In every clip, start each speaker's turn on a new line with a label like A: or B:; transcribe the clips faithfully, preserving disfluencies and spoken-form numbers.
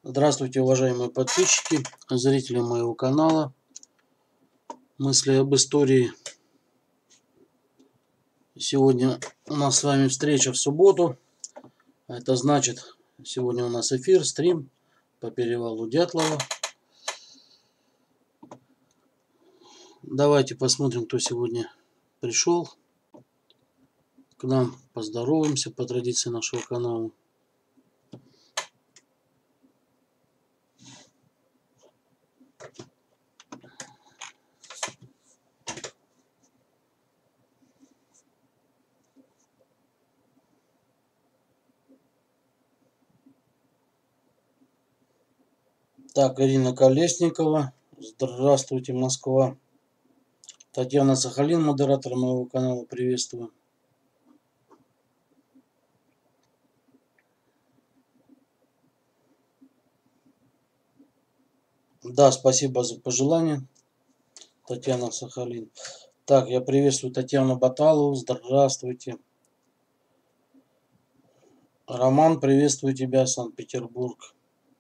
A: Здравствуйте, уважаемые подписчики, зрители моего канала «Мысли об истории». Сегодня у нас с вами встреча в субботу. Это значит, сегодня у нас эфир, стрим по перевалу Дятлова. Давайте посмотрим, кто сегодня пришел к нам. Поздороваемся по традиции нашего канала. Так, Ирина Колесникова. Здравствуйте, Москва. Татьяна Сахалин, модератор моего канала. Приветствую. Да, спасибо за пожелание, Татьяна Сахалин. Так, я приветствую Татьяну Баталову. Здравствуйте. Роман, приветствую тебя, Санкт-Петербург.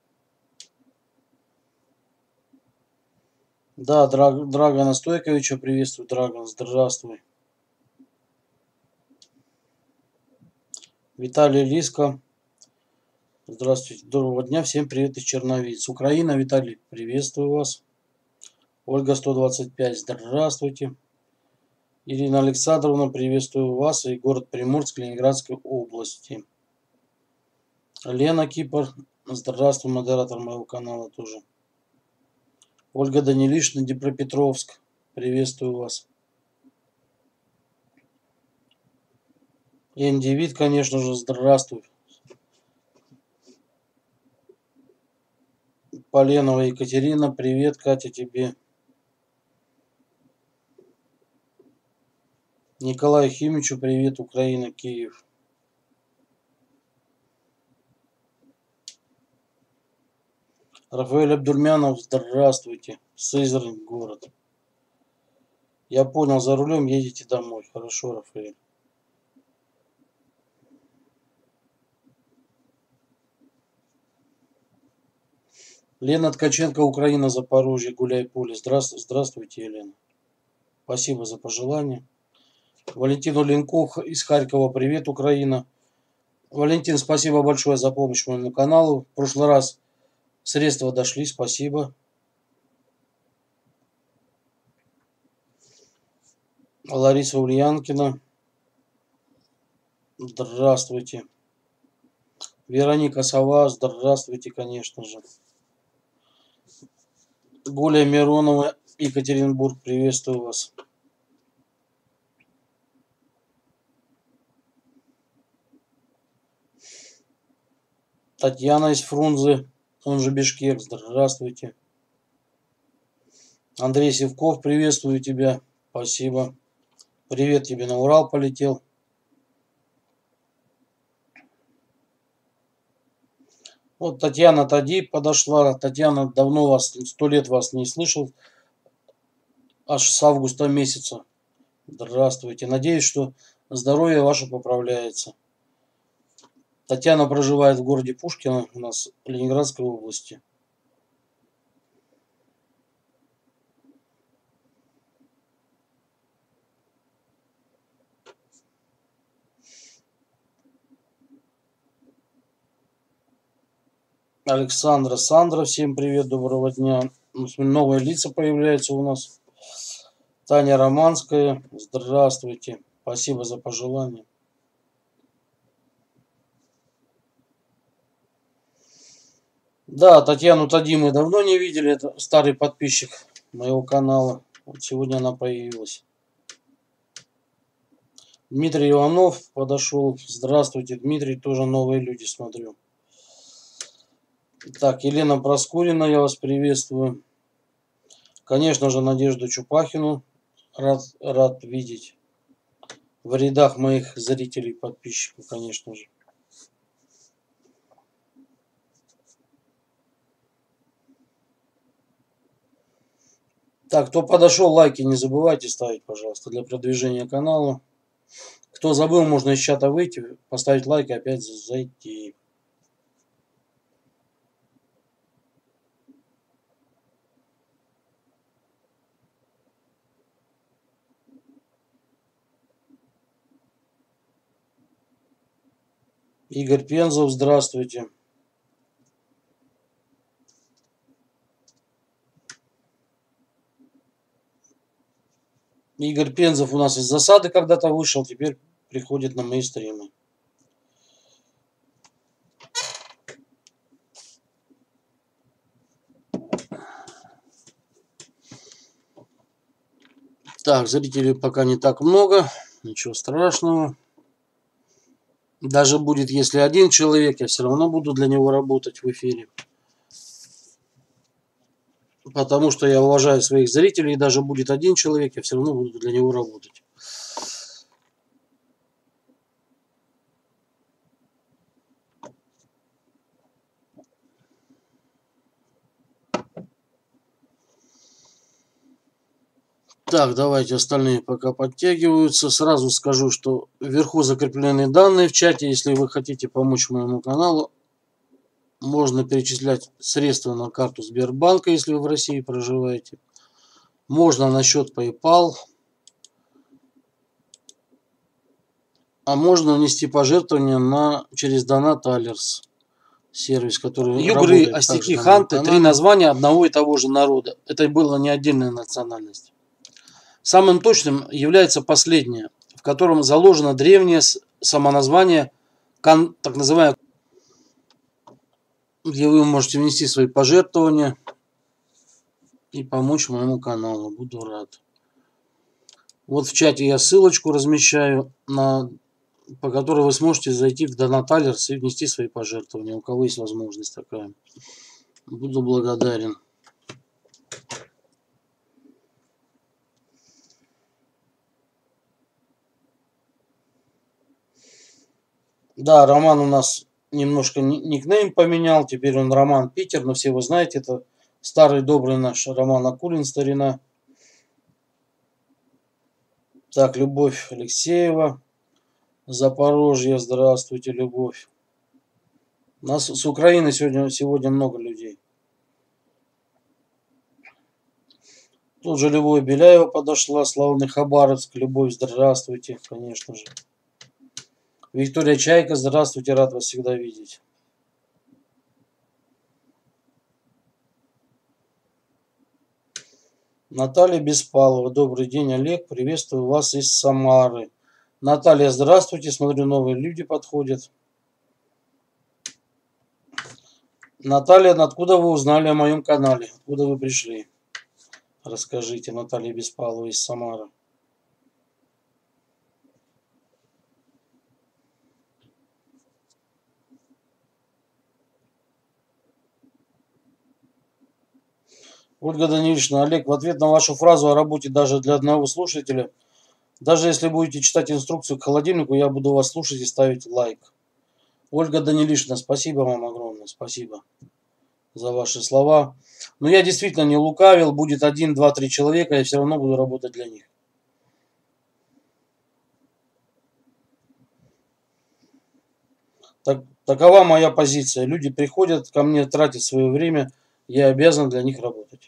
A: Да, Драг, Драгона Стойковича приветствую, Драгон, здравствуй. Виталий Лиско. Здравствуйте, доброго дня, всем привет из Черновиц. Украина, Виталий, приветствую вас. Ольга сто двадцать пять, здравствуйте. Ирина Александровна, приветствую вас и город Приморск Ленинградской области. Лена Кипр, здравствуй, модератор моего канала тоже. Ольга Данилишна, Днепропетровск, приветствую вас. Индивид, конечно же, здравствуй. Поленова Екатерина, привет, Катя, тебе. Николаю Химичу, привет, Украина, Киев. Рафаэль Абдульмянов, здравствуйте. Сызрань, город. Я понял, за рулем едете домой. Хорошо, Рафаэль. Лена Ткаченко, Украина, Запорожье, Гуляй-Поле. Здравствуйте, здравствуйте, Елена. Спасибо за пожелание. Валентин Оленков из Харькова, привет, Украина. Валентин, спасибо большое за помощь моему каналу. В прошлый раз средства дошли, спасибо. Лариса Ульянкина. Здравствуйте. Вероника Сова, здравствуйте, конечно же. Гуля Миронова, Екатеринбург, приветствую вас. Татьяна из Фрунзе, он же Бишкек, здравствуйте. Андрей Севков, приветствую тебя, спасибо. Привет тебе, на Урал полетел. Вот Татьяна Тади подошла. Татьяна, давно вас, сто лет вас не слышал. Аж с августа месяца. Здравствуйте. Надеюсь, что здоровье ваше поправляется. Татьяна проживает в городе Пушкино, у нас в Ленинградской области. Александра Сандра, всем привет, доброго дня. Новые лица появляются у нас. Таня Романская, здравствуйте. Спасибо за пожелание. Да, Татьяну Тади мы давно не видели, это старый подписчик моего канала. Вот сегодня она появилась. Дмитрий Иванов подошел. Здравствуйте, Дмитрий, тоже новые люди, смотрю. Так, Елена Проскурина, я вас приветствую. Конечно же, Надежду Чупахину рад, рад видеть в рядах моих зрителей, подписчиков, конечно же. Так, кто подошел, лайки не забывайте ставить, пожалуйста, для продвижения канала. Кто забыл, можно из чата выйти, поставить лайк и опять зайти. Игорь Пензов, здравствуйте. Игорь Пензов у нас из засады когда-то вышел, теперь приходит на мои стримы. Так, зрителей пока не так много, ничего страшного. Даже будет, если один человек, я все равно буду для него работать в эфире. Потому что я уважаю своих зрителей, и даже будет один человек, я все равно буду для него работать. Так, давайте остальные пока подтягиваются. Сразу скажу, что вверху закреплены данные в чате. Если вы хотите помочь моему каналу, можно перечислять средства на карту Сбербанка, если вы в России проживаете. Можно на счет PayPal. А можно внести пожертвование на, через Donat Alerts. Сервис, который Югры, Остяки, Ханты. Три названия одного и того же народа. Это была не отдельная национальность. Самым точным является последнее, в котором заложено древнее самоназвание, так называемое, где вы можете внести свои пожертвования и помочь моему каналу. Буду рад. Вот в чате я ссылочку размещаю, на, по которой вы сможете зайти в Donat Alerts и внести свои пожертвования, у кого есть возможность такая. Буду благодарен. Да, Роман у нас немножко никнейм поменял. Теперь он Роман Питер, но все вы знаете, это старый добрый наш Роман Акулин, старина. Так, Любовь Алексеева, Запорожье, здравствуйте, Любовь. У нас с Украины сегодня, сегодня много людей. Тут же Любовь Беляева подошла, славный Хабаровск. Любовь, здравствуйте, конечно же. Виктория Чайка, здравствуйте, рад вас всегда видеть. Наталья Беспалова, добрый день, Олег, приветствую вас из Самары. Наталья, здравствуйте, смотрю, новые люди подходят. Наталья, откуда вы узнали о моем канале? Откуда вы пришли? Расскажите, Наталья Беспалова из Самары. Ольга Даниловна, Олег, в ответ на вашу фразу о работе даже для одного слушателя, даже если будете читать инструкцию к холодильнику, я буду вас слушать и ставить лайк. Ольга Даниловна, спасибо вам огромное, спасибо за ваши слова. Но я действительно не лукавил, будет один, два, три человека, я все равно буду работать для них. Так, такова моя позиция. Люди приходят ко мне, тратят свое время, я обязан для них работать.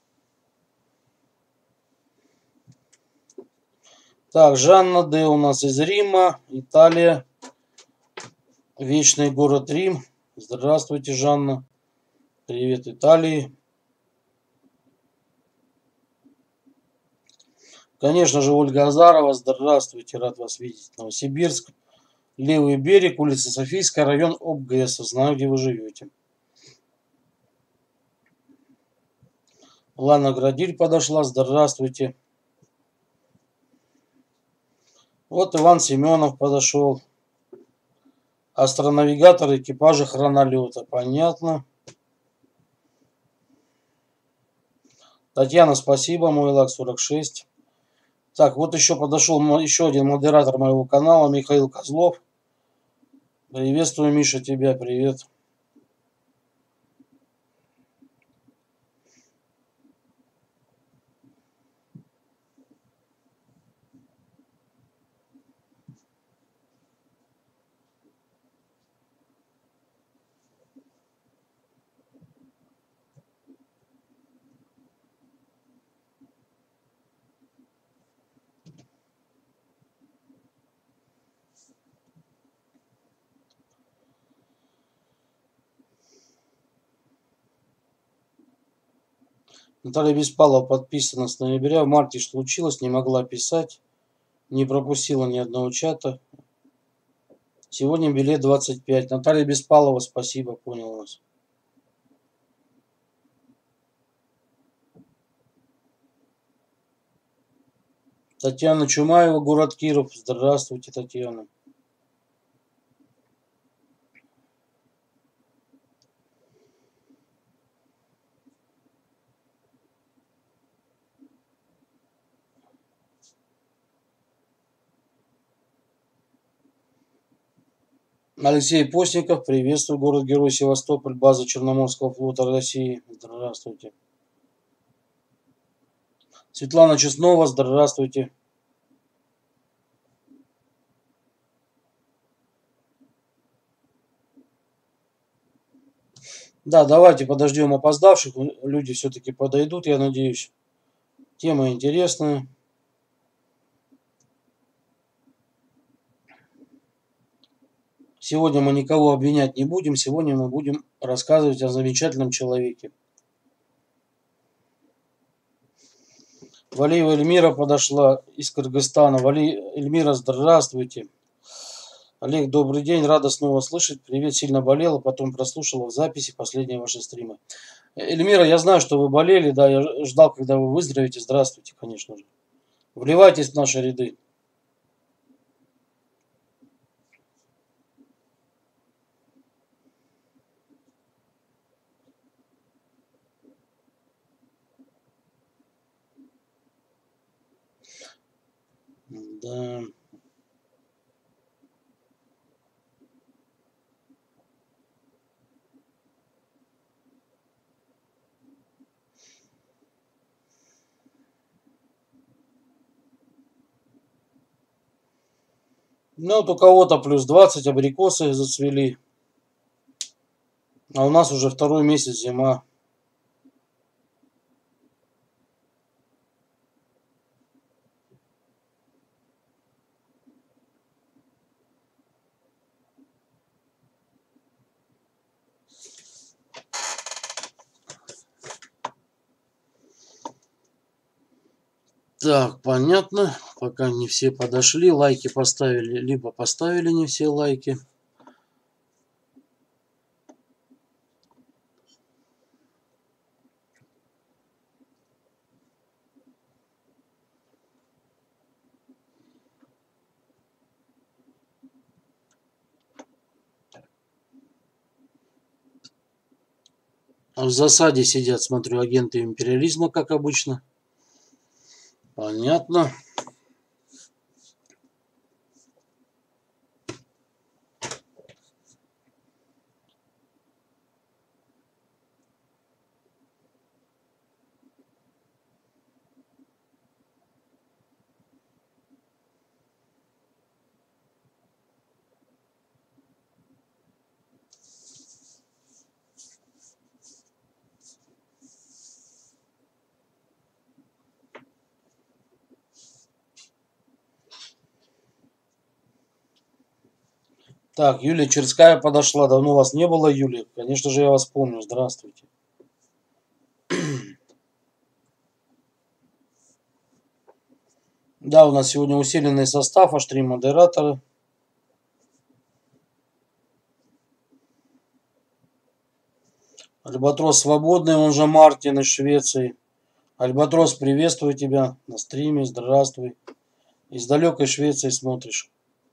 A: Так, Жанна Д. у нас из Рима, Италия. Вечный город Рим. Здравствуйте, Жанна. Привет, Италии. Конечно же, Ольга Азарова. Здравствуйте, рад вас видеть. Новосибирск. Левый берег, улица Софийская, район ОБГЭС. Знаю, где вы живете. Лана Градиль подошла. Здравствуйте. Вот Иван Семенов подошел. Астронавигатор экипажа хронолета. Понятно. Татьяна, спасибо. Мой лак сорок шесть. Так, вот еще подошел еще один модератор моего канала, Михаил Козлов. Приветствую, Миша, тебя. Привет. Наталья Беспалова подписана с ноября. В марте что случилось, не могла писать. Не пропустила ни одного чата. Сегодня билет двадцать пять. Наталья Беспалова, спасибо, понял вас. Татьяна Чумаева, город Киров. Здравствуйте, Татьяна. Алексей Постников, приветствую, город-герой Севастополь, база Черноморского флота России. Здравствуйте. Светлана Честнова, здравствуйте. Да, давайте подождем опоздавших, люди все-таки подойдут, я надеюсь. Тема интересная. Сегодня мы никого обвинять не будем, сегодня мы будем рассказывать о замечательном человеке. Валиева Эльмира подошла из Кыргызстана. Вали... Эльмира, здравствуйте. Олег, добрый день, рада снова слышать. Привет, сильно болела, потом прослушала в записи последние ваши стримы. Эльмира, я знаю, что вы болели, да, я ждал, когда вы выздоровеете. Здравствуйте, конечно же. Вливайтесь в наши ряды. Да. Ну, вот у кого-то плюс двадцать, абрикосы зацвели. А у нас уже второй месяц зима. Так, понятно. Пока не все подошли. Лайки поставили, либо поставили не все лайки. В засаде сидят, смотрю, агенты империализма, как обычно. Понятно. Так, Юлия Черская подошла. Давно вас не было, Юлия. Конечно же, я вас помню. Здравствуйте. Да, у нас сегодня усиленный состав, аж три модератора. Альбатрос свободный, он же Мартин из Швеции. Альбатрос, приветствую тебя на стриме. Здравствуй. Из далекой Швеции смотришь.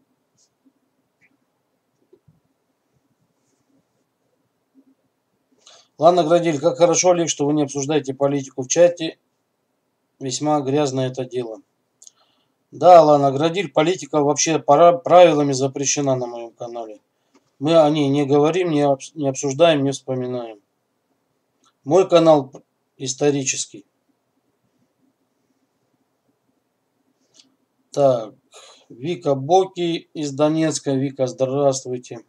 A: Ладно, Градиль, как хорошо, Олег, что вы не обсуждаете политику в чате. Весьма грязное это дело. Да, Лана Градиль, политика вообще правилами запрещена на моем канале. Мы о ней не говорим, не обсуждаем, не вспоминаем. Мой канал исторический. Так, Вика Боки из Донецка. Вика, здравствуйте.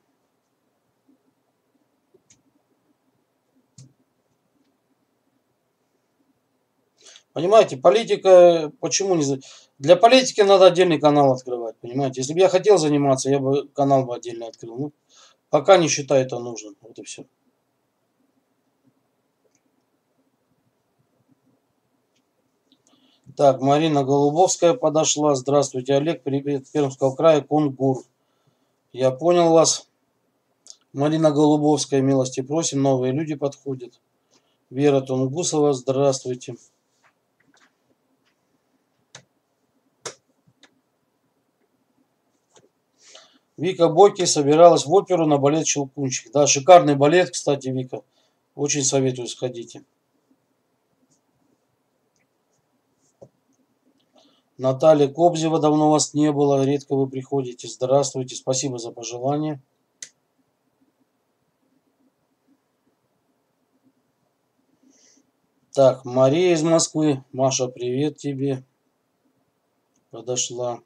A: Понимаете, политика, почему не... Для политики надо отдельный канал открывать, понимаете. Если бы я хотел заниматься, я бы канал бы отдельно открыл. Ну, пока не считаю это нужным. Вот и все. Так, Марина Голубовская подошла. Здравствуйте, Олег. Привет, Пермского края, Кунгур. Я понял вас. Марина Голубовская, милости просим. Новые люди подходят. Вера Тунгусова, здравствуйте. Вика Бойки собиралась в оперу на балет «Щелкунчик». Да, шикарный балет, кстати, Вика. Очень советую, сходите. Наталья Кобзева, давно вас не было, редко вы приходите. Здравствуйте, спасибо за пожелание. Так, Мария из Москвы. Маша, привет тебе. Подошла.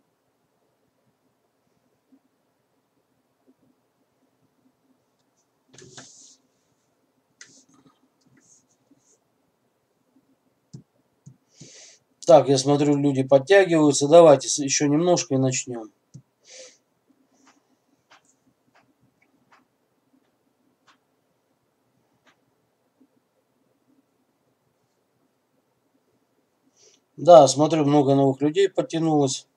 A: Так, я смотрю, люди подтягиваются. Давайте еще немножко и начнем. Да, смотрю, много новых людей подтянулось.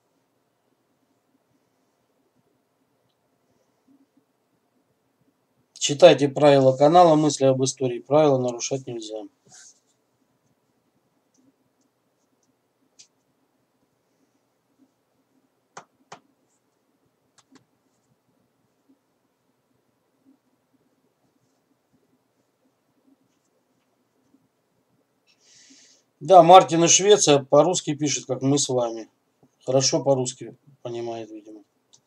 A: Читайте правила канала «Мысли об истории». Правила нарушать нельзя. Да, Мартин из Швеции по-русски пишет, как мы с вами. Хорошо по-русски понимает, видимо.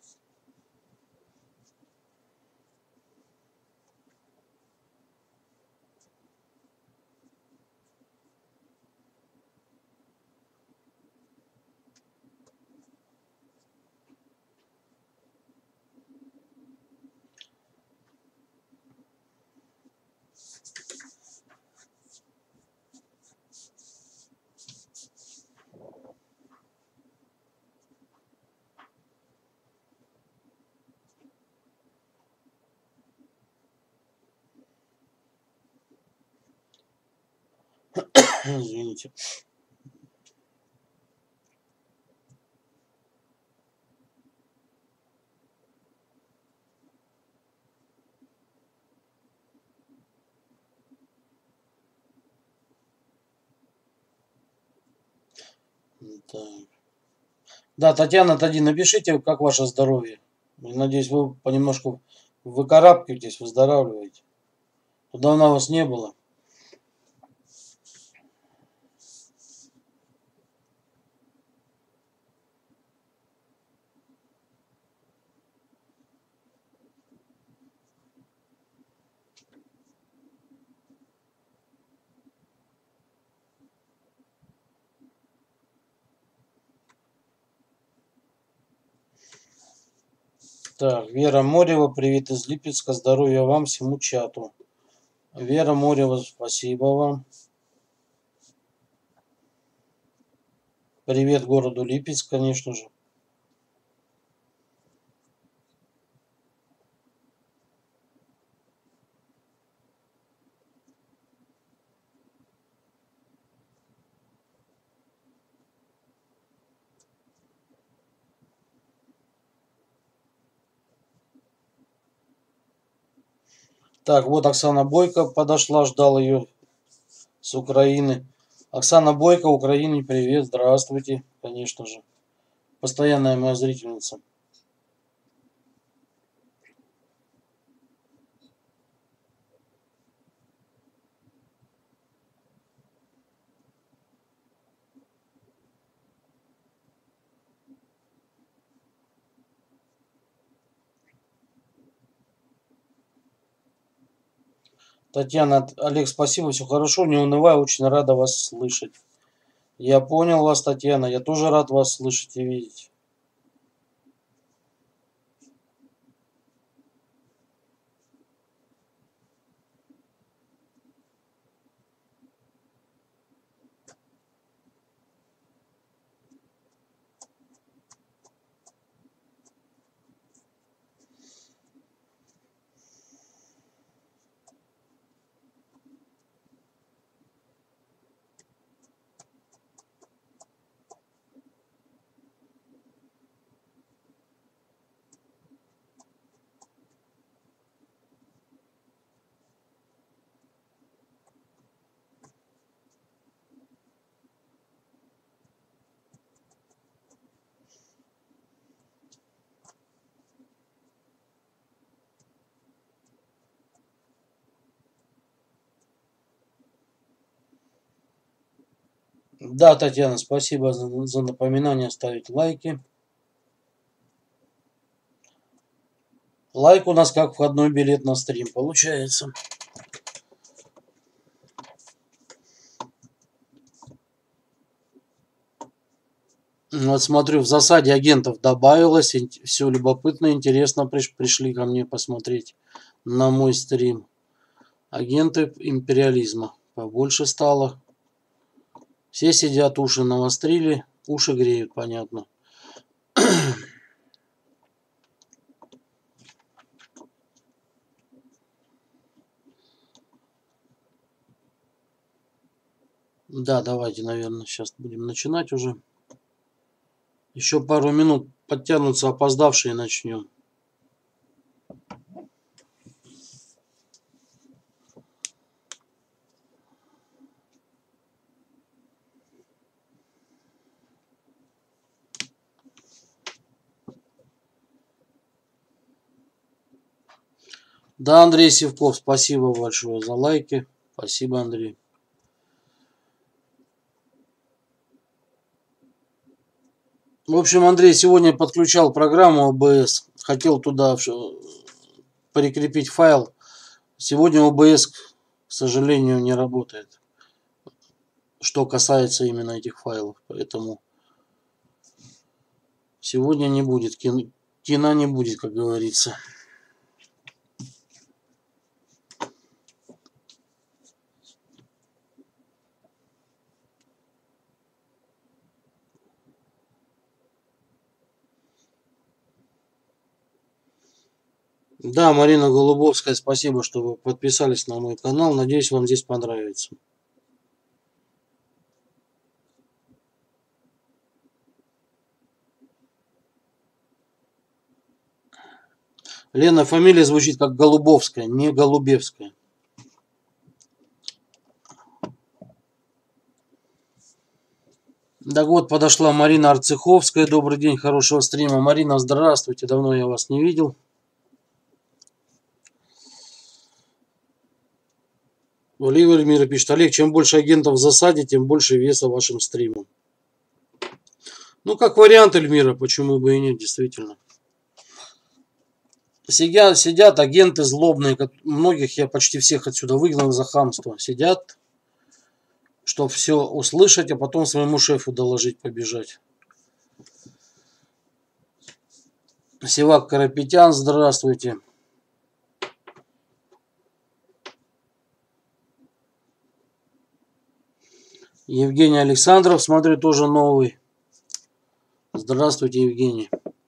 A: Извините. Так. Да, Татьяна, Тади, напишите, как ваше здоровье. Надеюсь, вы понемножку выкарабкиваетесь, выздоравливаете. Давно вас не было. Так, Вера Морева, привет из Липецка, здоровья вам, всему чату. Вера Морева, спасибо вам. Привет городу Липецк, конечно же. Так, вот Оксана Бойко подошла, ждал ее с Украины. Оксана Бойко, Украине, привет, здравствуйте, конечно же. Постоянная моя зрительница. Татьяна, Олег, спасибо, все хорошо, не унывай, очень рада вас слышать. Я понял вас, Татьяна, я тоже рад вас слышать и видеть. Да, Татьяна, спасибо за, за напоминание ставить лайки. Лайк у нас как входной билет на стрим получается. Вот смотрю, в засаде агентов добавилось. Все любопытно, интересно. Пришли ко мне посмотреть на мой стрим. Агенты империализма побольше стало. Все сидят, уши навострили. Уши греют, понятно. Да, давайте, наверное, сейчас будем начинать уже. Еще пару минут подтянутся опоздавшие, начнем. Да, Андрей Сивков, спасибо большое за лайки. Спасибо, Андрей. В общем, Андрей сегодня подключал программу о бэ эс. Хотел туда прикрепить файл. Сегодня о бэ эс, к сожалению, не работает. Что касается именно этих файлов. Поэтому сегодня не будет. Кино, кино не будет, как говорится. Да, Марина Голубовская, спасибо, что вы подписались на мой канал. Надеюсь, вам здесь понравится. Лена, фамилия звучит как Голубовская, не Голубевская. Да вот, подошла Марина Арцеховская. Добрый день, хорошего стрима. Марина, здравствуйте. Давно я вас не видел. Оливер Эльмира пишет: Олег, чем больше агентов в засаде, тем больше веса вашим стримам. Ну, как вариант, Эльмира, почему бы и нет, действительно. Сидят, сидят агенты злобные, многих я почти всех отсюда выгнал за хамство. Сидят, чтобы все услышать, а потом своему шефу доложить, побежать. Севак Карапетян, здравствуйте. Евгений Александров, смотрю, тоже новый. Здравствуйте, Евгений.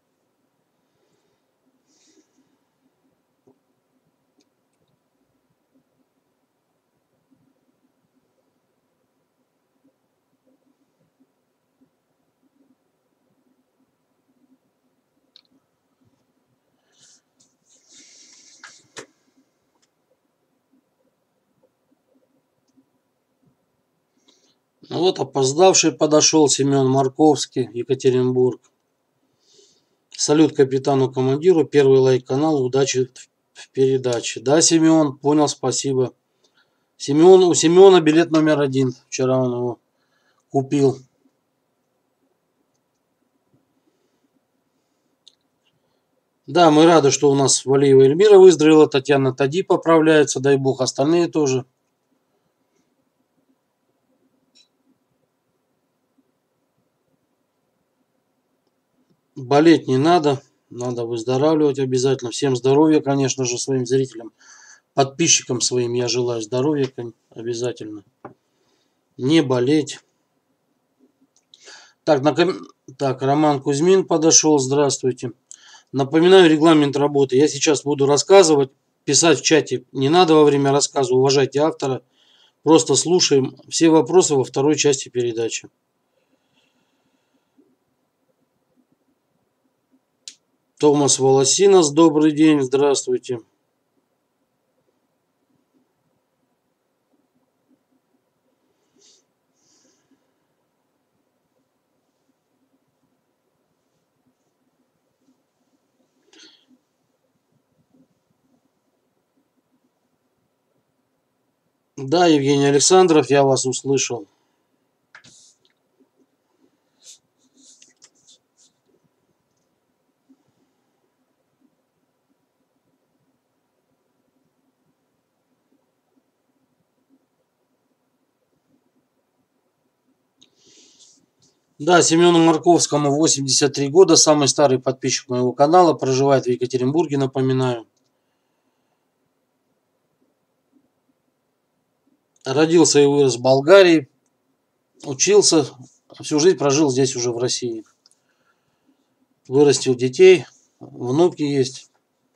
A: Ну вот опоздавший подошел Семен Марковский, Екатеринбург. Салют капитану-командиру, первый лайк каналу, удачи в передаче. Да, Семен, понял, спасибо. Семен, у Семена билет номер один, вчера он его купил. Да, мы рады, что у нас Валиева Эльмира выздоровела, Татьяна Тади поправляется, дай бог, остальные тоже. Болеть не надо, надо выздоравливать обязательно. Всем здоровья, конечно же, своим зрителям, подписчикам своим я желаю здоровья обязательно. Не болеть. Так, на ком... так, Роман Кузьмин подошел, здравствуйте. Напоминаю регламент работы. Я сейчас буду рассказывать, писать в чате не надо во время рассказа, уважайте автора. Просто слушаем все вопросы во второй части передачи. Томас Волосинос, добрый день, здравствуйте. Да, Евгений Александров, я вас услышал. Да, Семену Марковскому восемьдесят три года, самый старый подписчик моего канала, проживает в Екатеринбурге, напоминаю. Родился и вырос в Болгарии, учился, всю жизнь прожил здесь уже в России. Вырастил детей, внуки есть.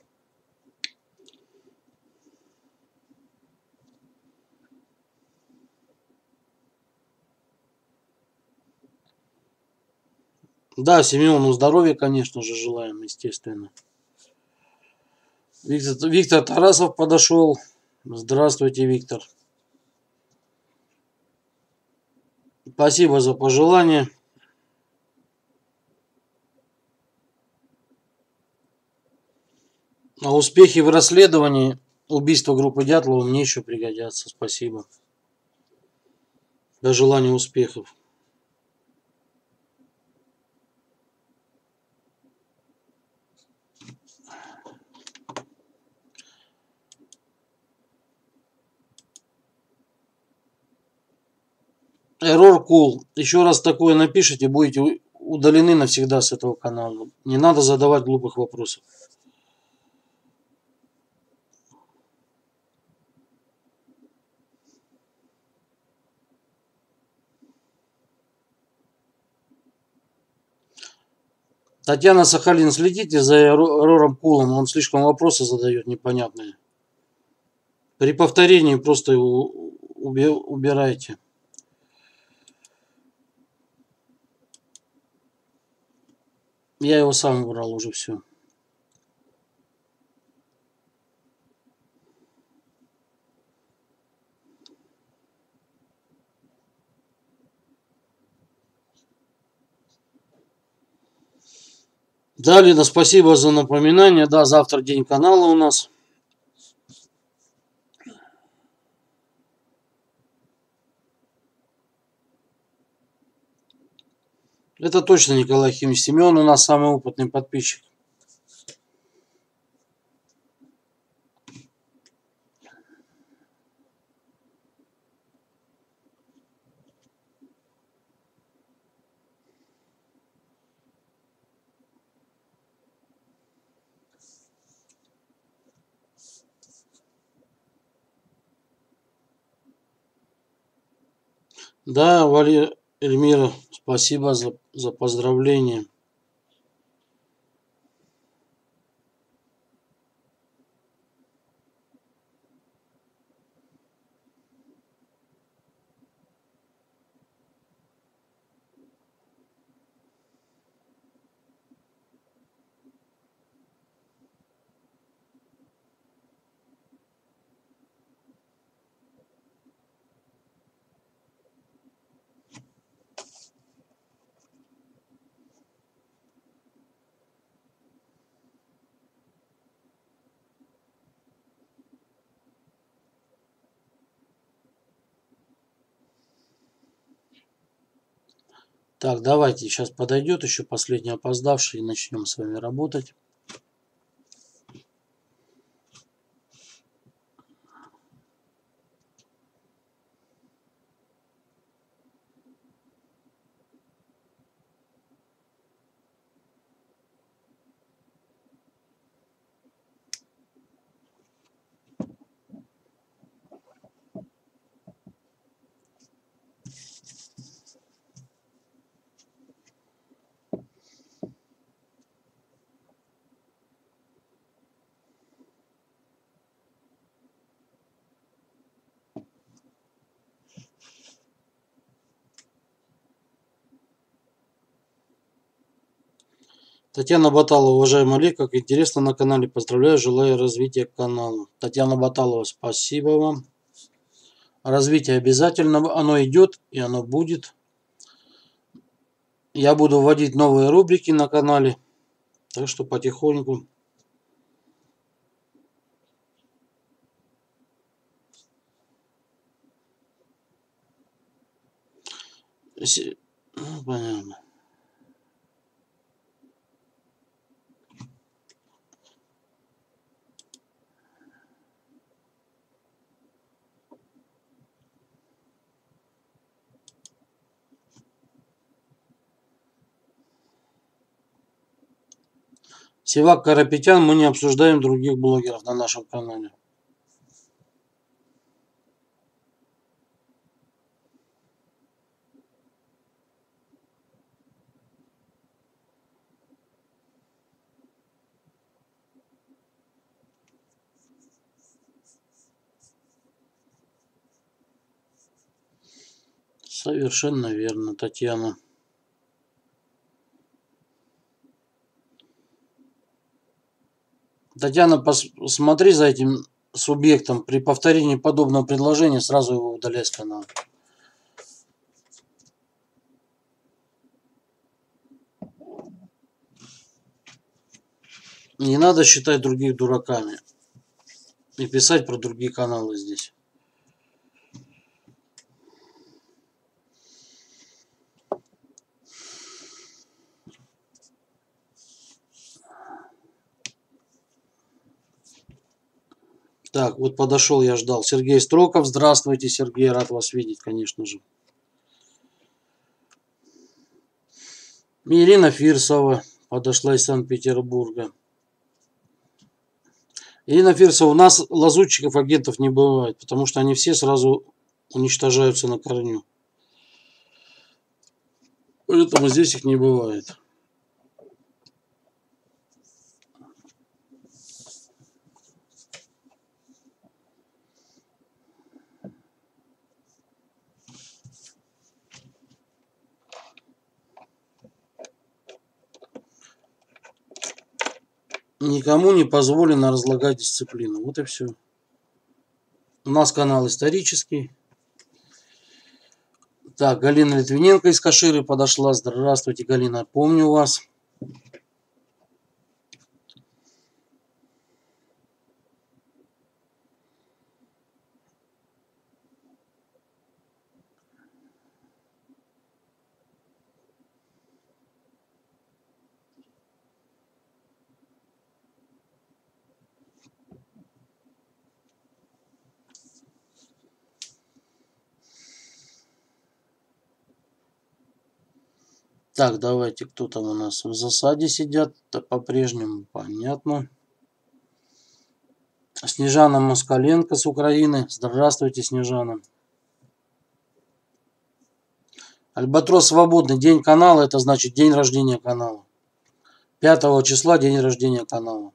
A: Да, Семену здоровья, конечно же, желаем, естественно. Виктор, Виктор Тарасов подошел. Здравствуйте, Виктор. Спасибо за пожелания. А успехи в расследовании убийства группы Дятлова мне еще пригодятся. Спасибо. До желания успехов. Error Cool. Еще раз такое напишите, будете удалены навсегда с этого канала. Не надо задавать глупых вопросов. Татьяна Сахалин, следите за Эрором Кулом, он слишком вопросы задает непонятные. При повторении просто его убирайте. Я его сам убрал уже все. Да, Лена, спасибо за напоминание. Да, завтра день канала у нас. Это точно Николай Ефимович Семен, у нас самый опытный подписчик. Да, Валерия Эльмира, спасибо за, за поздравление. Так, давайте, сейчас подойдет еще последний опоздавший и начнем с вами работать. Татьяна Баталова, уважаемый Олег, как интересно на канале. Поздравляю, желаю развития канала. Татьяна Баталова, спасибо вам. Развитие обязательно, оно идет и оно будет. Я буду вводить новые рубрики на канале, так что потихоньку. Понятно. Севак Карапетян, мы не обсуждаем других блогеров на нашем канале. Совершенно верно, Татьяна. Татьяна, посмотри за этим субъектом. При повторении подобного предложения сразу его удаляй с канала. Не надо считать других дураками и писать про другие каналы здесь. Так, вот подошел, я ждал. Сергей Строков. Здравствуйте, Сергей. Рад вас видеть, конечно же. Ирина Фирсова подошла из Санкт-Петербурга. Ирина Фирсова, у нас лазутчиков, агентов не бывает, потому что они все сразу уничтожаются на корню. Поэтому здесь их не бывает. Никому не позволено разлагать дисциплину. Вот и все. У нас канал исторический. Так, Галина Литвиненко из Каширы подошла. Здравствуйте, Галина. Помню вас. Так, давайте, кто там у нас в засаде сидят? По-прежнему понятно. Снежана Москаленко с Украины. Здравствуйте, Снежана. Альбатрос свободный. День канала, это значит день рождения канала. пятого числа день рождения канала.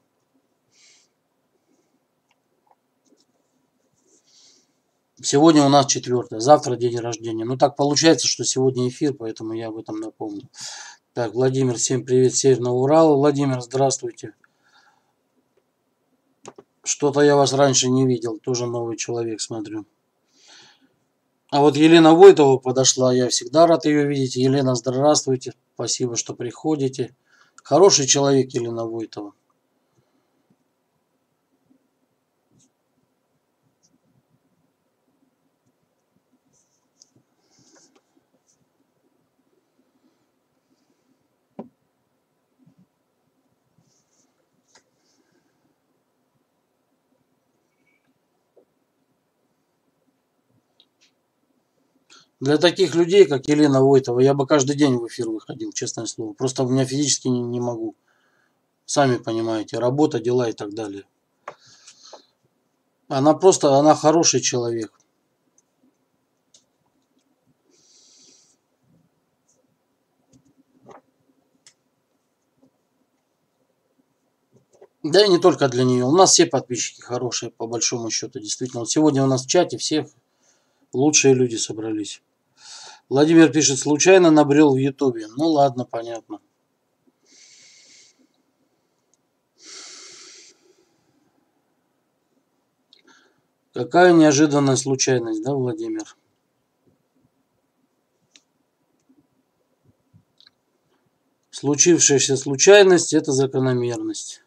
A: Сегодня у нас четвёртое, завтра день рождения. Ну так получается, что сегодня эфир, поэтому я об этом напомню. Так, Владимир, всем привет, Северного Урала. Владимир, здравствуйте. Что-то я вас раньше не видел, тоже новый человек, смотрю. А вот Елена Войтова подошла, я всегда рад ее видеть. Елена, здравствуйте, спасибо, что приходите. Хороший человек Елена Войтова. Для таких людей, как Елена Войтова, я бы каждый день в эфир выходил, честное слово. Просто у меня физически не, не могу. Сами понимаете, работа, дела и так далее. Она просто, она хороший человек. Да и не только для нее. У нас все подписчики хорошие, по большому счету. Действительно, вот сегодня у нас в чате все лучшие люди собрались. Владимир пишет, случайно набрел в Ютубе. Ну ладно, понятно. Какая неожиданная случайность, да, Владимир? Случившаяся случайность – это закономерность.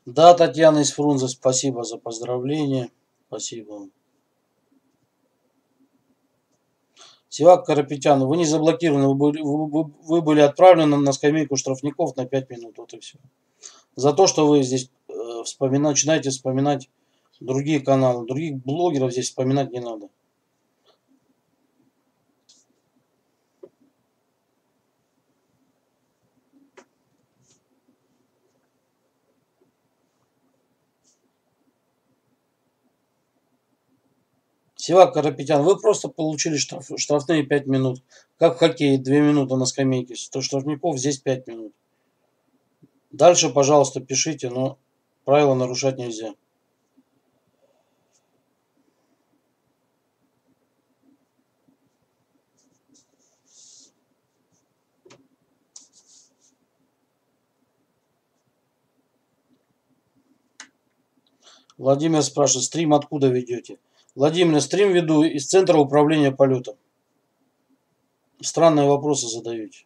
A: Да, Татьяна из Фрунзе, спасибо за поздравление. Спасибо вам. Севак Карапетян, вы не заблокированы, вы были, вы, вы, вы были отправлены на скамейку штрафников на пять минут. Вот и все. За то, что вы здесь э, вспоминать, начинаете вспоминать другие каналы, других блогеров здесь вспоминать не надо. Севак Карапетян, вы просто получили штраф, штрафные пять минут. Как в хоккее две минуты на скамейке. сто штрафников, здесь пять минут. Дальше, пожалуйста, пишите, но правила нарушать нельзя. Владимир спрашивает, стрим откуда ведете? Владимир, стрим веду из Центра управления полетом. Странные вопросы задаете.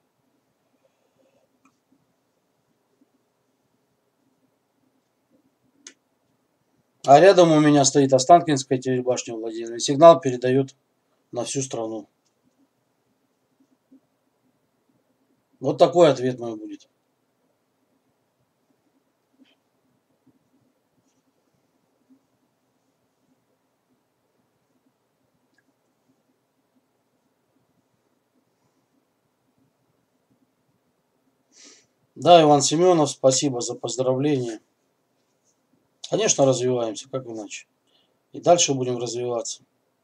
A: А рядом у меня стоит Останкинская телебашня, Владимир. Сигнал передает на всю страну. Вот такой ответ мой будет. Да, Иван Семенов, спасибо за поздравление. Конечно, развиваемся, как иначе. И дальше будем развиваться.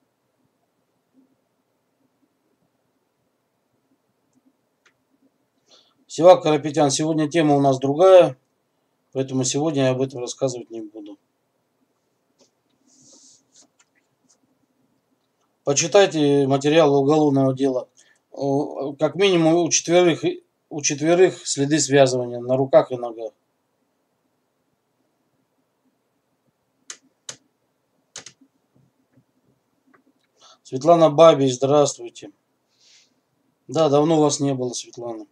A: Севак Карапетян, сегодня тема у нас другая, поэтому сегодня я об этом рассказывать не буду. Почитайте материалы уголовного дела. Как минимум у четверых, у четверых следы связывания на руках и ногах. Светлана Бабич, здравствуйте. Да, давно вас не было, Светлана.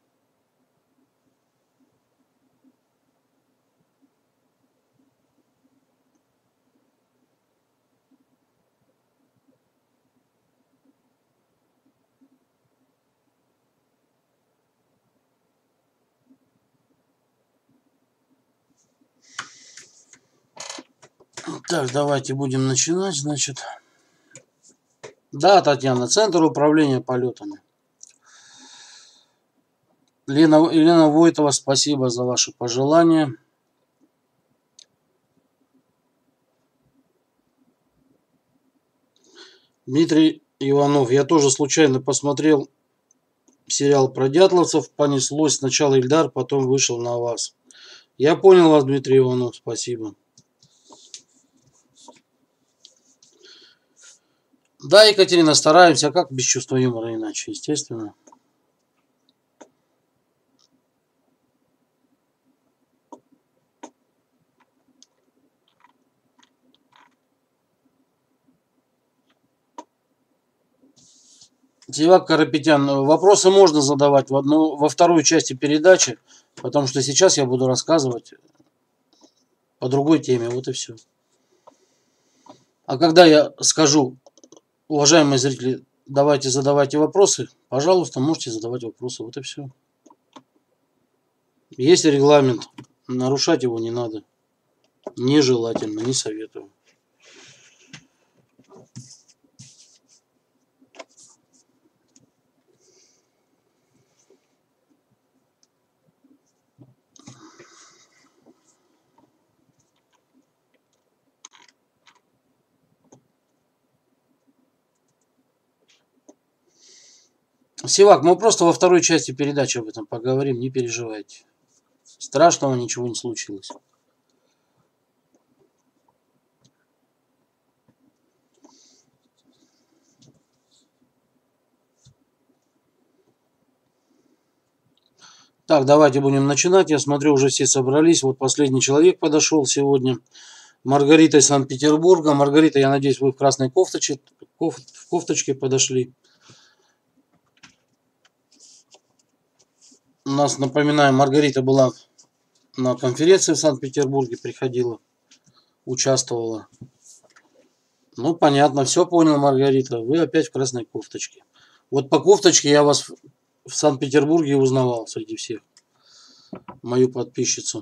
A: Так, давайте будем начинать, значит. Да, Татьяна, Центр управления полетами. Лена, Елена Войтова, спасибо за ваши пожелания. Дмитрий Иванов, я тоже случайно посмотрел сериал про дятловцев, понеслось сначала Ильдар, потом вышел на вас. Я понял вас, Дмитрий Иванов, спасибо. Да, Екатерина, стараемся, а как без чувства юмора иначе, естественно. Севак Карапетян, вопросы можно задавать в одну, во второй части передачи, потому что сейчас я буду рассказывать по другой теме, вот и все. А когда я скажу, уважаемые зрители, давайте задавайте вопросы, пожалуйста, можете задавать вопросы, вот и все. Есть регламент, нарушать его не надо. Нежелательно, не советую. Севак, мы просто во второй части передачи об этом поговорим, не переживайте. Страшного ничего не случилось. Так, давайте будем начинать. Я смотрю, уже все собрались. Вот последний человек подошел сегодня. Маргарита из Санкт-Петербурга. Маргарита, я надеюсь, вы в красной кофточке, коф, в кофточке подошли. У нас, напоминаю, Маргарита была на конференции в Санкт-Петербурге приходила, участвовала. Ну, понятно, все понял, Маргарита. Вы опять в красной кофточке. Вот по кофточке я вас в Санкт-Петербурге узнавал среди всех. Мою подписчицу.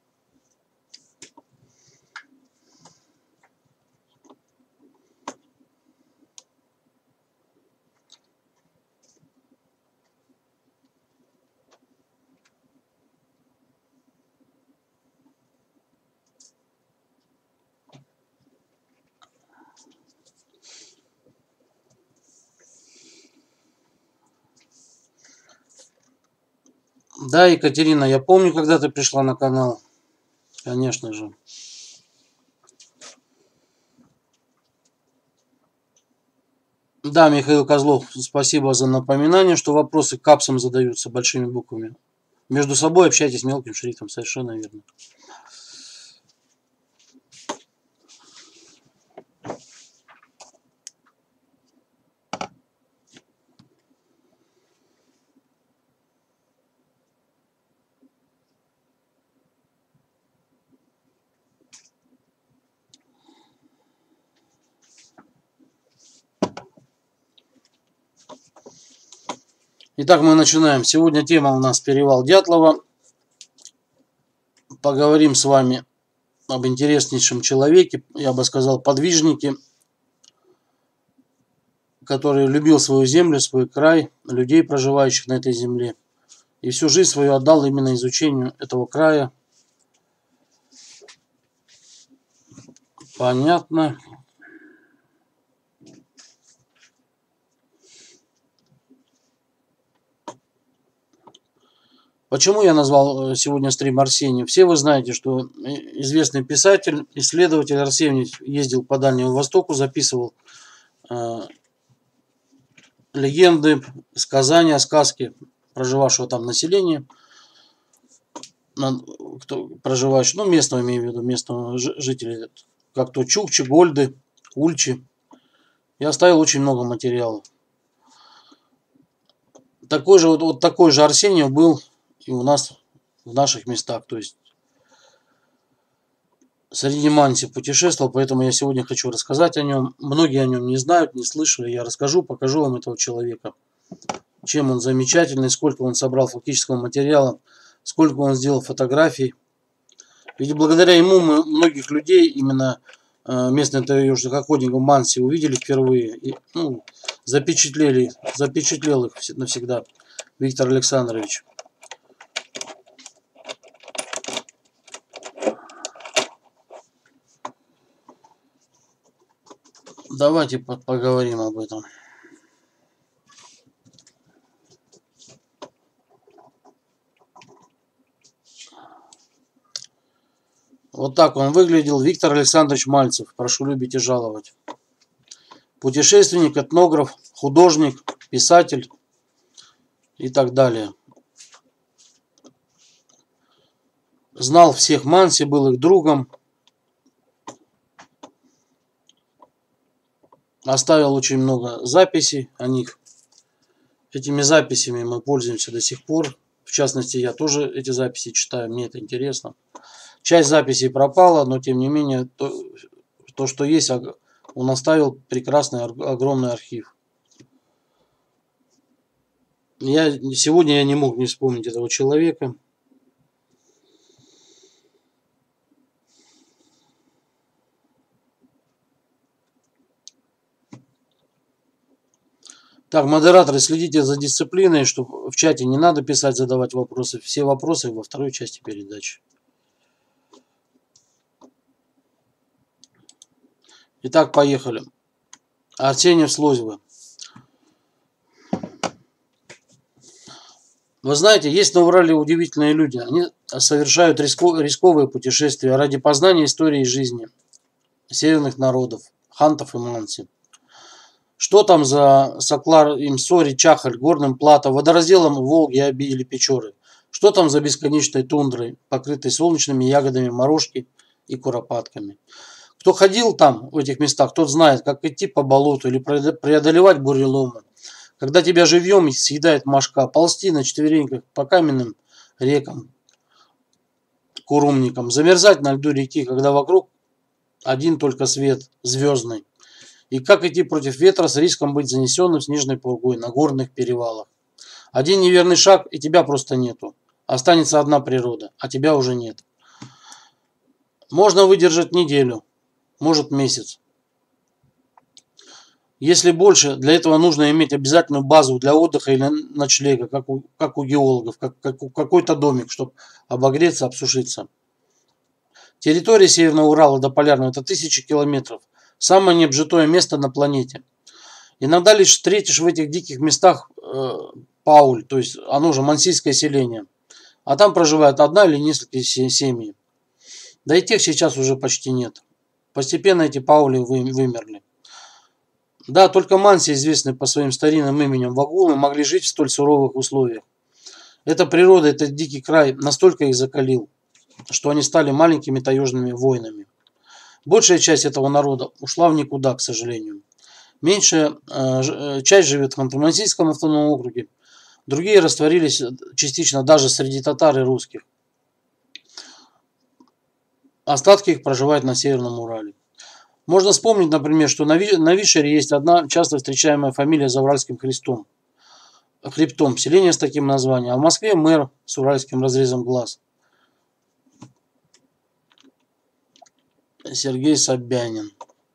A: Да, Екатерина, я помню, когда ты пришла на канал. Конечно же. Да, Михаил Козлов, спасибо за напоминание, что вопросы капсом задаются большими буквами. Между собой общайтесь мелким шрифтом, совершенно верно. Итак, мы начинаем. Сегодня тема у нас перевал Дятлова. Поговорим с вами об интереснейшем человеке, я бы сказал, подвижнике, который любил свою землю, свой край, людей, проживающих на этой земле. И всю жизнь свою отдал именно изучению этого края. Понятно. Почему я назвал сегодня стрим Арсений? Все вы знаете, что известный писатель, исследователь Арсений ездил по Дальнему Востоку, записывал э, легенды, сказания, сказки проживавшего там населения, кто проживающий, ну местного, имею в виду, местного жителей, как то чукчи, гольды, ульчи. Я оставил очень много материала. Такой же, вот, вот такой же Арсений был и у нас в наших местах, то есть среди Манси путешествовал, поэтому я сегодня хочу рассказать о нем. Многие о нем не знают, не слышали. Я расскажу, покажу вам этого человека, чем он замечательный, сколько он собрал фактического материала, сколько он сделал фотографий. Ведь благодаря ему мы многих людей, именно местные южноходников Манси, увидели впервые и ну, запечатлели, запечатлел их навсегда Виктор Александрович. Давайте поговорим об этом. Вот так он выглядел, Виктор Александрович Мальцев. Прошу любить и жаловать. Путешественник, этнограф, художник, писатель и так далее. Знал всех Манси, был их другом. Оставил очень много записей о них. Этими записями мы пользуемся до сих пор. В частности, я тоже эти записи читаю, мне это интересно. Часть записей пропала, но тем не менее, то, то что есть, он оставил прекрасный, огромный архив. Я, сегодня я не мог не вспомнить этого человека. Так, модераторы, следите за дисциплиной, чтобы в чате не надо писать, задавать вопросы. Все вопросы во второй части передачи. Итак, поехали. Арсеньев с Лозьвы. Вы знаете, есть на Урале удивительные люди. Они совершают риско, рисковые путешествия ради познания истории жизни северных народов, хантов и манси. Что там за Соклар, Имсори, Чахаль, Горным Плата, водоразделом Волги, Оби или Печоры? Что там за бесконечной тундрой, покрытой солнечными ягодами морожки и куропатками? Кто ходил там, в этих местах, тот знает, как идти по болоту или преодолевать буреломы. Когда тебя живьем съедает мошка, ползти на четвереньках по каменным рекам, курумникам, замерзать на льду реки, когда вокруг один только свет, звездный. И как идти против ветра с риском быть занесенным снежной пургой на горных перевалах. Один неверный шаг, и тебя просто нету. Останется одна природа, а тебя уже нет. Можно выдержать неделю, может месяц. Если больше, для этого нужно иметь обязательную базу для отдыха или ночлега, как у, как у геологов, как, как у какой-то домик, чтобы обогреться, обсушиться. Территория Северного Урала до Полярного – это тысячи километров. Самое необжитое место на планете. Иногда лишь встретишь в этих диких местах э, Пауль, то есть оно же мансийское селение. А там проживает одна или несколько семей. Да и тех сейчас уже почти нет. Постепенно эти Паули вы, вымерли. Да, только манси, известные по своим старинным именем вагулы, могли жить в столь суровых условиях. Эта природа, этот дикий край настолько их закалил, что они стали маленькими таежными воинами. Большая часть этого народа ушла в никуда, к сожалению. Меньшая э, часть живет в Ханты-Мансийском автономном округе. Другие растворились частично даже среди татар и русских. Остатки их проживают на Северном Урале. Можно вспомнить, например, что на Вишере есть одна часто встречаемая фамилия за Уральским хребтом. Хребтом, селение с таким названием. А в Москве мэр с уральским разрезом глаз. Сергей Собянин.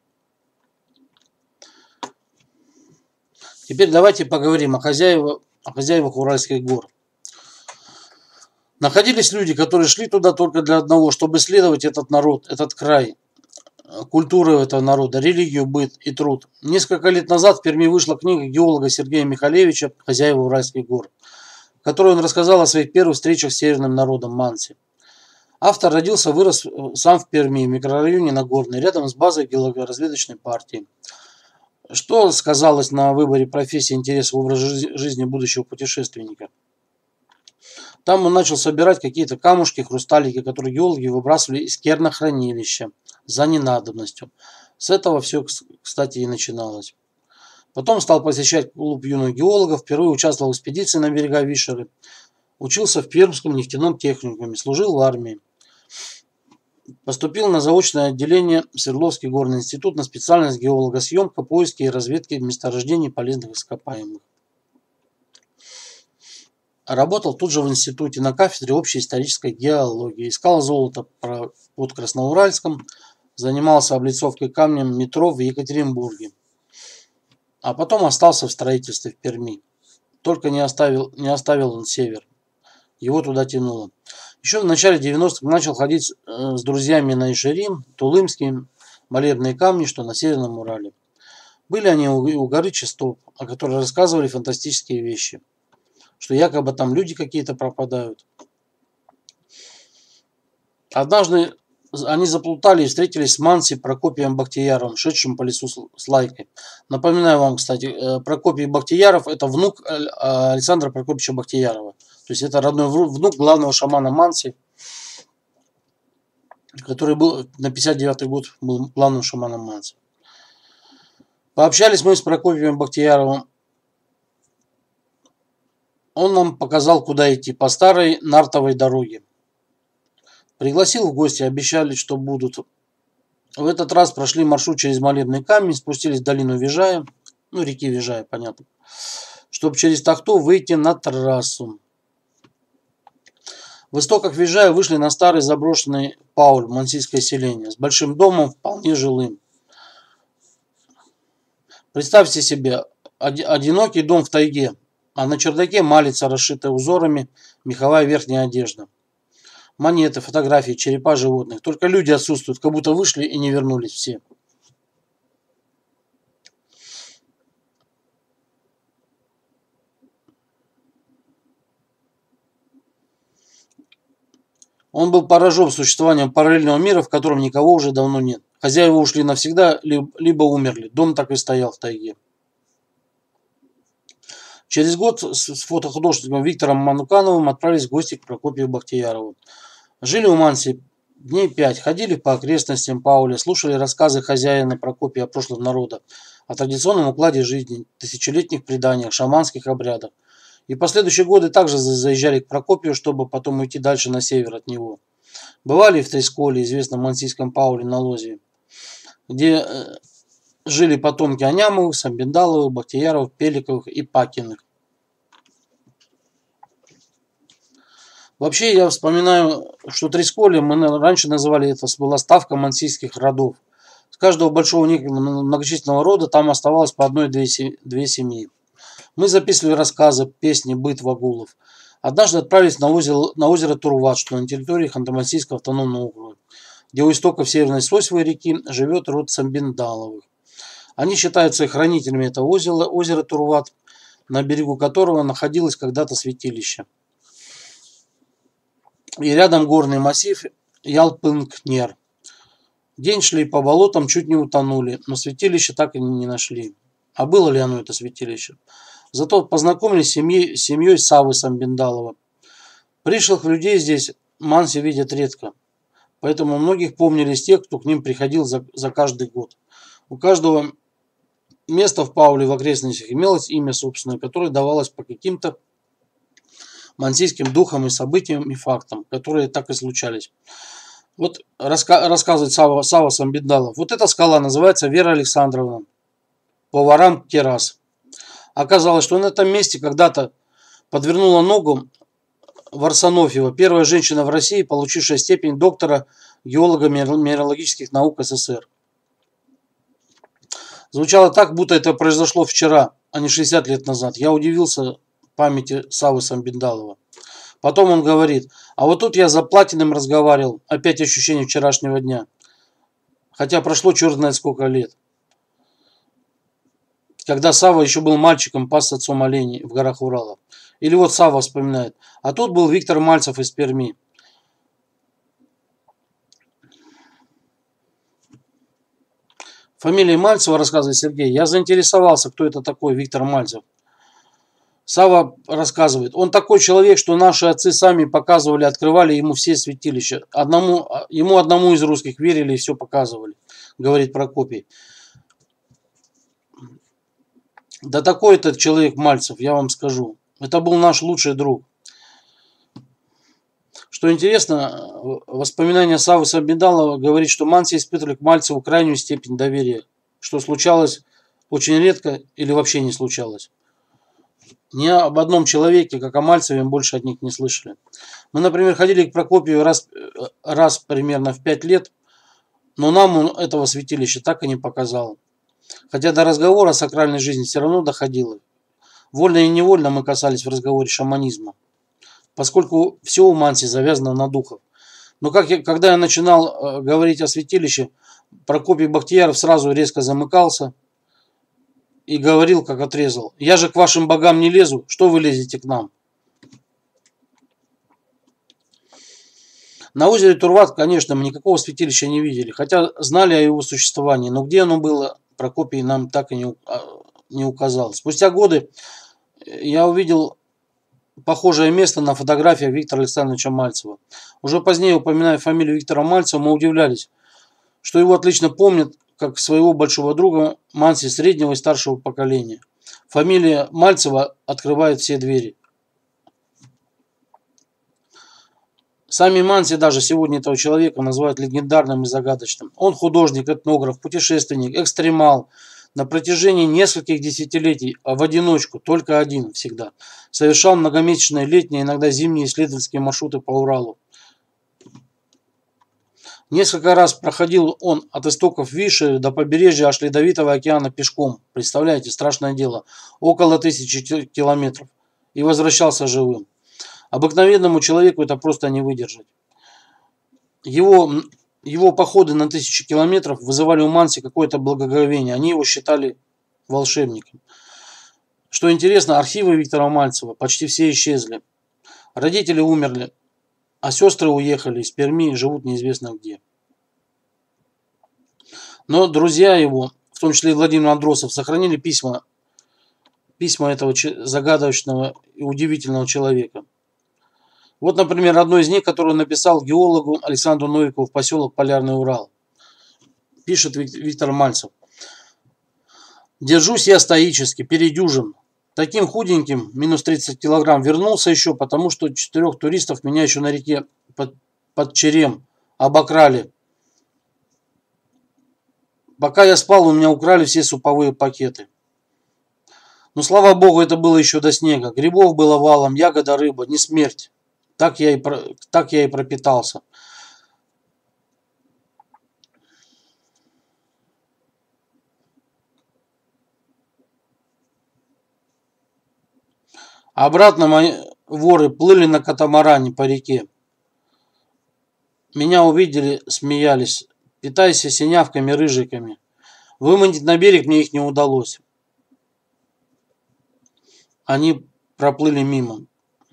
A: Теперь давайте поговорим о хозяевах, о хозяевах Уральских гор. Находились люди, которые шли туда только для одного, чтобы исследовать этот народ, этот край, культуру этого народа, религию, быт и труд. Несколько лет назад в Перми вышла книга геолога Сергея Михалевича «Хозяева Уральских гор», в которой он рассказал о своих первых встречах с северным народом манси. Автор родился, вырос сам в Перми, в микрорайоне Нагорный, рядом с базой геологоразведочной партии. Что сказалось на выборе профессии, интереса, образа жизни будущего путешественника? Там он начал собирать какие-то камушки, хрусталики, которые геологи выбрасывали из кернохранилища за ненадобностью. С этого все, кстати, и начиналось. Потом стал посещать клуб юных геологов, впервые участвовал в экспедиции на берега Вишеры, учился в Пермском нефтяном техникуме, служил в армии. Поступил на заочное отделение в Свердловский горный институт на специальность геологосъемка, поиски и разведки месторождений полезных ископаемых. Работал тут же в институте на кафедре общей исторической геологии. Искал золото под Красноуральском, занимался облицовкой камнем метро в Екатеринбурге. А потом остался в строительстве в Перми. Только не оставил, не оставил он север. Его туда тянуло. Еще в начале девяностых начал ходить с друзьями на Ишерим, Тулымские, молебные камни, что на Северном Урале. Были они у горы Чистоп, о которой рассказывали фантастические вещи. Что якобы там люди какие-то пропадают. Однажды они заплутали и встретились с Манси Прокопием Бахтияровым, шедшим по лесу с лайкой. Напоминаю вам, кстати, Прокопий Бахтияров – это внук Александра Прокопьевича Бахтиярова. То есть это родной внук главного шамана Манси, который был на пятьдесят девятый год был главным шаманом Манси. Пообщались мы с Прокопием Бахтияровым. Он нам показал, куда идти по старой нартовой дороге. Пригласил в гости, обещали, что будут. В этот раз прошли маршрут через молебный камень, спустились в долину Вижая, ну реки Вижая, понятно, чтобы через Тахту выйти на трассу. В истоках Вижая вышли на старый заброшенный Пауль, мансийское селение, с большим домом, вполне жилым. Представьте себе, одинокий дом в тайге, а на чердаке малица, расшитая узорами, меховая верхняя одежда. Монеты, фотографии, черепа животных. Только люди отсутствуют, как будто вышли и не вернулись все. Он был поражен существованием параллельного мира, в котором никого уже давно нет. Хозяева ушли навсегда, либо умерли. Дом так и стоял в тайге. Через год с фотохудожником Виктором Манукановым отправились в гости к Прокопию Бахтиярову. Жили у Манси дней пять, ходили по окрестностям Пауля, слушали рассказы хозяина Прокопия о прошлом народа, о традиционном укладе жизни, тысячелетних преданиях, шаманских обрядах. И в последующие годы также заезжали к Прокопию, чтобы потом уйти дальше на север от него. Бывали в Тресколе, известном мансийском Пауле на Лозе, где жили потомки Анямовых, Самбиндаловых, Бахтияровых, Пеликовых и Пакиных. Вообще я вспоминаю, что Тресколе мы раньше называли, это была ставка мансийских родов. С каждого большого многочисленного рода там оставалось по одной-две семьи. Мы записывали рассказы, песни, быт вагулов. Однажды отправились на озеро, на озеро Турват, что на территории Ханты-Мансийского автономного округа, где у истоков Северной Сосьвой реки живет род Самбиндаловых. Они считаются хранителями этого озера, озера Турват, на берегу которого находилось когда-то святилище. И рядом горный массив Ялпынг-Нер. День шли по болотам, чуть не утонули, но святилище так и не нашли. А было ли оно, это святилище? Зато познакомились с семьей, с семьей Савы Самбиндалова. Пришлых людей здесь манси видят редко, поэтому многих помнили из тех, кто к ним приходил за, за каждый год. У каждого места в Пауле в окрестностях имелось имя собственное, которое давалось по каким-то мансийским духам и событиям и фактам, которые так и случались. Вот раска рассказывает Сава, Сава Самбиндалов. Вот эта скала называется Вера Александровна. Поварам террас. Оказалось, что на этом месте когда-то подвернула ногу Варсонофьева, первая женщина в России, получившая степень доктора геолого-минералогических наук СССР. Звучало так, будто это произошло вчера, а не шестьдесят лет назад. Я удивился памяти Савы Самбиндалова. Потом он говорит, а вот тут я за Платиным разговаривал, опять ощущение вчерашнего дня. Хотя прошло черт знает сколько лет. Когда Сава еще был мальчиком, пас с отцом оленей в горах Урала. Или вот Сава вспоминает, а тут был Виктор Мальцев из Перми. Фамилия Мальцева, рассказывает Сергей, я заинтересовался, кто это такой Виктор Мальцев. Сава рассказывает, он такой человек, что наши отцы сами показывали, открывали ему все святилища. Одному, ему одному из русских верили и все показывали, говорит Прокопий. Да такой этот человек Мальцев, я вам скажу. Это был наш лучший друг. Что интересно, воспоминания Савы Самбиндалова говорит, что манси испытывали к Мальцеву крайнюю степень доверия, что случалось очень редко или вообще не случалось. Ни об одном человеке, как о Мальцеве, больше от них не слышали. Мы, например, ходили к Прокопию раз, раз примерно в пять лет, но нам он этого святилища так и не показал. Хотя до разговора о сакральной жизни все равно доходило. Вольно и невольно мы касались в разговоре шаманизма, поскольку все у манси завязано на духов. Но как я, когда я начинал э, говорить о святилище, Прокопий Бахтияров сразу резко замыкался и говорил, как отрезал. Я же к вашим богам не лезу, что вы лезете к нам? На озере Турват, конечно, мы никакого святилища не видели, хотя знали о его существовании, но где оно было, Прокопий нам так и не, не указал. Спустя годы я увидел похожее место на фотографиях Виктора Александровича Мальцева. Уже позднее, упоминая фамилию Виктора Мальцева, мы удивлялись, что его отлично помнят как своего большого друга манси среднего и старшего поколения. Фамилия Мальцева открывает все двери. Сами манси даже сегодня этого человека называют легендарным и загадочным. Он художник, этнограф, путешественник, экстремал. На протяжении нескольких десятилетий, а в одиночку, только один всегда, совершал многомесячные летние, иногда зимние исследовательские маршруты по Уралу. Несколько раз проходил он от истоков Виши до побережья аж Ледовитого океана пешком. Представляете, страшное дело. Около тысячи километров. И возвращался живым. Обыкновенному человеку это просто не выдержать. Его, его походы на тысячи километров вызывали у манси какое-то благоговение. Они его считали волшебником. Что интересно, архивы Виктора Мальцева почти все исчезли. Родители умерли, а сестры уехали из Перми и живут неизвестно где. Но друзья его, в том числе и Владимир Андросов, сохранили письма, письма этого загадочного и удивительного человека. Вот, например, одно из них, которое он написал геологу Александру Новикову в поселок Полярный Урал. Пишет Виктор Мальцев. Держусь я стоически, передюжим. Таким худеньким, минус тридцать килограмм, вернулся еще, потому что четырех туристов меня еще на реке под, под Черем обокрали. Пока я спал, у меня украли все суповые пакеты. Но, слава богу, это было еще до снега. Грибов было валом, ягода, рыба, не смерть. Так я и, так я и пропитался. Обратно мои воры плыли на катамаране по реке. Меня увидели, смеялись, питаясь синявками, рыжиками. Выманить на берег мне их не удалось. Они проплыли мимо.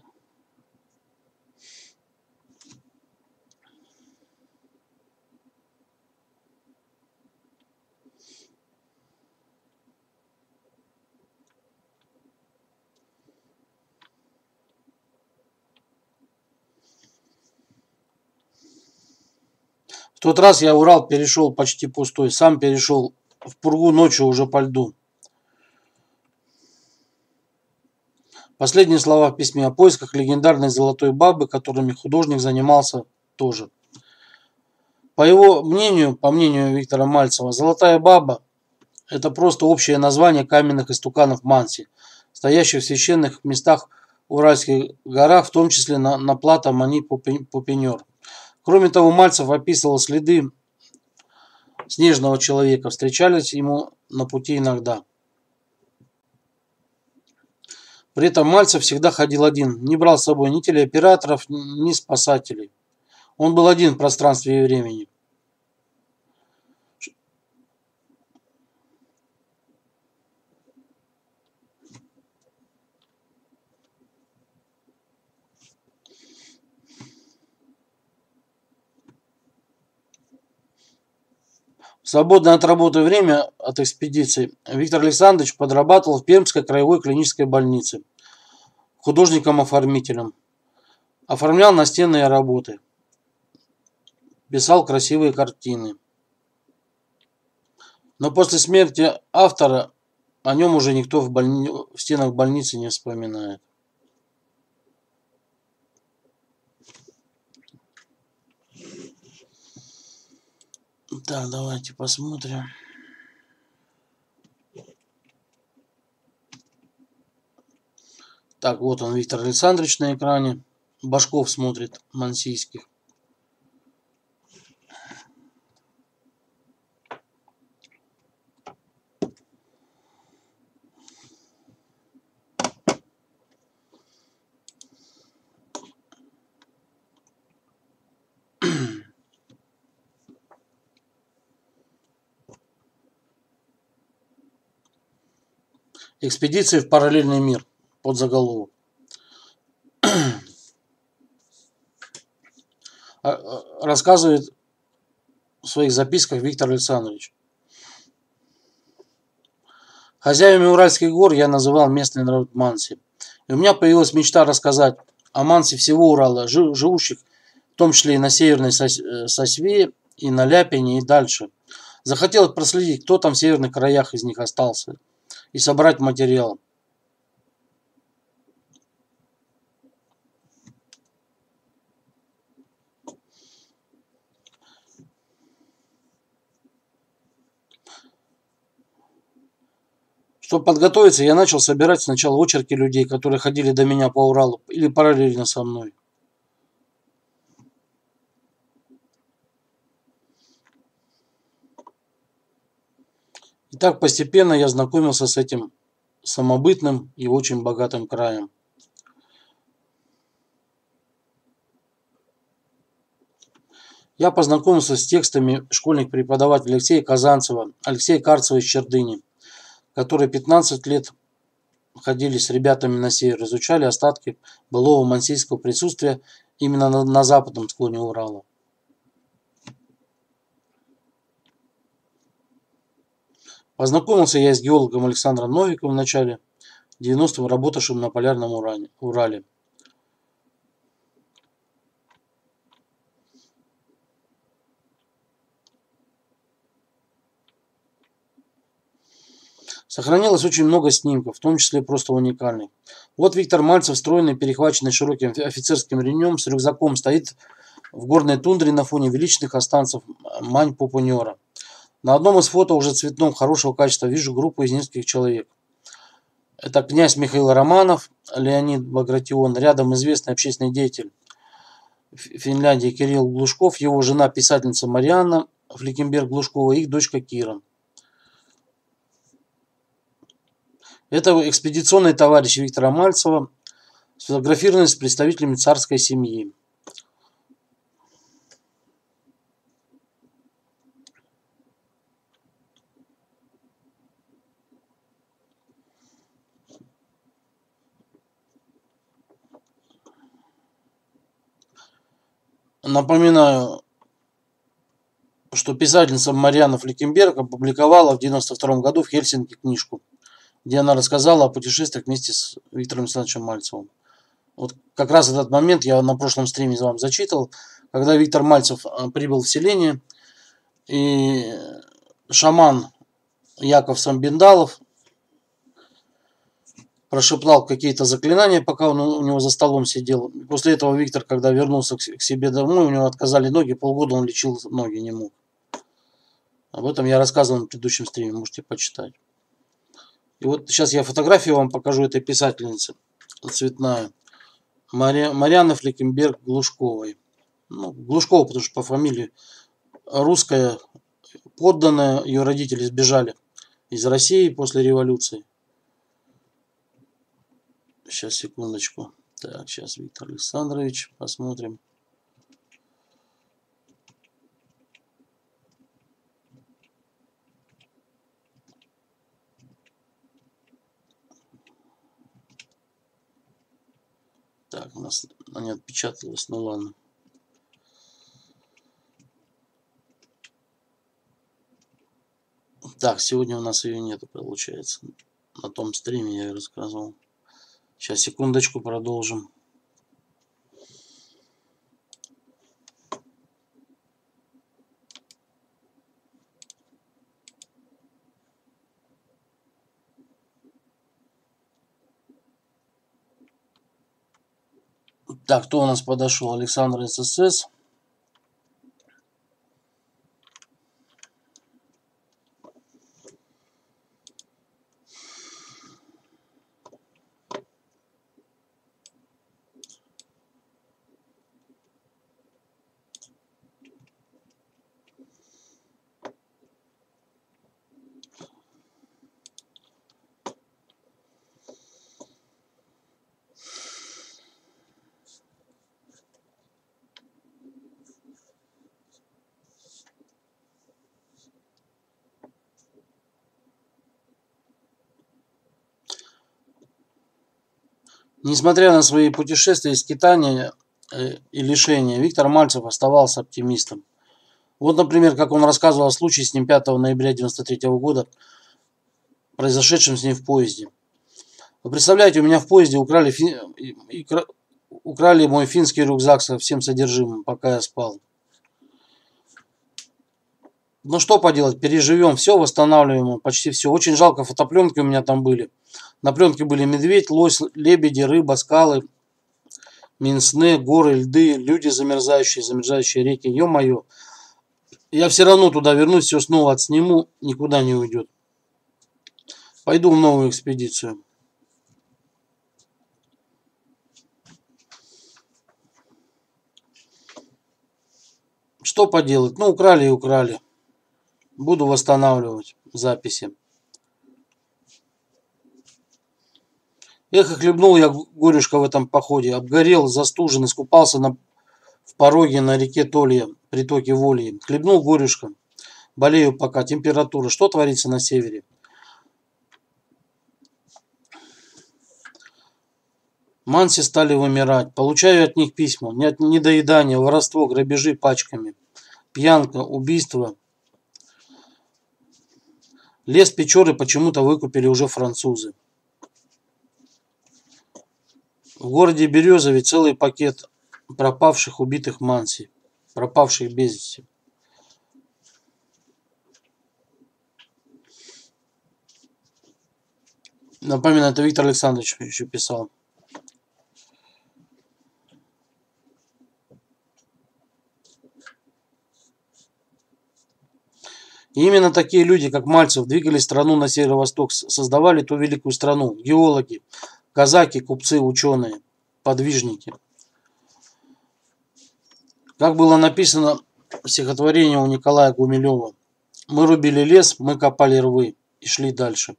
A: В тот раз я Урал перешел почти пустой, сам перешел в пургу ночью уже по льду. Последние слова в письме о поисках легендарной золотой бабы, которыми художник занимался тоже. По его мнению, по мнению Виктора Мальцева, золотая баба – это просто общее название каменных истуканов Манси, стоящих в священных местах Уральских горах, в том числе на, на плато Мани-Пупенер. Кроме того, Мальцев описывал следы снежного человека, встречались ему на пути иногда. При этом Мальцев всегда ходил один, не брал с собой ни телеоператоров, ни спасателей. Он был один в пространстве и времени. В свободное от работы время от экспедиции Виктор Александрович подрабатывал в Пермской краевой клинической больнице художником-оформителем. Оформлял настенные работы. Писал красивые картины. Но после смерти автора о нем уже никто в, больни... в стенах больницы не вспоминает. Так, давайте посмотрим. Так, вот он, Виктор Александрович на экране. Башков смотрит, Мансийских. Экспедиции в параллельный мир. Под заголовок. Рассказывает в своих записках Виктор Александрович. Хозяевами Уральских гор я называл местный народ Манси. И у меня появилась мечта рассказать о Манси всего Урала, живущих в том числе и на Северной Сосьве, и на Ляпине, и дальше. Захотелось проследить, кто там в северных краях из них остался, и собрать материал. Чтобы подготовиться, я начал собирать сначала очерки людей, которые ходили до меня по Уралу или параллельно со мной. И так постепенно я знакомился с этим самобытным и очень богатым краем. Я познакомился с текстами школьных преподавателей Алексея Казанцева, Алексея Карцева из Чердыни, которые пятнадцать лет ходили с ребятами на север, изучали остатки былого мансийского присутствия именно на, на западном склоне Урала. Познакомился я с геологом Александром Новиковым в начале девяностых, работавшим на полярном Урале. Сохранилось очень много снимков, в том числе просто уникальных. Вот Виктор Мальцев, стройный, перехваченный широким офицерским ремнем, с рюкзаком, стоит в горной тундре на фоне величественных останцев Мань-Пупунёра. На одном из фото, уже цветном, хорошего качества, вижу группу из нескольких человек. Это князь Михаил Романов, Леонид Багратион, рядом известный общественный деятель Финляндии Кирилл Глушков, его жена писательница Марианна Фликенберг-Глушкова и их дочка Кира. Это экспедиционный товарищ Виктора Мальцева, сфотографированный с представителями царской семьи. Напоминаю, что писательница Марианна Фликенберг опубликовала в девяносто втором году в Хельсинки книжку, где она рассказала о путешествиях вместе с Виктором Александровичем Мальцевым. Вот как раз этот момент я на прошлом стриме вам зачитывал, когда Виктор Мальцев прибыл в селение, и шаман Яков Самбиндалов прошептал какие-то заклинания, пока он у него за столом сидел. После этого Виктор, когда вернулся к себе домой, у него отказали ноги, полгода он лечил ноги, не мог. Об этом я рассказывал на предыдущем стриме, можете почитать. И вот сейчас я фотографию вам покажу этой писательницы, цветная. Мари... Марианны Фликенберг-Глушковой. Ну, Глушкова, потому что по фамилии русская, подданная, ее родители сбежали из России после революции. Сейчас, секундочку. Так, сейчас Виктор Александрович, посмотрим. Так, у нас она не отпечаталась, ну ладно. Так, сегодня у нас ее нету, получается. На том стриме я ее рассказывал. Сейчас, секундочку, продолжим. Так, кто у нас подошел? Александр ССС. Несмотря на свои путешествия, скитания и лишения, Виктор Мальцев оставался оптимистом. Вот, например, как он рассказывал о случае с ним пятого ноября девяносто третьего года, произошедшем с ним в поезде. Вы представляете, у меня в поезде украли, фи... украли мой финский рюкзак со всем содержимым, пока я спал. Ну что поделать, переживем, все восстанавливаем, почти все. Очень жалко, фотопленки у меня там были. На пленке были медведь, лось, лебеди, рыба, скалы, минсне, горы, льды, люди замерзающие, замерзающие реки. Ё-моё, я все равно туда вернусь, все снова отсниму, никуда не уйдет. Пойду в новую экспедицию. Что поделать? Ну, украли и украли. Буду восстанавливать записи. Эх, и хлебнул я горюшка в этом походе. Обгорел, застужен, искупался на, в пороге на реке Толья, притоке Вольи. Хлебнул горюшка. Болею пока. Температура. Что творится на севере? Манси стали вымирать. Получаю от них письма. Недоедание, воровство, грабежи пачками. Пьянка, убийство. Лес Печоры почему-то выкупили уже французы. В городе Березове целый пакет пропавших, убитых манси. Пропавших без вести. Напоминаю, это Виктор Александрович еще писал. И именно такие люди, как Мальцев, двигали страну на северо-восток, создавали ту великую страну. Геологи, казаки, купцы, ученые, подвижники. Как было написано в стихотворении у Николая Гумилева: «Мы рубили лес, мы копали рвы и шли дальше».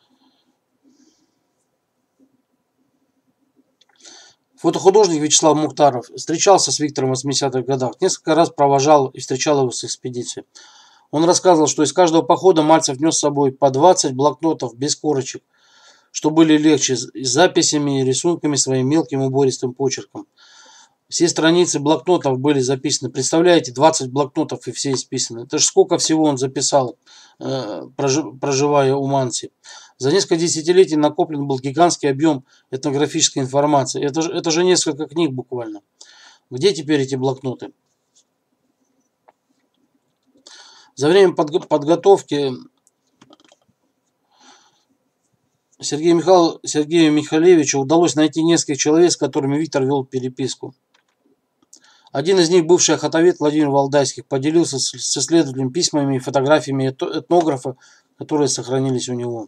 A: Фотохудожник Вячеслав Мухтаров встречался с Виктором в восьмидесятых годах, несколько раз провожал и встречал его с экспедицией. Он рассказывал, что из каждого похода Мальцев нес с собой по двадцать блокнотов без корочек, что были легче, с записями и рисунками своим мелким убористым почерком. Все страницы блокнотов были записаны. Представляете, двадцать блокнотов и все исписаны. Это ж сколько всего он записал, проживая у Манси. За несколько десятилетий накоплен был гигантский объем этнографической информации. Это же, это же несколько книг буквально. Где теперь эти блокноты? За время подго- подготовки Сергею, Михаил, Сергею Михалевичу удалось найти нескольких человек, с которыми Виктор вел переписку. Один из них, бывший охотовед Владимир Валдайских, поделился с, с исследователем письмами и фотографиями этнографа, которые сохранились у него.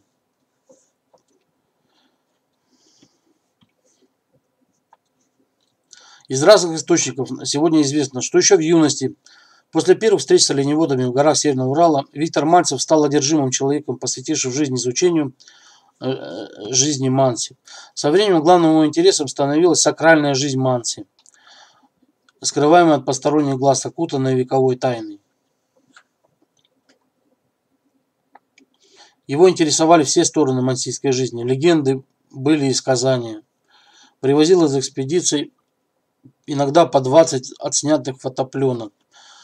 A: Из разных источников сегодня известно, что еще в юности, после первых встреч с оленеводами в горах Северного Урала, Виктор Мальцев стал одержимым человеком, посвятившим жизнь изучению э, жизни Манси. Со временем главным его интересом становилась сакральная жизнь Манси, скрываемая от посторонних глаз, окутанная вековой тайной. Его интересовали все стороны мансийской жизни, легенды, были и сказания. Привозил из экспедиций иногда по двадцать отснятых фотопленок.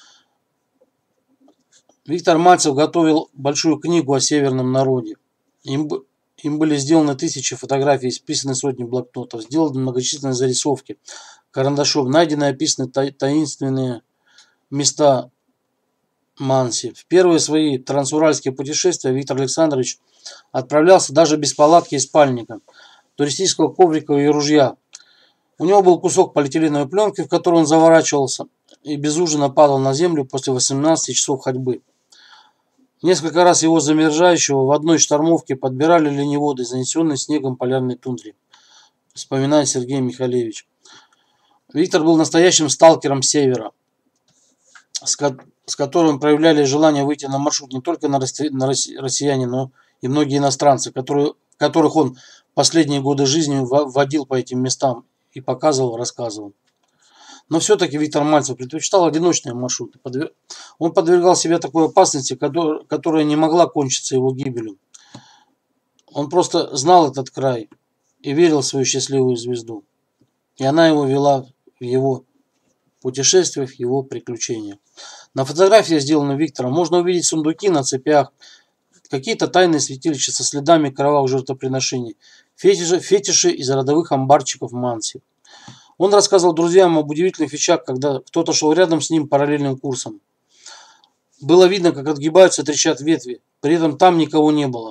A: Виктор Мальцев готовил большую книгу о северном народе. Им, им были сделаны тысячи фотографий, исписаны сотни блокнотов, сделаны многочисленные зарисовки карандашом, найдены и описаны таинственные места Манси. В первые свои трансуральские путешествия Виктор Александрович отправлялся даже без палатки и спальника, туристического коврика и ружья. У него был кусок полиэтиленовой пленки, в которую он заворачивался и без ужина падал на землю после восемнадцати часов ходьбы. Несколько раз его замерзающего в одной штормовке подбирали лениводы, занесенные снегом полярной тундре, вспоминает Сергей Михалевич. Виктор был настоящим сталкером севера, с, ко с которым проявляли желание выйти на маршрут не только на, на россияне, но и многие иностранцы, которые, которых он последние годы жизни водил по этим местам и показывал, рассказывал. Но все-таки Виктор Мальцев предпочитал одиночные маршруты. Он подвергал себя такой опасности, которая не могла кончиться его гибелью. Он просто знал этот край и верил в свою счастливую звезду. И она его вела в его путешествиях, в его приключениях. На фотографии, сделанной Виктором, можно увидеть сундуки на цепях, какие-то тайные святилища со следами кровавых жертвоприношений, фетиши, фетиши из родовых амбарчиков Манси. Он рассказывал друзьям об удивительных вещах, когда кто-то шел рядом с ним параллельным курсом. Было видно, как отгибаются и трещат ветви, при этом там никого не было.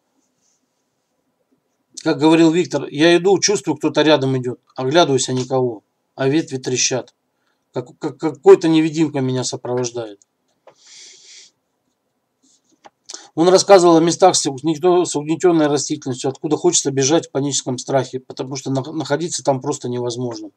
A: Как говорил Виктор, я иду, чувствую, кто-то рядом идет, оглядываюсь, а никого, а ветви трещат. Как, как, какой-то невидимка меня сопровождает. Он рассказывал о местах с угнетенной растительностью, откуда хочется бежать в паническом страхе, потому что находиться там просто невозможно.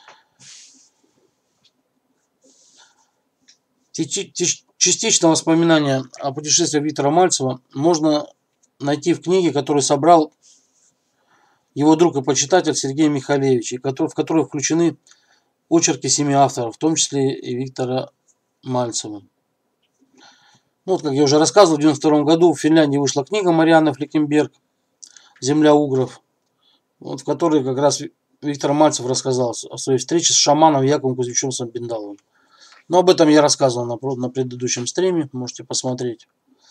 A: Частично воспоминания о путешествиях Виктора Мальцева можно найти в книге, которую собрал его друг и почитатель Сергей Михалевич, в которой включены очерки семи авторов, в том числе и Виктора Мальцева. Ну, вот, как я уже рассказывал, в девяносто втором году в Финляндии вышла книга Марианны Флекенберг «Земля угров», вот, в которой как раз Виктор Мальцев рассказал о своей встрече с шаманом Яковом Кузьмичем Самбиндаловым. Но об этом я рассказывал на, на предыдущем стриме, можете посмотреть.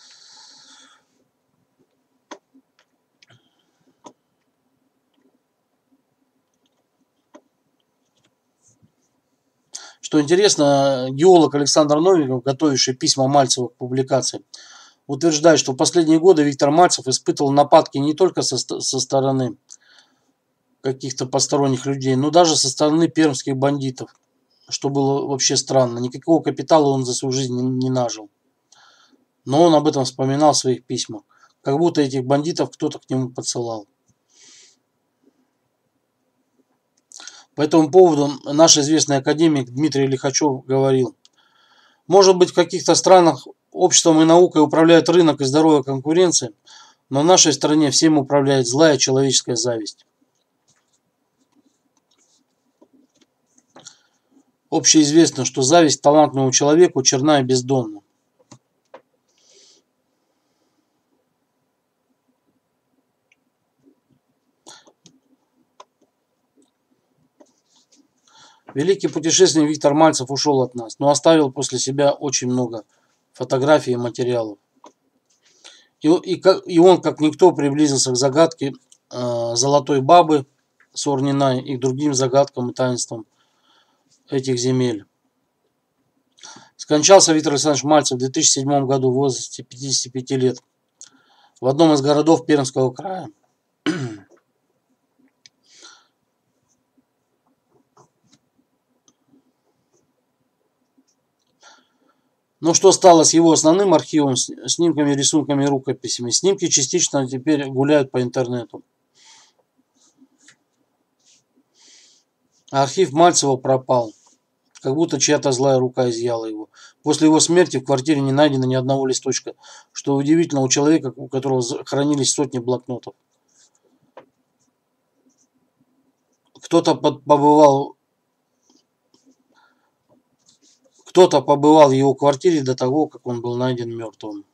A: Что интересно, геолог Александр Новиков, готовивший письма Мальцева к публикации, утверждает, что в последние годы Виктор Мальцев испытывал нападки не только со, со стороны каких-то посторонних людей, но даже со стороны пермских бандитов, что было вообще странно. Никакого капитала он за свою жизнь не, не нажил. Но он об этом вспоминал в своих письмах. Как будто этих бандитов кто-то к нему подсылал. По этому поводу наш известный академик Дмитрий Лихачев говорил: может быть, в каких-то странах обществом и наукой управляет рынок и здоровая конкуренция, но в нашей стране всем управляет злая человеческая зависть. Общеизвестно, что зависть к талантливому человеку черна и бездонна. Великий путешественник Виктор Мальцев ушел от нас, но оставил после себя очень много фотографий и материалов. И, и, и он, как никто, приблизился к загадке э, Золотой Бабы Сорниной и к другим загадкам и таинствам этих земель. Скончался Виктор Александрович Мальцев в две тысячи седьмом году в возрасте пятидесяти пяти лет в одном из городов Пермского края. Но что стало с его основным архивом, снимками, рисунками, рукописями? Снимки частично теперь гуляют по интернету. Архив Мальцева пропал, как будто чья-то злая рука изъяла его. После его смерти в квартире не найдено ни одного листочка, что удивительно у человека, у которого хранились сотни блокнотов. Кто-то побывал, кто-то побывал в его квартире до того, как он был найден мертвым.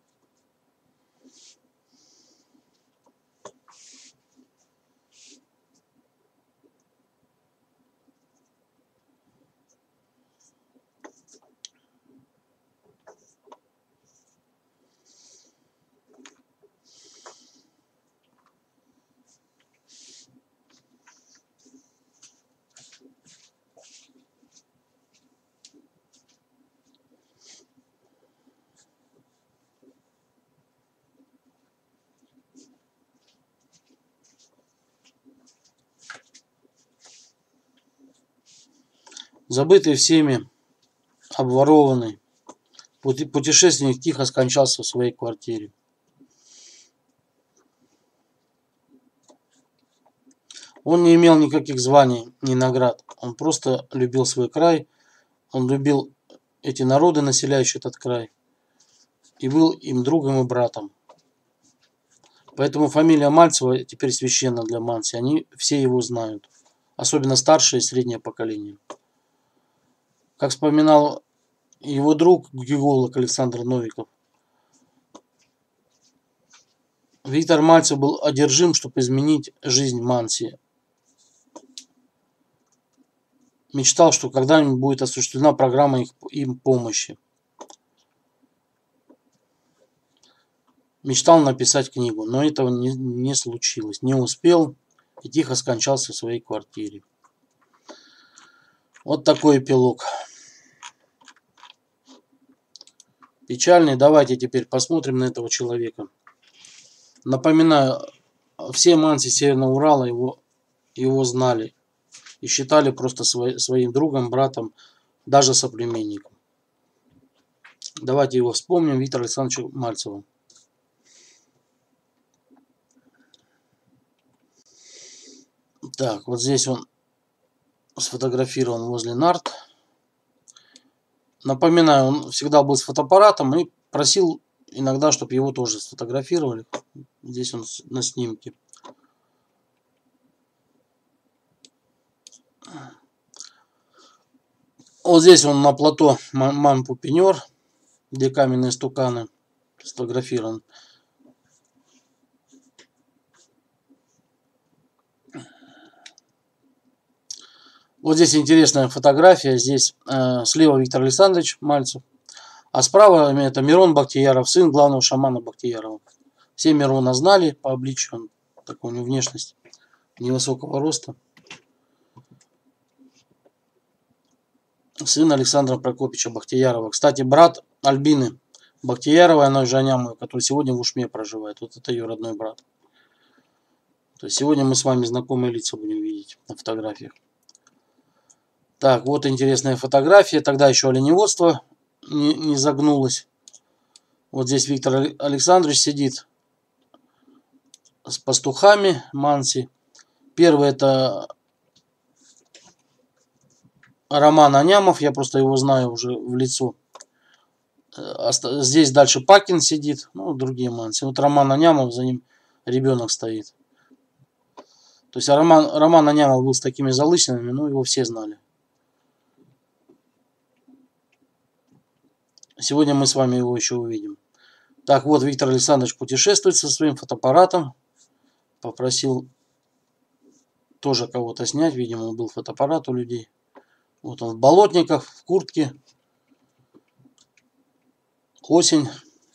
A: Забытый всеми, обворованный, путешественник тихо скончался в своей квартире. Он не имел никаких званий, ни наград. Он просто любил свой край. Он любил эти народы, населяющие этот край. И был им другом и братом. Поэтому фамилия Мальцева теперь священна для Манси. Они все его знают. Особенно старшее и среднее поколение. Как вспоминал его друг, геолог Александр Новиков, Виктор Мальцев был одержим, чтобы изменить жизнь Манси. Мечтал, что когда-нибудь будет осуществлена программа их, им помощи. Мечтал написать книгу, но этого не, не случилось. Не успел и тихо скончался в своей квартире. Вот такой эпилог. Печальный. Давайте теперь посмотрим на этого человека. Напоминаю, все манси Северного Урала его, его знали. И считали просто свой, своим другом, братом, даже соплеменником. Давайте его вспомним. Виктор Александрович Мальцева. Так, вот здесь он сфотографирован возле нарт. Напоминаю, он всегда был с фотоаппаратом и просил иногда, чтобы его тоже сфотографировали. Здесь он на снимке. Вот здесь он на плато Ман-Пупенер, где каменные стуканы, сфотографирован. Вот здесь интересная фотография. Здесь э, слева Виктор Александрович Мальцев, а справа это Мирон Бахтияров, сын главного шамана Бахтиярова. Все Мирона знали по обличию, он такой у него внешность невысокого роста. Сын Александра Прокопьевича Бахтиярова. Кстати, брат Альбины Бахтияровой, она же Анямова, который сегодня в Ушме проживает. Вот это ее родной брат. То есть сегодня мы с вами знакомые лица будем видеть на фотографиях. Так, вот интересная фотография. Тогда еще оленеводство не, не загнулось. Вот здесь Виктор Александрович сидит с пастухами Манси. Первый это Роман Анямов, я просто его знаю уже в лицо. Здесь дальше Пакин сидит, ну, другие Манси. Вот Роман Анямов, за ним ребенок стоит. То есть Роман, Роман Анямов был с такими залысинами, ну, его все знали. Сегодня мы с вами его еще увидим. Так, вот Виктор Александрович путешествует со своим фотоаппаратом. Попросил тоже кого-то снять. Видимо, был фотоаппарат у людей. Вот он в болотниках, в куртке. Осень.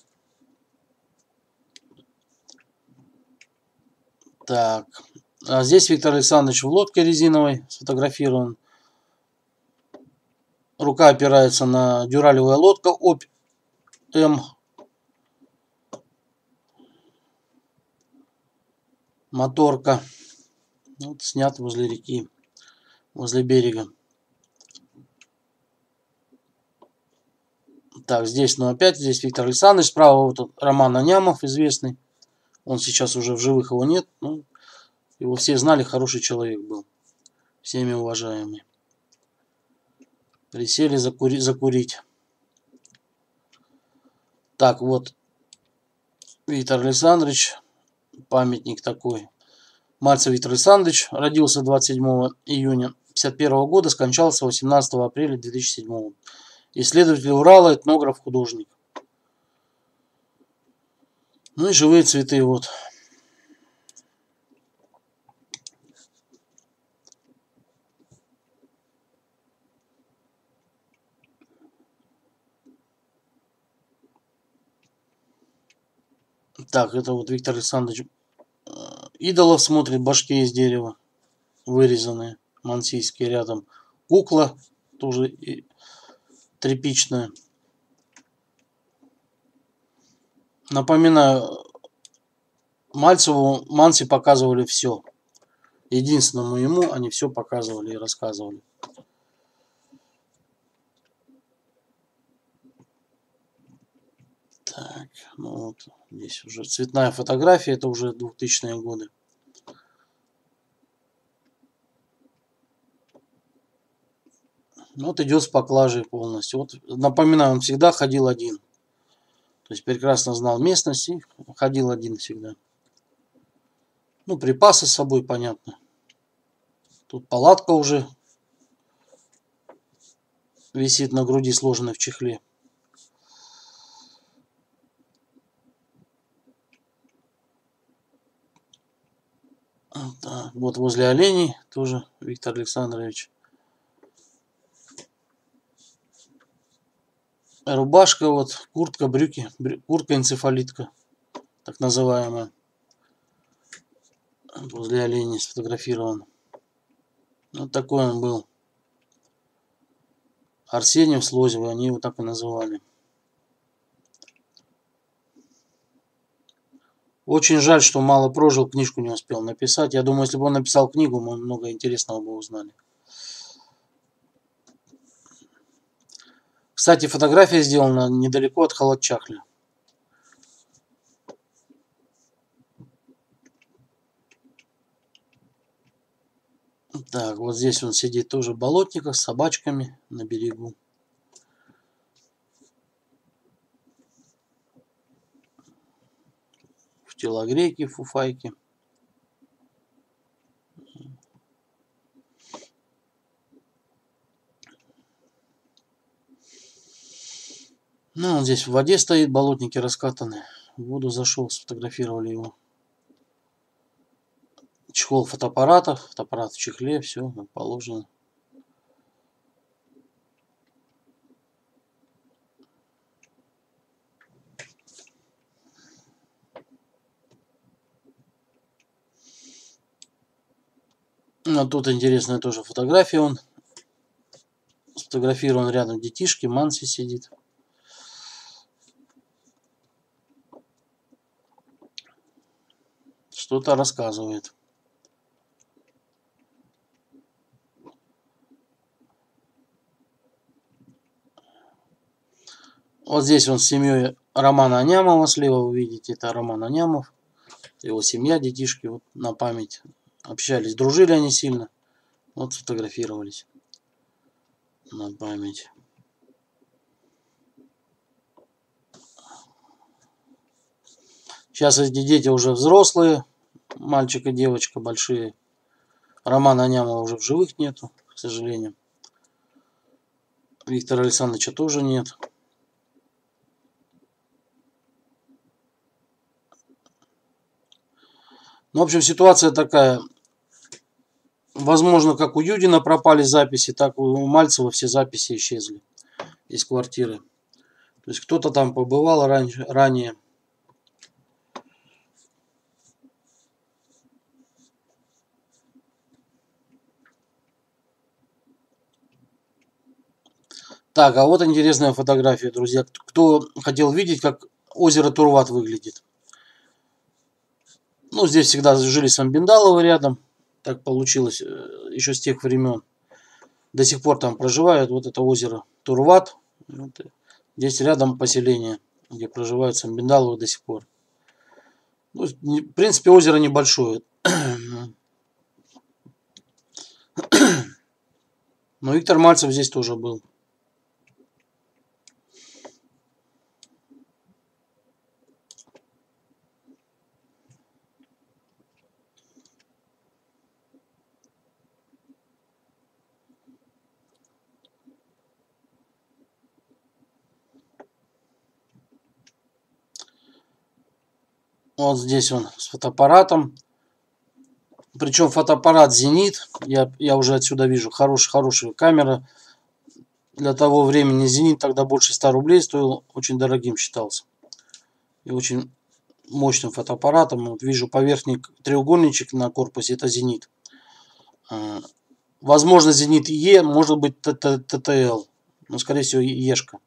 A: Так. А здесь Виктор Александрович в лодке резиновой сфотографирован. Рука опирается на дюралевая лодка Обь М. Моторка. Вот, снят возле реки, возле берега. Так, здесь, ну опять, здесь Виктор Александрович. Справа вот Роман Анямов, известный. Он сейчас уже в живых, его нет. Ну, его все знали, хороший человек был. Всеми уважаемый. Присели закури закурить. Так, вот Виктор Александрович. Памятник такой. Мальцев Виктор Александрович родился двадцать седьмого июня пятьдесят первого года, скончался восемнадцатого апреля две тысячи седьмого. Исследователь Урала, этнограф, художник. Ну и живые цветы вот. Так, это вот Виктор Александрович Идолов смотрит, башки из дерева вырезанные, мансийские рядом. Кукла тоже тряпичная. Напоминаю, Мальцеву Манси показывали все. Единственному ему они все показывали и рассказывали. Так, ну вот здесь уже цветная фотография, это уже двухтысячные годы. Вот идет с поклажей полностью. Вот напоминаю, он всегда ходил один. То есть прекрасно знал местность и ходил один всегда. Ну, припасы с собой, понятно. Тут палатка уже висит на груди, сложенной в чехле. Так, вот возле оленей тоже Виктор Александрович. Рубашка, вот, куртка, брюки, брю, куртка-энцефалитка, так называемая. Возле оленей сфотографирован. Вот такой он был. Арсеньев с Лозевой, они его так и называли. Очень жаль, что мало прожил, книжку не успел написать. Я думаю, если бы он написал книгу, мы много интересного бы узнали. Кстати, фотография сделана недалеко от Халатчахля. Так, вот здесь он сидит тоже в болотниках с собачками на берегу. В телогрейке, в фуфайке. Ну, он здесь в воде стоит, болотники раскатаны. В воду зашел, сфотографировали его. Чехол фотоаппарата, фотоаппарат в чехле, все положено. Ну, тут интересная тоже фотография. Он сфотографирован рядом детишки, Манси сидит. Что-то рассказывает. Вот здесь он с семьей Романа Анямова слева вы видите, это Роман Анямов, его семья, детишки, вот на память общались, дружили они сильно, вот сфотографировались на память. Сейчас эти дети уже взрослые, мальчик и девочка большие. Романа Анямова уже в живых нету, к сожалению. Виктора Александровича тоже нет. Ну, в общем, ситуация такая. Возможно, как у Юдина пропали записи, так и у Мальцева все записи исчезли из квартиры. То есть кто-то там побывал раньше, ранее. Так, а вот интересная фотография, друзья. Кто хотел видеть, как озеро Турват выглядит. Ну, здесь всегда жили Самбиндаловы рядом. Так получилось еще с тех времен. До сих пор там проживают. Вот это озеро Турват. Вот. Здесь рядом поселение, где проживают Самбиндаловы до сих пор. Ну, в принципе, озеро небольшое. Но Виктор Мальцев здесь тоже был. Вот здесь он с фотоаппаратом. Причем фотоаппарат «Зенит». Я, я уже отсюда вижу. Хорошая, хорошая камера. Для того времени «Зенит» тогда больше ста рублей стоил. Очень дорогим считался. И очень мощным фотоаппаратом. Вот вижу поверхний треугольничек на корпусе. Это «Зенит». Возможно, «Зенит» Е, может быть ТТЛ. Но, скорее всего, Ешка.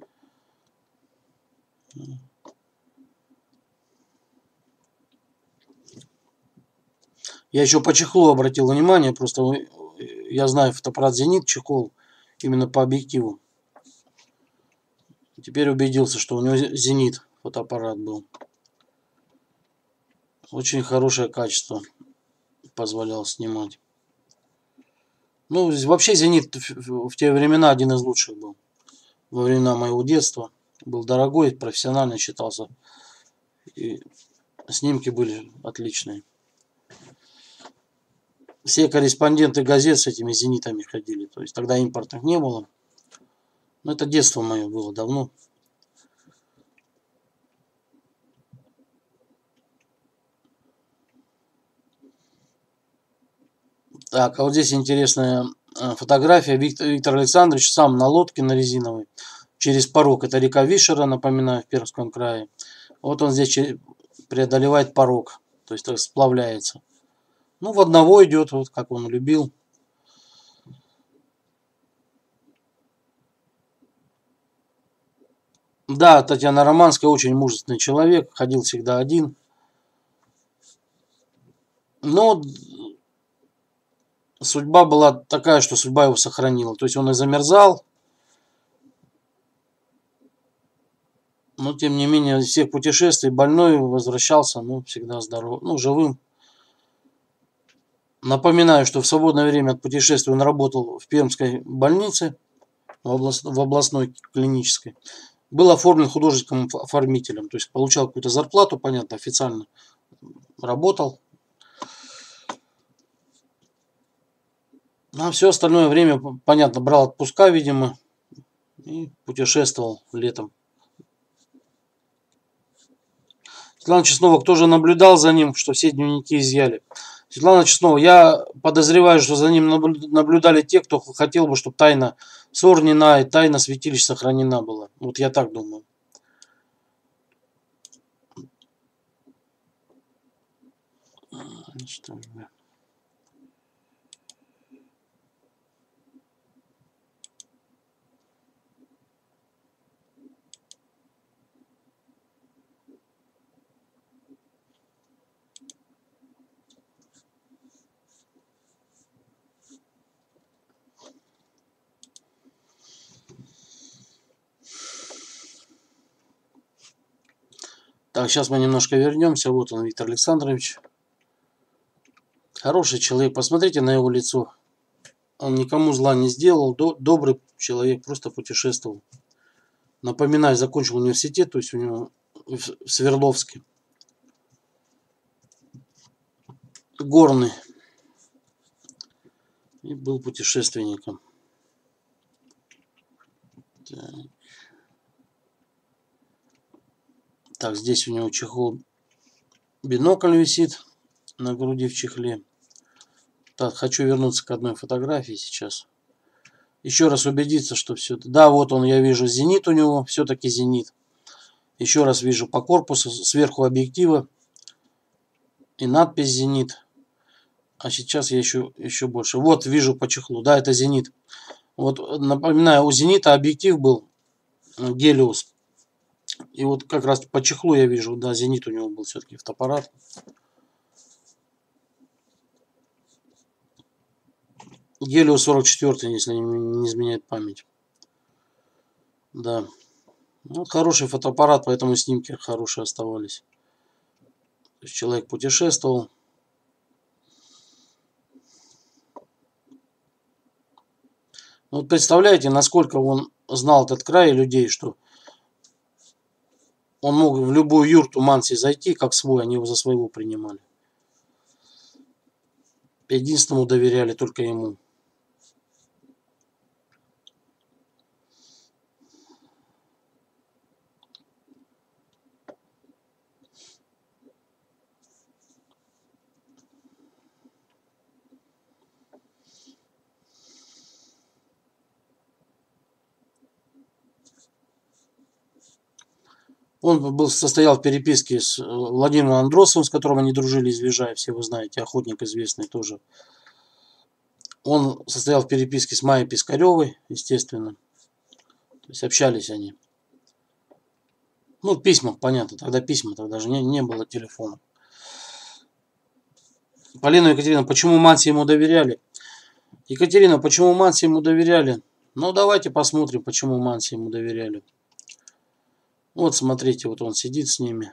A: Я еще по чехлу обратил внимание, просто я знаю фотоаппарат «Зенит», чехол именно по объективу. Теперь убедился, что у него «Зенит» фотоаппарат был. Очень хорошее качество позволял снимать. Ну, вообще «Зенит» в те времена один из лучших был. Во времена моего детства. Был дорогой, профессионально считался. И снимки были отличные. Все корреспонденты газет с этими «Зенитами» ходили. То есть тогда импортных не было. Но это детство мое было давно. Так, а вот здесь интересная фотография. Виктор, Виктор Александрович сам на лодке на резиновой. Через порог. Это река Вишера, напоминаю, в Пермском крае. Вот он здесь преодолевает порог. То есть так сплавляется. Ну, в одного идет, вот как он любил. Да, Татьяна Романская очень мужественный человек. Ходил всегда один. Но судьба была такая, что судьба его сохранила. То есть он и замерзал. Но тем не менее, из всех путешествий больной возвращался, ну, всегда здоров, ну, живым. Напоминаю, что в свободное время от путешествия он работал в Пермской больнице, в, област, в областной клинической. Был оформлен художественным оформителем, то есть получал какую-то зарплату, понятно, официально работал. А все остальное время, понятно, брал отпуска, видимо, и путешествовал летом. Светлана Чеснова, кто же наблюдал за ним, что все дневники изъяли? Светлана Чеснова, я подозреваю, что за ним наблюдали те, кто хотел бы, чтобы тайна Сорнина и тайна святилищ сохранена была. Вот я так думаю. Что же? Так, сейчас мы немножко вернемся. Вот он, Виктор Александрович. Хороший человек. Посмотрите на его лицо. Он никому зла не сделал. Добрый человек, просто путешествовал. Напоминаю, закончил университет, то есть у него в Свердловске. Горный. И был путешественником. Так. Так, здесь у него чехол, бинокль висит на груди в чехле. Так, хочу вернуться к одной фотографии сейчас. Еще раз убедиться, что все это... Да, вот он, я вижу зенит у него, все-таки зенит. Еще раз вижу по корпусу, сверху объектива и надпись «Зенит». А сейчас я еще, еще больше. Вот вижу по чехлу, да, это зенит. Вот напоминаю, у зенита объектив был Гелиос. И вот как раз по чехлу я вижу, да, зенит у него был все-таки фотоаппарат. Гелиос сорок четыре, если не изменяет память. Да. Вот хороший фотоаппарат, поэтому снимки хорошие оставались. То есть человек путешествовал. Вот представляете, насколько он знал этот край и людей, что он мог в любую юрту Манси зайти, как свой, они его за своего принимали. Единственному доверяли, только ему. Он был, состоял в переписке с Владимиром Андросовым, с которым они дружили из Вижая, все вы знаете, охотник известный тоже. Он состоял в переписке с Майей Пискаревой, естественно. То есть общались они. Ну, письма, понятно, тогда письма, тогда же не, не было телефона. Полина Екатерина, почему Манси ему доверяли? Екатерина, почему Манси ему доверяли? Ну, давайте посмотрим, почему Манси ему доверяли. Вот, смотрите, вот он сидит с ними.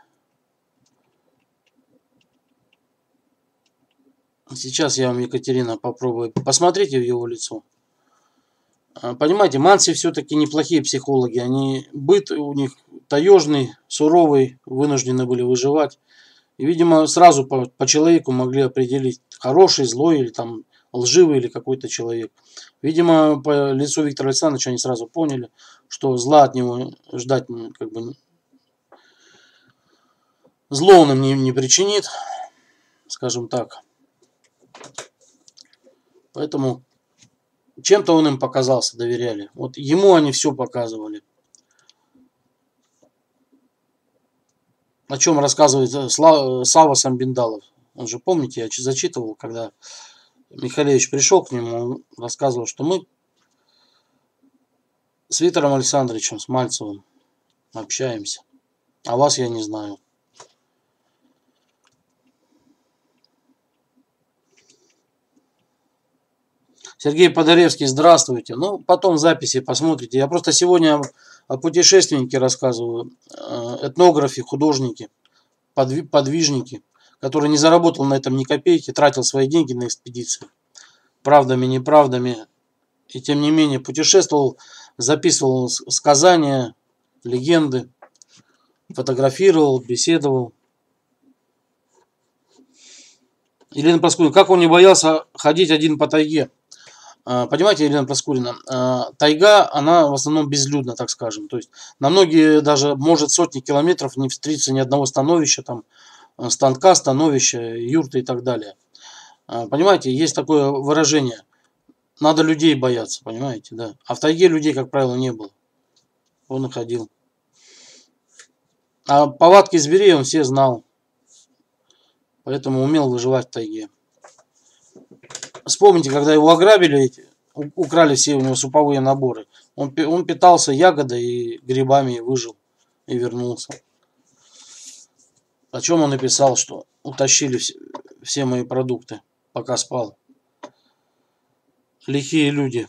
A: Сейчас я вам, Екатерина, попробую. Посмотрите в его лицо. Понимаете, Манси все-таки неплохие психологи. Они, быт у них таежный, суровый, вынуждены были выживать. И, видимо, сразу по, по человеку могли определить, хороший, злой или там лживый или какой-то человек. Видимо, по лицу Виктора Александровича они сразу поняли, что зла от него ждать как бы зло он им не, не причинит, скажем так. Поэтому чем-то он им показался, доверяли. Вот ему они все показывали. О чем рассказывает Сава Самбиндалов. Он же, помните, я зачитывал, когда Михалевич пришел к нему, он рассказывал, что мы с Виктором Александровичем, с Мальцевым общаемся. А вас я не знаю. Сергей Подоревский, здравствуйте. Ну, потом записи посмотрите. Я просто сегодня о путешественнике рассказываю. Этнографе, художнике, подвижнике, который не заработал на этом ни копейки, тратил свои деньги на экспедиции. Правдами, неправдами. И тем не менее путешествовал, записывал сказания, легенды, фотографировал, беседовал. Елена Проскурина, как он не боялся ходить один по тайге? Понимаете, Елена Проскурина, тайга, она в основном безлюдна, так скажем. То есть на многие, даже может сотни километров не встретится ни одного становища, там, станка, становища, юрты и так далее. Понимаете, есть такое выражение, надо людей бояться, понимаете, да. А в тайге людей, как правило, не было. Он и ходил. А повадки зверей он все знал. Поэтому умел выживать в тайге. Вспомните, когда его ограбили, украли все у него суповые наборы. Он, он питался ягодой и грибами и выжил. И вернулся. О чем он написал, что утащили все, все мои продукты, пока спал. Лихие люди.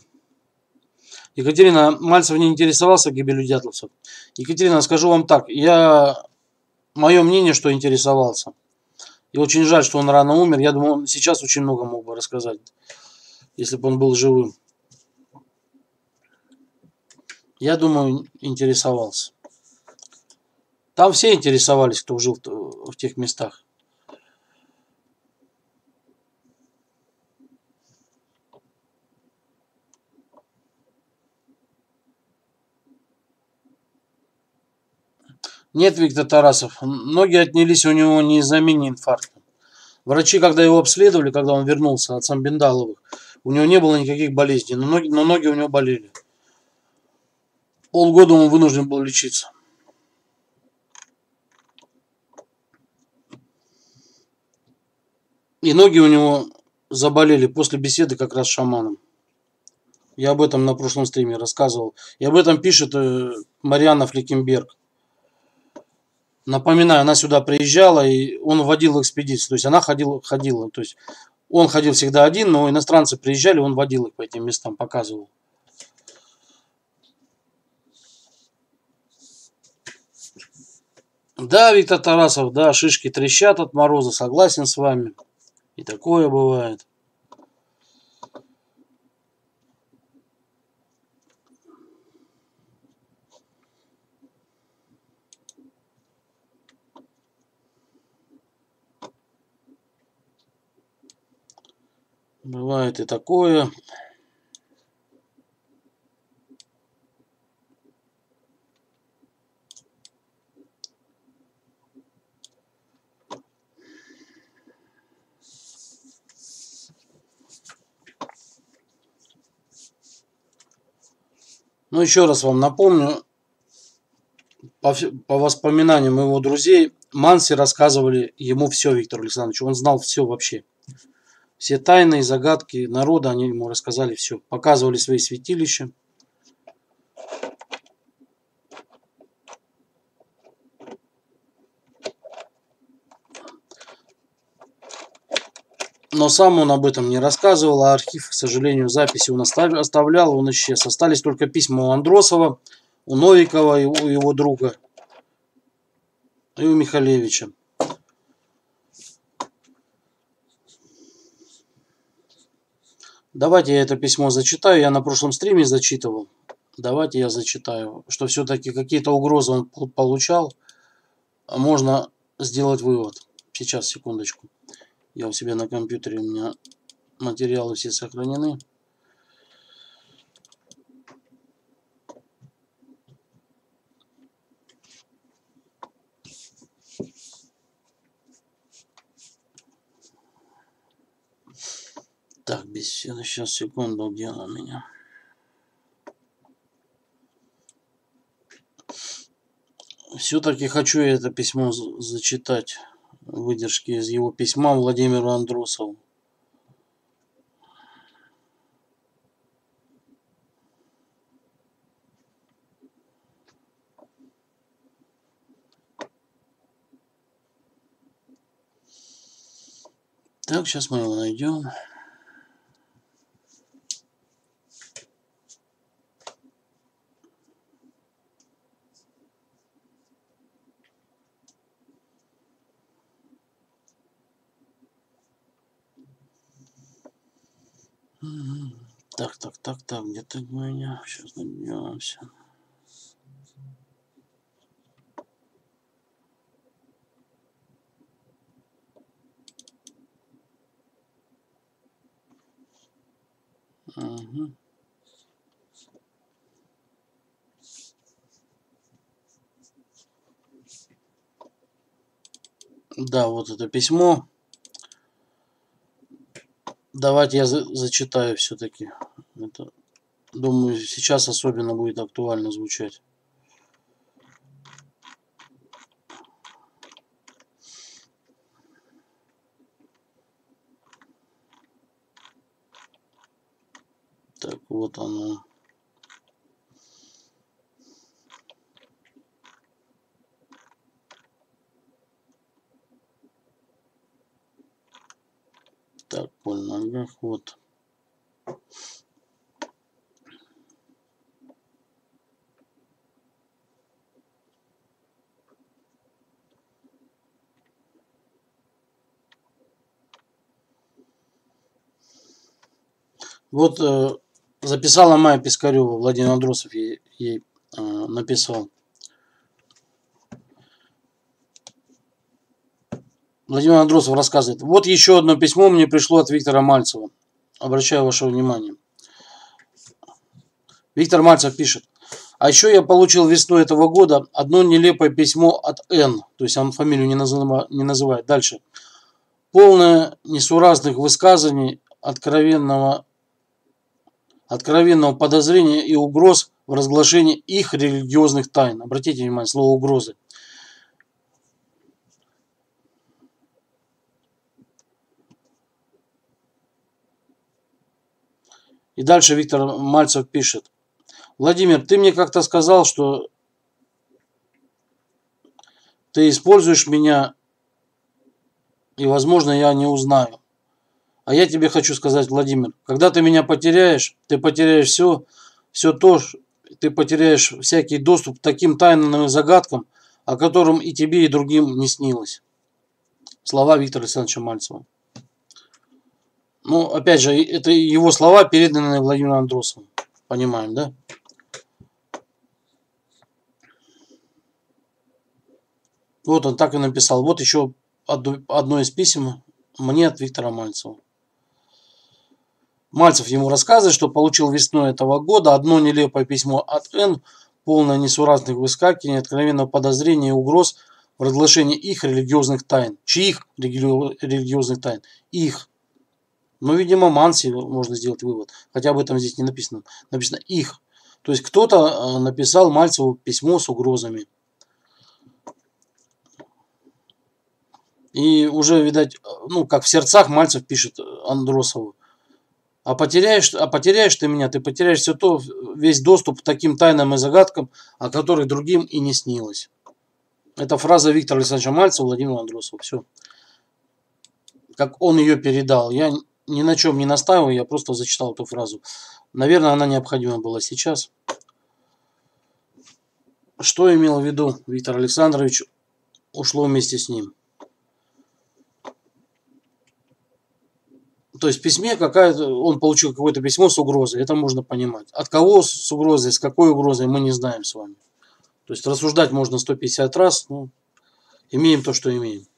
A: Екатерина, Мальцев не интересовался гибелью дятловцев. Екатерина, скажу вам так. Я мое мнение, что интересовался. И очень жаль, что он рано умер. Я думаю, он сейчас очень много мог бы рассказать, если бы он был живым. Я думаю, интересовался. Там все интересовались, кто жил в тех местах. Нет, Виктор Тарасов, ноги отнялись у него не из-за мини-инфаркта. Врачи, когда его обследовали, когда он вернулся от Самбиндаловых, у него не было никаких болезней, но ноги, но ноги у него болели. Полгода он вынужден был лечиться. И ноги у него заболели после беседы как раз с шаманом. Я об этом на прошлом стриме рассказывал. И об этом пишет э, Марианна Фликенберг. Напоминаю, она сюда приезжала, и он водил экспедицию. То есть она ходила, ходила. То есть он ходил всегда один, но иностранцы приезжали, он водил их по этим местам, показывал. Да, Виктор Тарасов, да, шишки трещат от мороза, согласен с вами. И такое бывает. Бывает и такое. Ну, еще раз вам напомню, по, по воспоминаниям его друзей, Манси рассказывали ему все, Виктор Александрович. Он знал все вообще. Все тайны и загадки народа, они ему рассказали все. Показывали свои святилища. Но сам он об этом не рассказывал, а архив, к сожалению, записи он оставлял, он исчез. Остались только письма у Андросова, у Новикова, и у его друга, и у Михалевича. Давайте я это письмо зачитаю. Я на прошлом стриме зачитывал. Давайте я зачитаю, что все-таки какие-то угрозы он получал. Можно сделать вывод. Сейчас, секундочку. Я у себя на компьютере, у меня материалы все сохранены. Так, беседа, сейчас, секунду, где она у меня? Все-таки хочу я это письмо зачитать. Выдержки из его письма Владимиру Андросову. Так, сейчас мы его найдем. Так, так, так, так, где-то у меня. Сейчас найдемся. Угу. Да, вот это письмо. Давайте я за зачитаю все-таки. Это, думаю, сейчас особенно будет актуально звучать. Так, вот оно. Так, поль ногах, вот. Вот э, записала Майя Пискарева, Владимир Андросов ей, ей э, написал. Владимир Андросов рассказывает. Вот еще одно письмо мне пришло от Виктора Мальцева. Обращаю ваше внимание. Виктор Мальцев пишет. А еще я получил весной этого года одно нелепое письмо от Н. То есть он фамилию не, называ, не называет. Дальше. Полное несуразных высказываний, откровенного, откровенного подозрения и угроз в разглашении их религиозных тайн. Обратите внимание, слово угрозы. И дальше Виктор Мальцев пишет. Владимир, ты мне как-то сказал, что ты используешь меня, и, возможно, я не узнаю. А я тебе хочу сказать, Владимир, когда ты меня потеряешь, ты потеряешь все, все то, ты потеряешь всякий доступ к таким тайным и загадкам, о котором и тебе, и другим не снилось. Слова Виктора Александровича Мальцева. Ну, опять же, это его слова, переданные Владимиром Андросовым. Понимаем, да? Вот он так и написал. Вот еще одно из писем мне от Виктора Мальцева. Мальцев ему рассказывает, что получил весной этого года одно нелепое письмо от Н, полное несуразных выскакиваний, откровенного подозрения и угроз в разглашении их религиозных тайн. Чьих религиозных тайн? Их. Ну, видимо, Манси можно сделать вывод. Хотя об этом здесь не написано. Написано их. То есть кто-то написал Мальцеву письмо с угрозами. И уже, видать, ну, как в сердцах Мальцев пишет Андросову. А потеряешь, а потеряешь ты меня, ты потеряешь все то, весь доступ к таким тайнам и загадкам, о которых другим и не снилось. Это фраза Виктора Александровича Мальцева, Владимира Андросова. Все. Как он ее передал. Я ни на чем не настаиваю, я просто зачитал эту фразу. Наверное, она необходима была сейчас. Что имел в виду Виктор Александрович, ушло вместе с ним. То есть в письме какая-то, он получил какое-то письмо с угрозой, это можно понимать. От кого с угрозой, с какой угрозой, мы не знаем с вами. То есть рассуждать можно сто пятьдесят раз, но имеем то, что имеем.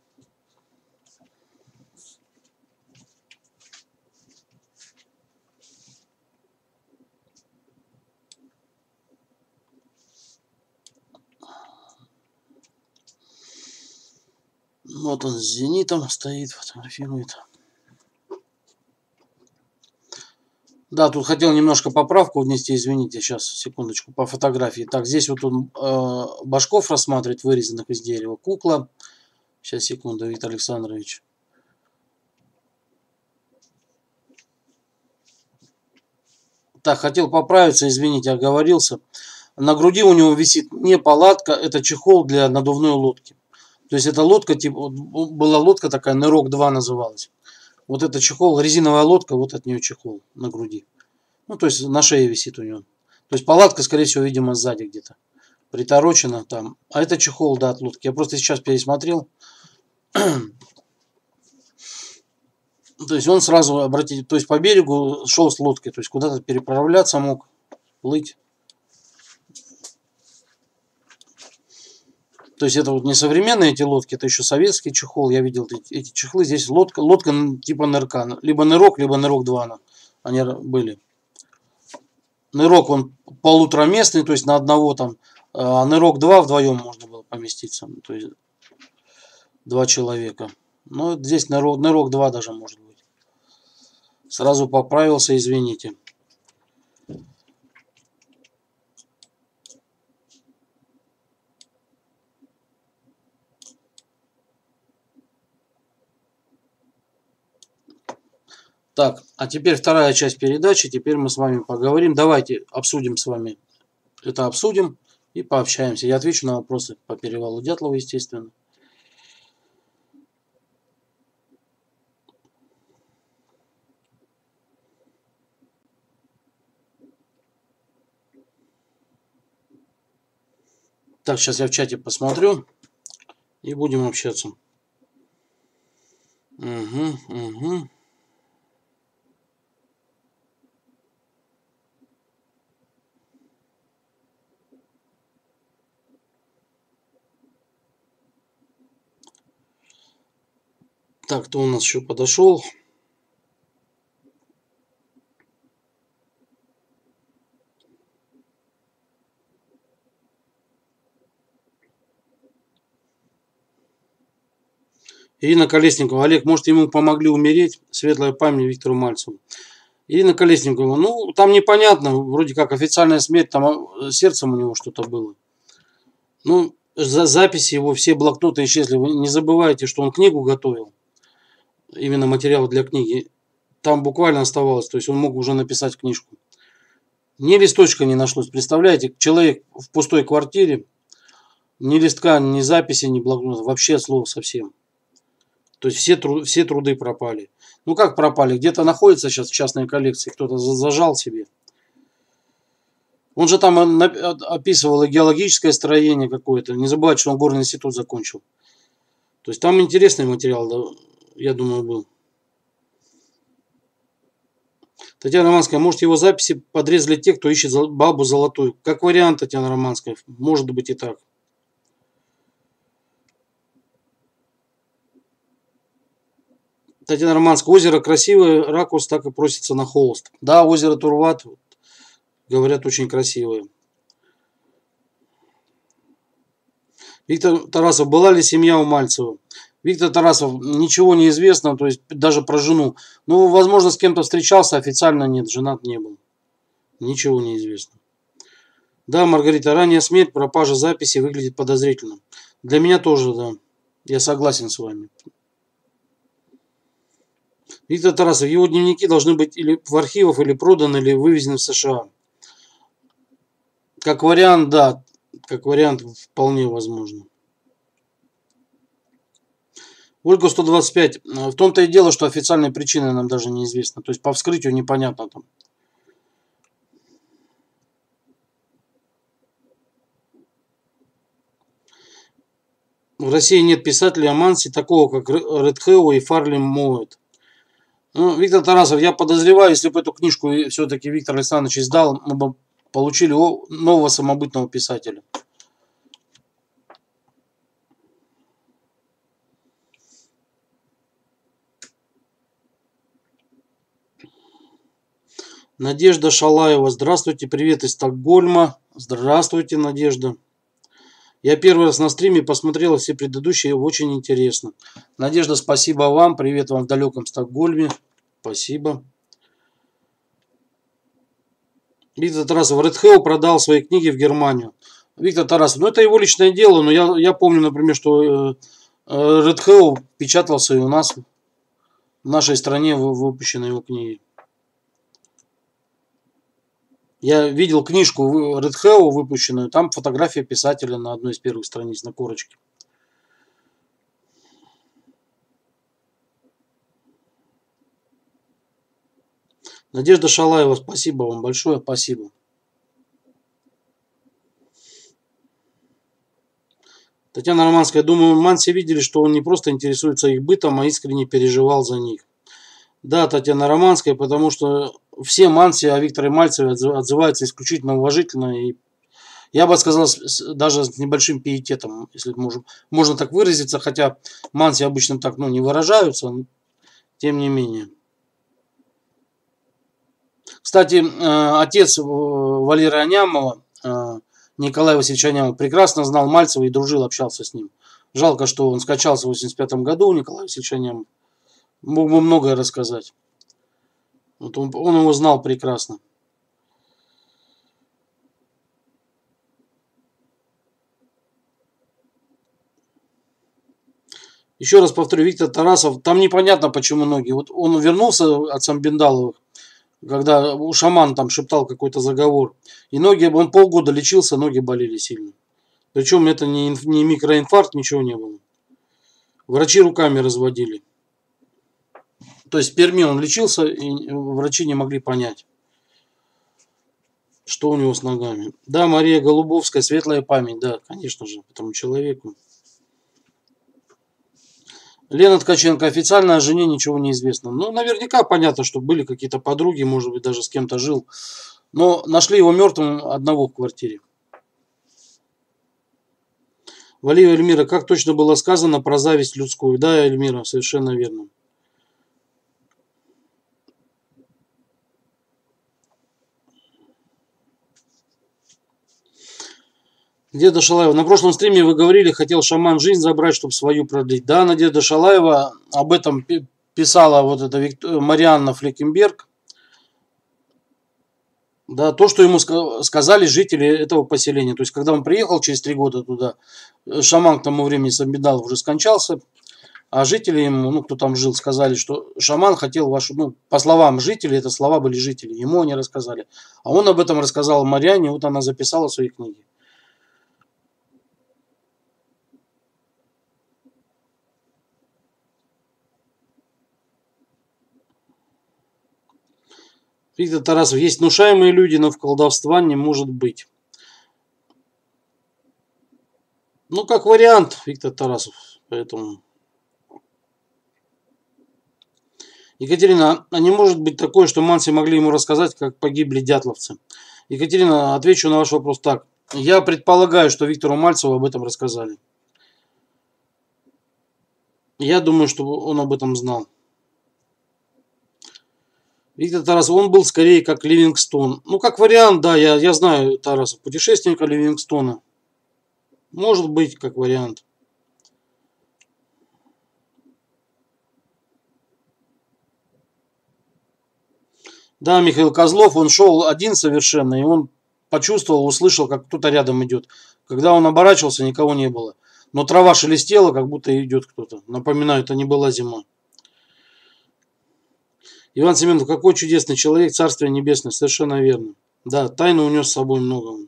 A: Вот он с зенитом стоит, фотографирует. Да, тут хотел немножко поправку внести, извините, сейчас, секундочку, по фотографии. Так, здесь вот он э, башков рассматривает, вырезанных из дерева. Кукла. Сейчас, секунду, Виктор Александрович. Так, хотел поправиться, извините, оговорился. На груди у него висит не палатка, это чехол для надувной лодки. То есть это лодка, типа, была лодка такая, Нырок два называлась. Вот это чехол, резиновая лодка, вот от нее чехол на груди. Ну, то есть на шее висит у него. То есть палатка, скорее всего, видимо, сзади где-то приторочена там. А это чехол, да, от лодки. Я просто сейчас пересмотрел. То есть он сразу, обратите, то есть по берегу шел с лодкой, то есть куда-то переправляться мог, плыть. То есть это вот не современные эти лодки, это еще советский чехол. Я видел эти, эти чехлы. Здесь лодка, лодка типа нырка. Либо нырок, либо нырок два. Они были. Нырок он полутораместный, то есть на одного там. А нырок два вдвоем можно было поместиться. То есть два человека. Но здесь нырок, нырок два даже может быть. Сразу поправился, извините. Так, а теперь вторая часть передачи. Теперь мы с вами поговорим. Давайте обсудим с вами. Это обсудим и пообщаемся. Я отвечу на вопросы по перевалу Дятлова, естественно. Так, сейчас я в чате посмотрю и будем общаться. Угу, угу. Так, кто у нас еще подошел? Ирина Колесникова. Олег, может, ему помогли умереть? Светлая память Виктору Мальцеву. Ирина Колесникова. Ну, там непонятно. Вроде как официальная смерть. Там сердцем у него что-то было. Ну, за записи его, все блокноты исчезли. Вы не забывайте, что он книгу готовил. Именно материал для книги. Там буквально оставалось. То есть он мог уже написать книжку. Ни листочка не нашлось. Представляете, человек в пустой квартире. Ни листка, ни записи, ни блокнота. Вообще от слова совсем. То есть все, тру, все труды пропали. Ну как пропали? Где-то находится сейчас в частной коллекции. Кто-то зажал себе. Он же там описывал и геологическое строение какое-то. Не забывайте, что он горный институт закончил. То есть там интересный материал, да, я думаю, был. Татьяна Романская, может, его записи подрезали те, кто ищет бабу золотую. Как вариант, Татьяна Романская. Может быть и так. Татьяна Романская. Озеро красивое, ракурс так и просится на холст. Да, озеро Турват, говорят, очень красивое. Виктор Тарасов. Была ли семья у Мальцева? Виктор Тарасов. Ничего не известно, то есть даже про жену. Ну, возможно, с кем-то встречался, официально нет, женат не был. Ничего не известно. Да, Маргарита, ранняя смерть, пропажа записи выглядит подозрительно. Для меня тоже, да. Я согласен с вами. Виктор Тарасов. Его дневники должны быть или в архивах, или проданы, или вывезены в США. Как вариант, да. Как вариант, вполне возможно. Ольга сто двадцать пять. В том-то и дело, что официальной причины нам даже неизвестно. То есть по вскрытию непонятно там. В России нет писателей о Мансе, такого как Редхеу и Фарлем Моэт. Ну, Виктор Тарасов, я подозреваю, если бы эту книжку все-таки Виктор Александрович издал, мы бы получили нового самобытного писателя. Надежда Шалаева. Здравствуйте, привет из Стокгольма. Здравствуйте, Надежда. Я первый раз на стриме посмотрела все предыдущие, очень интересно. Надежда, спасибо вам. Привет вам в далеком Стокгольме. Спасибо. Виктор Тарасов. Редхеу продал свои книги в Германию. Виктор Тарасов. Ну, это его личное дело, но я, я помню, например, что Редхеу печатался и у нас, в нашей стране выпущены его книги. Я видел книжку Редхеу выпущенную, там фотография писателя на одной из первых страниц на корочке. Надежда Шалаева, спасибо вам большое, спасибо. Татьяна Романская, думаю, Манси видели, что он не просто интересуется их бытом, а искренне переживал за них. Да, Татьяна Романская, потому что все Манси о Викторе Мальцеве отзываются исключительно уважительно и, я бы сказал, даже с небольшим пиететом, если можно, можно так выразиться, хотя Манси обычно так, ну, не выражаются, но тем не менее. Кстати, отец Валеры Анямова, Николай Васильевич Анямов, прекрасно знал Мальцева и дружил, общался с ним. Жалко, что он скончался в восемьдесят пятом году, Николай Васильевич Анямов. Мог бы многое рассказать. Вот он, он его знал прекрасно. Еще раз повторю, Виктор Тарасов, там непонятно, почему ноги. Вот он вернулся от Самбиндаловых, когда у шамана там шептал какой-то заговор. И ноги, он полгода лечился, ноги болели сильно. Причем это не, не микроинфаркт, ничего не было. Врачи руками разводили. То есть в Перми он лечился, и врачи не могли понять, что у него с ногами. Да, Мария Голубовская, светлая память, да, конечно же, этому человеку. Лена Ткаченко, официально о жене ничего не известно. Ну, наверняка понятно, что были какие-то подруги, может быть, даже с кем-то жил. Но нашли его мертвым одного в квартире. Валиева Эльмира, как точно было сказано про зависть людскую? Да, Эльмира, совершенно верно. Надежда Шалаева. На прошлом стриме вы говорили, хотел шаман жизнь забрать, чтобы свою продлить. Да, Надежда Шалаева об этом писала вот эта Виктор... Марианна Флекенберг. Да, то, что ему сказали жители этого поселения. То есть, когда он приехал через три года туда, шаман к тому времени Самбедалов уже скончался, а жители ему, ну, кто там жил, сказали, что шаман хотел вашу, ну, по словам жителей, это слова были жителей, ему они рассказали. А он об этом рассказал Марианне, вот она записала в своей книге. Виктор Тарасов, есть внушаемые люди, но в колдовства не может быть. Ну, как вариант, Виктор Тарасов, поэтому... Екатерина, а не может быть такое, что манси могли ему рассказать, как погибли дятловцы? Екатерина, отвечу на ваш вопрос так. Я предполагаю, что Виктору Мальцеву об этом рассказали. Я думаю, что он об этом знал. Виктор Тарасов, он был скорее как Ливингстон. Ну, как вариант, да, я, я знаю Тарасов, путешественника Ливингстона. Может быть, как вариант. Да, Михаил Козлов, он шел один совершенно, и он почувствовал, услышал, как кто-то рядом идет. Когда он оборачивался, никого не было. Но трава шелестела, как будто идет кто-то. Напоминаю, это не была зима. Иван Семенов, какой чудесный человек, Царствие Небесное, совершенно верно. Да, тайну унес с собой много.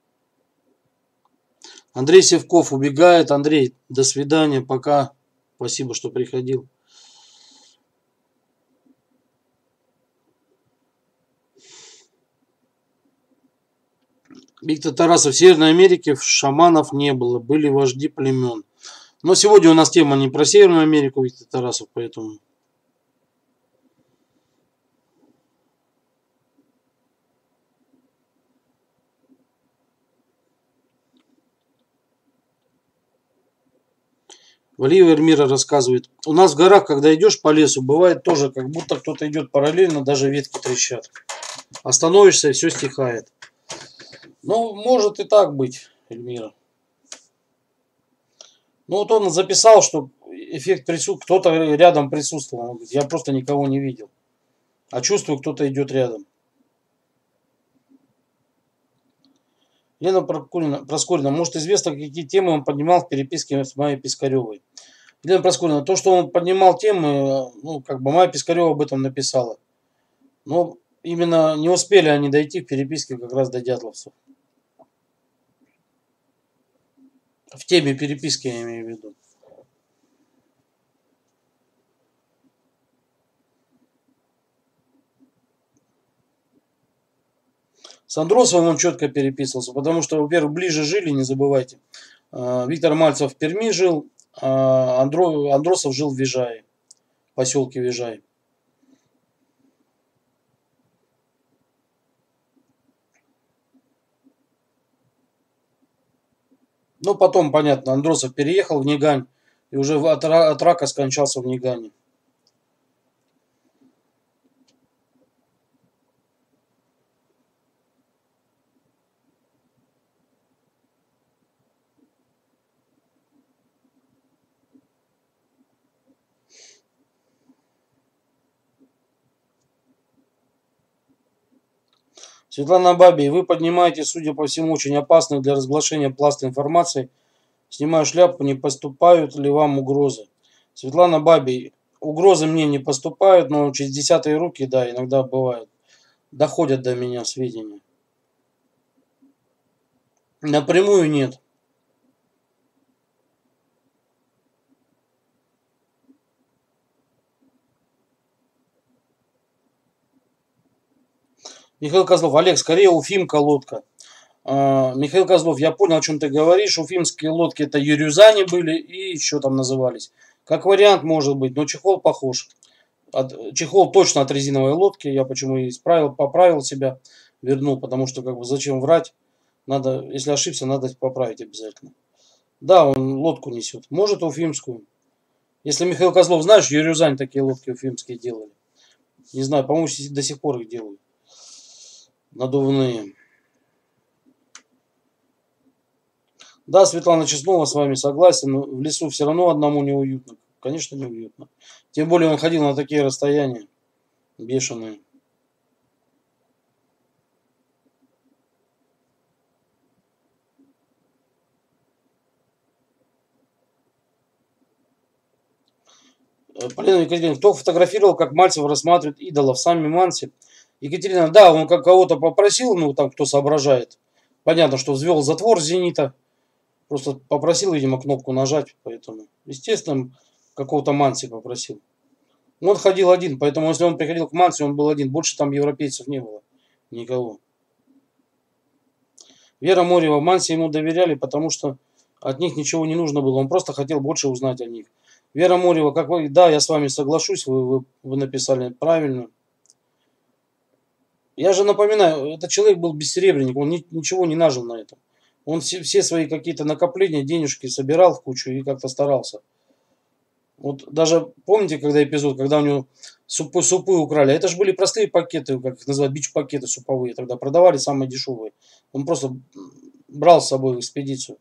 A: Андрей Севков убегает. Андрей, до свидания, пока. Спасибо, что приходил. Виктор Тарасов, в Северной Америке шаманов не было, были вожди племен. Но сегодня у нас тема не про Северную Америку, Виктор Тарасов, поэтому... Валиева Эльмира рассказывает. У нас в горах, когда идешь по лесу, бывает тоже, как будто кто-то идет параллельно, даже ветки трещат. Остановишься, и все стихает. Ну, может и так быть, Эльмира. Ну, вот он записал, что эффект присутствия, кто-то рядом присутствовал. Он говорит, я просто никого не видел. А чувствую, кто-то идет рядом. Лена Проскурина, Проскурина, может известно, какие темы он поднимал в переписке с Майей Пискаревой. Лена Проскурина, то, что он поднимал темы, ну, как бы Майя Пискарева об этом написала. Но именно не успели они дойти в переписке как раз до дятловцев. В теме переписки я имею в виду. С Андросовым он четко переписывался, потому что, во-первых, ближе жили, не забывайте. Виктор Мальцев в Перми жил, а Андро... Андросов жил в Вижае, в поселке Вижай. Ну, потом, понятно, Андросов переехал в Нигань и уже от, от рака скончался в Нигане. Светлана Бабий, вы поднимаете, судя по всему, очень опасный для разглашения пласт информации. Снимаю шляпу, не поступают ли вам угрозы? Светлана Бабий, угрозы мне не поступают, но через десятые руки, да, иногда бывает. Доходят до меня сведения. Напрямую нет. Михаил Козлов, Олег, скорее Уфимка лодка. А, Михаил Козлов, я понял, о чем ты говоришь. Уфимские лодки это юрюзани были и еще там назывались. Как вариант может быть, но чехол похож. От, чехол точно от резиновой лодки. Я почему и исправил, поправил себя, вернул, потому что как бы зачем врать. Надо, если ошибся, надо поправить обязательно. Да, он лодку несет. Может, уфимскую. Если Михаил Козлов, знаешь, Юрюзань такие лодки уфимские делали. Не знаю, по-моему, до сих пор их делают. Надувные. Да, Светлана Чеснова, с вами согласен, но в лесу все равно одному неуютно. Конечно, неуютно. Тем более он ходил на такие расстояния бешеные. Полина Екатерина, кто фотографировал, как Мальцев рассматривает идолов, сами Манси? Екатерина, да, он как кого-то попросил, ну там кто соображает. Понятно, что взвел затвор зенита. Просто попросил, видимо, кнопку нажать, поэтому, естественно, какого-то Манси попросил. Он ходил один, поэтому если он приходил к Манси, он был один. Больше там европейцев не было. Никого. Вера Морева, Манси ему доверяли, потому что от них ничего не нужно было. Он просто хотел больше узнать о них. Вера Морева, как вы, да, я с вами соглашусь, вы, вы, вы написали правильно. Я же напоминаю, этот человек был бессеребренник, он ни, ничего не нажил на этом. Он все, все свои какие-то накопления, денежки собирал в кучу и как-то старался. Вот даже помните, когда эпизод, когда у него супы, супы украли, это же были простые пакеты, как их называют, бич-пакеты суповые, тогда продавали самые дешевые. Он просто брал с собой в экспедицию.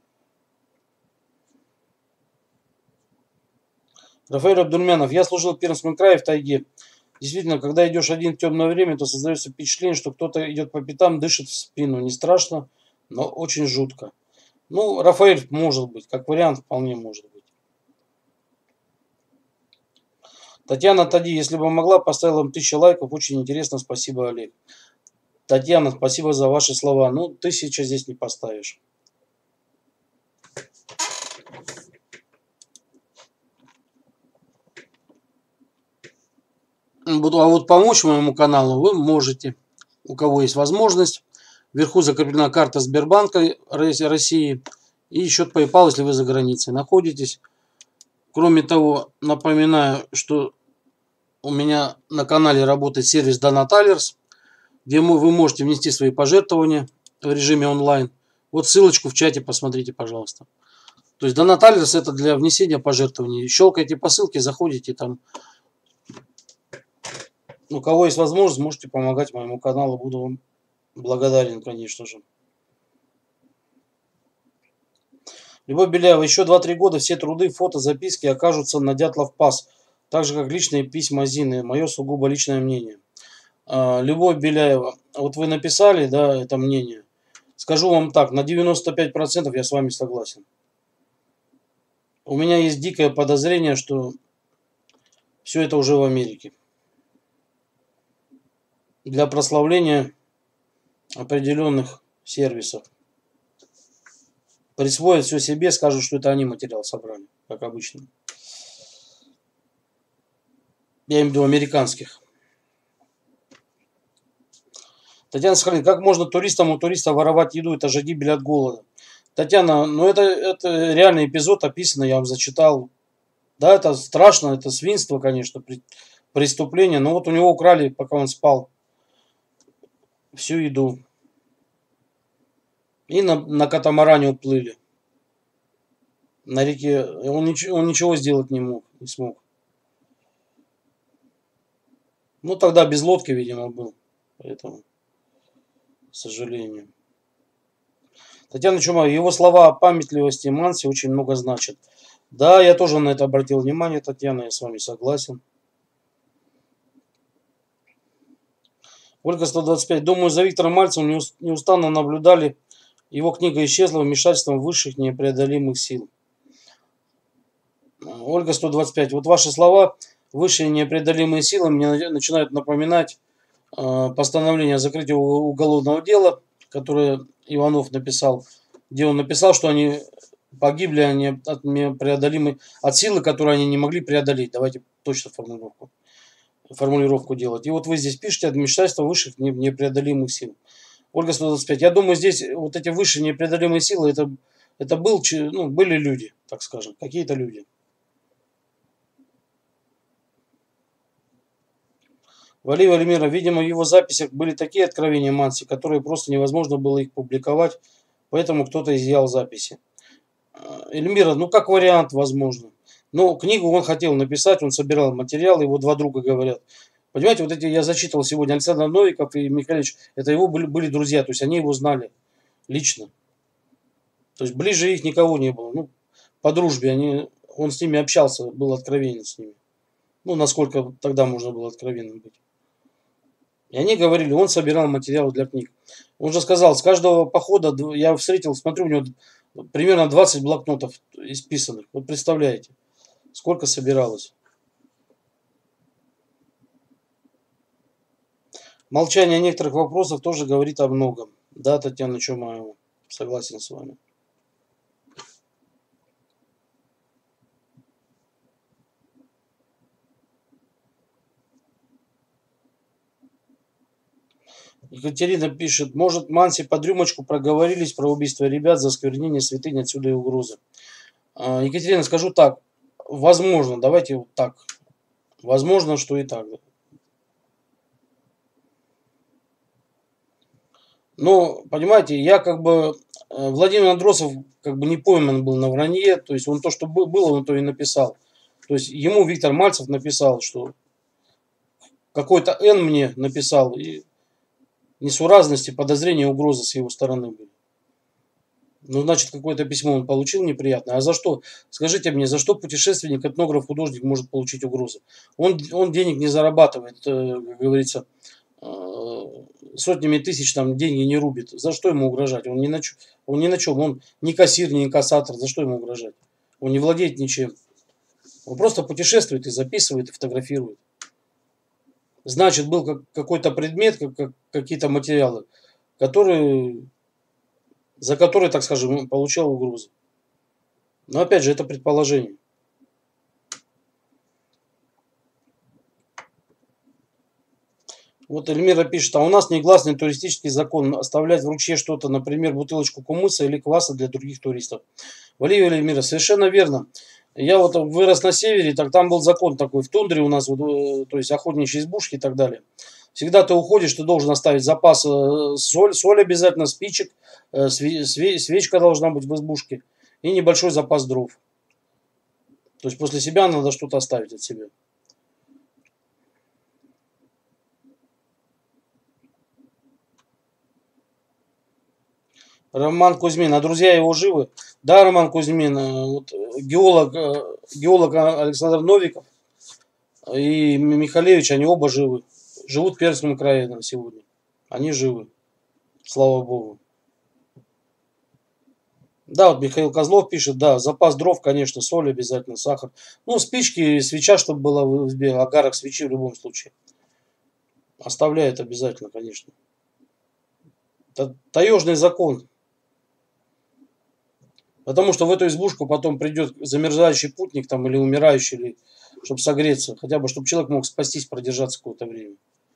A: Рафаэль Абдульмянов, я служил в Пермском крае в тайге. Действительно, когда идешь один в темное время, то создается впечатление, что кто-то идет по пятам, дышит в спину. Не страшно, но очень жутко. Ну, Рафаэль, может быть, как вариант, вполне может быть. Татьяна Тади, если бы могла, поставила вам тысячу лайков. Очень интересно, спасибо, Олег. Татьяна, спасибо за ваши слова. Ну, тысяча здесь не поставишь. А вот помочь моему каналу вы можете, у кого есть возможность. Вверху закреплена карта Сбербанка России и счет PayPal, если вы за границей находитесь. Кроме того, напоминаю, что у меня на канале работает сервис Donatalers, где вы можете внести свои пожертвования в режиме онлайн. Вот ссылочку в чате посмотрите, пожалуйста. То есть Donatalers это для внесения пожертвований. Щелкайте по ссылке, заходите там. У кого есть возможность, можете помогать моему каналу. Буду вам благодарен, конечно же. Любовь Беляева, еще два-три года все труды, фото, записки окажутся на Дятлов пас. Так же, как личные письма Зины. Мое сугубо личное мнение. Любовь Беляева, вот вы написали, да, это мнение. Скажу вам так, на девяносто пять процентов я с вами согласен. У меня есть дикое подозрение, что все это уже в Америке. Для прославления определенных сервисов. Присвоят все себе, скажут, что это они материал собрали, как обычно. Я имею в виду американских. Татьяна Сахалин, как можно туристам у туриста воровать еду? Это же гибель от голода. Татьяна, ну это, это реальный эпизод описанный, я вам зачитал. Да, это страшно, это свинство, конечно, преступление. Но вот у него украли, пока он спал, всю еду. И на, на катамаране уплыли. На реке. Он ничего, он ничего сделать не мог, не смог. Ну тогда без лодки, видимо, был. Поэтому, к сожалению. Татьяна Чумаева, его слова о памятливости Манси очень много значат. Да, я тоже на это обратил внимание, Татьяна, я с вами согласен. Ольга сто двадцать пять. Думаю, за Виктором Мальцевым неустанно наблюдали. Его книга исчезла вмешательством высших непреодолимых сил. Ольга сто двадцать пять. Вот ваши слова «высшие непреодолимые силы» мне начинают напоминать э, постановление о закрытии уголовного дела, которое Иванов написал, где он написал, что они погибли они от непреодолимой, от силы, которую они не могли преодолеть. Давайте точно формулировку, формулировку делать. И вот вы здесь пишете «вмешательство высших непреодолимых сил». Ольга сто двадцать пять. Я думаю, здесь вот эти высшие непреодолимые силы, это, это был, ну, были люди, так скажем, какие-то люди. Вали Валимира, видимо, в его записях были такие откровения Манси, которые просто невозможно было их публиковать, поэтому кто-то изъял записи. Эльмира, ну как вариант, возможно. Но книгу он хотел написать, он собирал материал, его два друга говорят. Понимаете, вот эти я зачитывал сегодня, Александр Новиков и Михалевич, это его были, были друзья, то есть они его знали лично. То есть ближе их никого не было. Ну, по дружбе они, он с ними общался, был откровенен с ними. Ну, насколько тогда можно было откровенным быть. И они говорили, он собирал материалы для книг. Он же сказал, с каждого похода, я встретил, смотрю, у него примерно двадцать блокнотов исписанных. Вот представляете, сколько собиралось. Молчание некоторых вопросов тоже говорит о многом. Да, Татьяна Чумаева, согласен с вами. Екатерина пишет, может, Манси под рюмочку проговорились про убийство ребят, за осквернение святынь, отсюда и угрозы. Екатерина, скажу так, возможно, давайте вот так, возможно, что и так. Но, понимаете, я как бы, Владимир Андросов как бы не пойман был на вранье, то есть он то, что было, он то и написал. То есть ему Виктор Мальцев написал, что какой-то Н мне написал, и несуразности, подозрения, угрозы с его стороны были. Ну, значит, какое-то письмо он получил неприятное. А за что? Скажите мне, за что путешественник, этнограф, художник может получить угрозы? Он, он денег не зарабатывает, как говорится, сотнями тысяч там деньги не рубит. За что ему угрожать? Он ни на, он ни на чем. Он не кассир, не инкассатор. За что ему угрожать? Он не владеет ничем. Он просто путешествует и записывает, и фотографирует. Значит, был как, какой-то предмет, как, как, какие-то материалы, которые, за которые, так скажем, он получал угрозы. Но опять же, это предположение. Вот Эльмира пишет, а у нас негласный туристический закон оставлять в ручье что-то, например, бутылочку кумыса или кваса для других туристов. Валерия Эльмира, совершенно верно. Я вот вырос на севере, так там был закон такой, в тундре у нас, вот, то есть охотничьи избушки и так далее. Всегда ты уходишь, ты должен оставить запас соль, соль обязательно, спичек, свечка должна быть в избушке и небольшой запас дров. То есть после себя надо что-то оставить от себя. Роман Кузьмин, а друзья его живы? Да, Роман Кузьмин, вот, геолог, геолог Александр Новиков и Михалевич, они оба живы. Живут в Пермском крае на сегодня. Они живы. Слава Богу. Да, вот Михаил Козлов пишет, да, запас дров, конечно, соль обязательно, сахар. Ну, спички, свеча, чтобы была в избе, агарок свечи в любом случае. Оставляет обязательно, конечно. Таежный закон. Потому что в эту избушку потом придет замерзающий путник там, или умирающий, или, чтобы согреться. Хотя бы, чтобы человек мог спастись, продержаться какое-то время.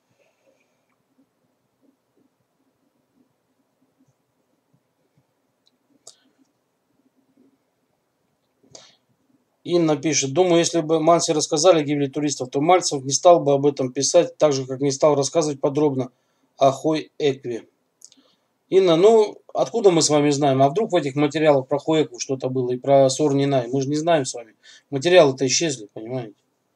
A: Инна пишет, думаю, если бы Манси рассказали о гибели туристов, то Мальцев не стал бы об этом писать, так же, как не стал рассказывать подробно о Хой-Экве. Инна, ну, откуда мы с вами знаем? А вдруг в этих материалах про Хой-Экву что-то было и про Сор-Нинай? Мы же не знаем с вами. Материалы-то исчезли, понимаете?